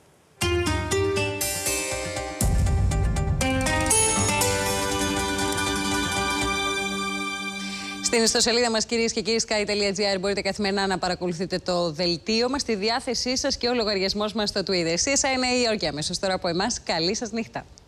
Στην ιστοσελίδα μας, κυρίες και κύριοι, sky.gr, μπορείτε καθημερινά να παρακολουθείτε το δελτίο μας, στη διάθεσή σας και ο λογαριασμός μας στο Twitter. Εσείς είναι η Γεωργία, αμέσως τώρα από εμάς. Καλή σας νύχτα.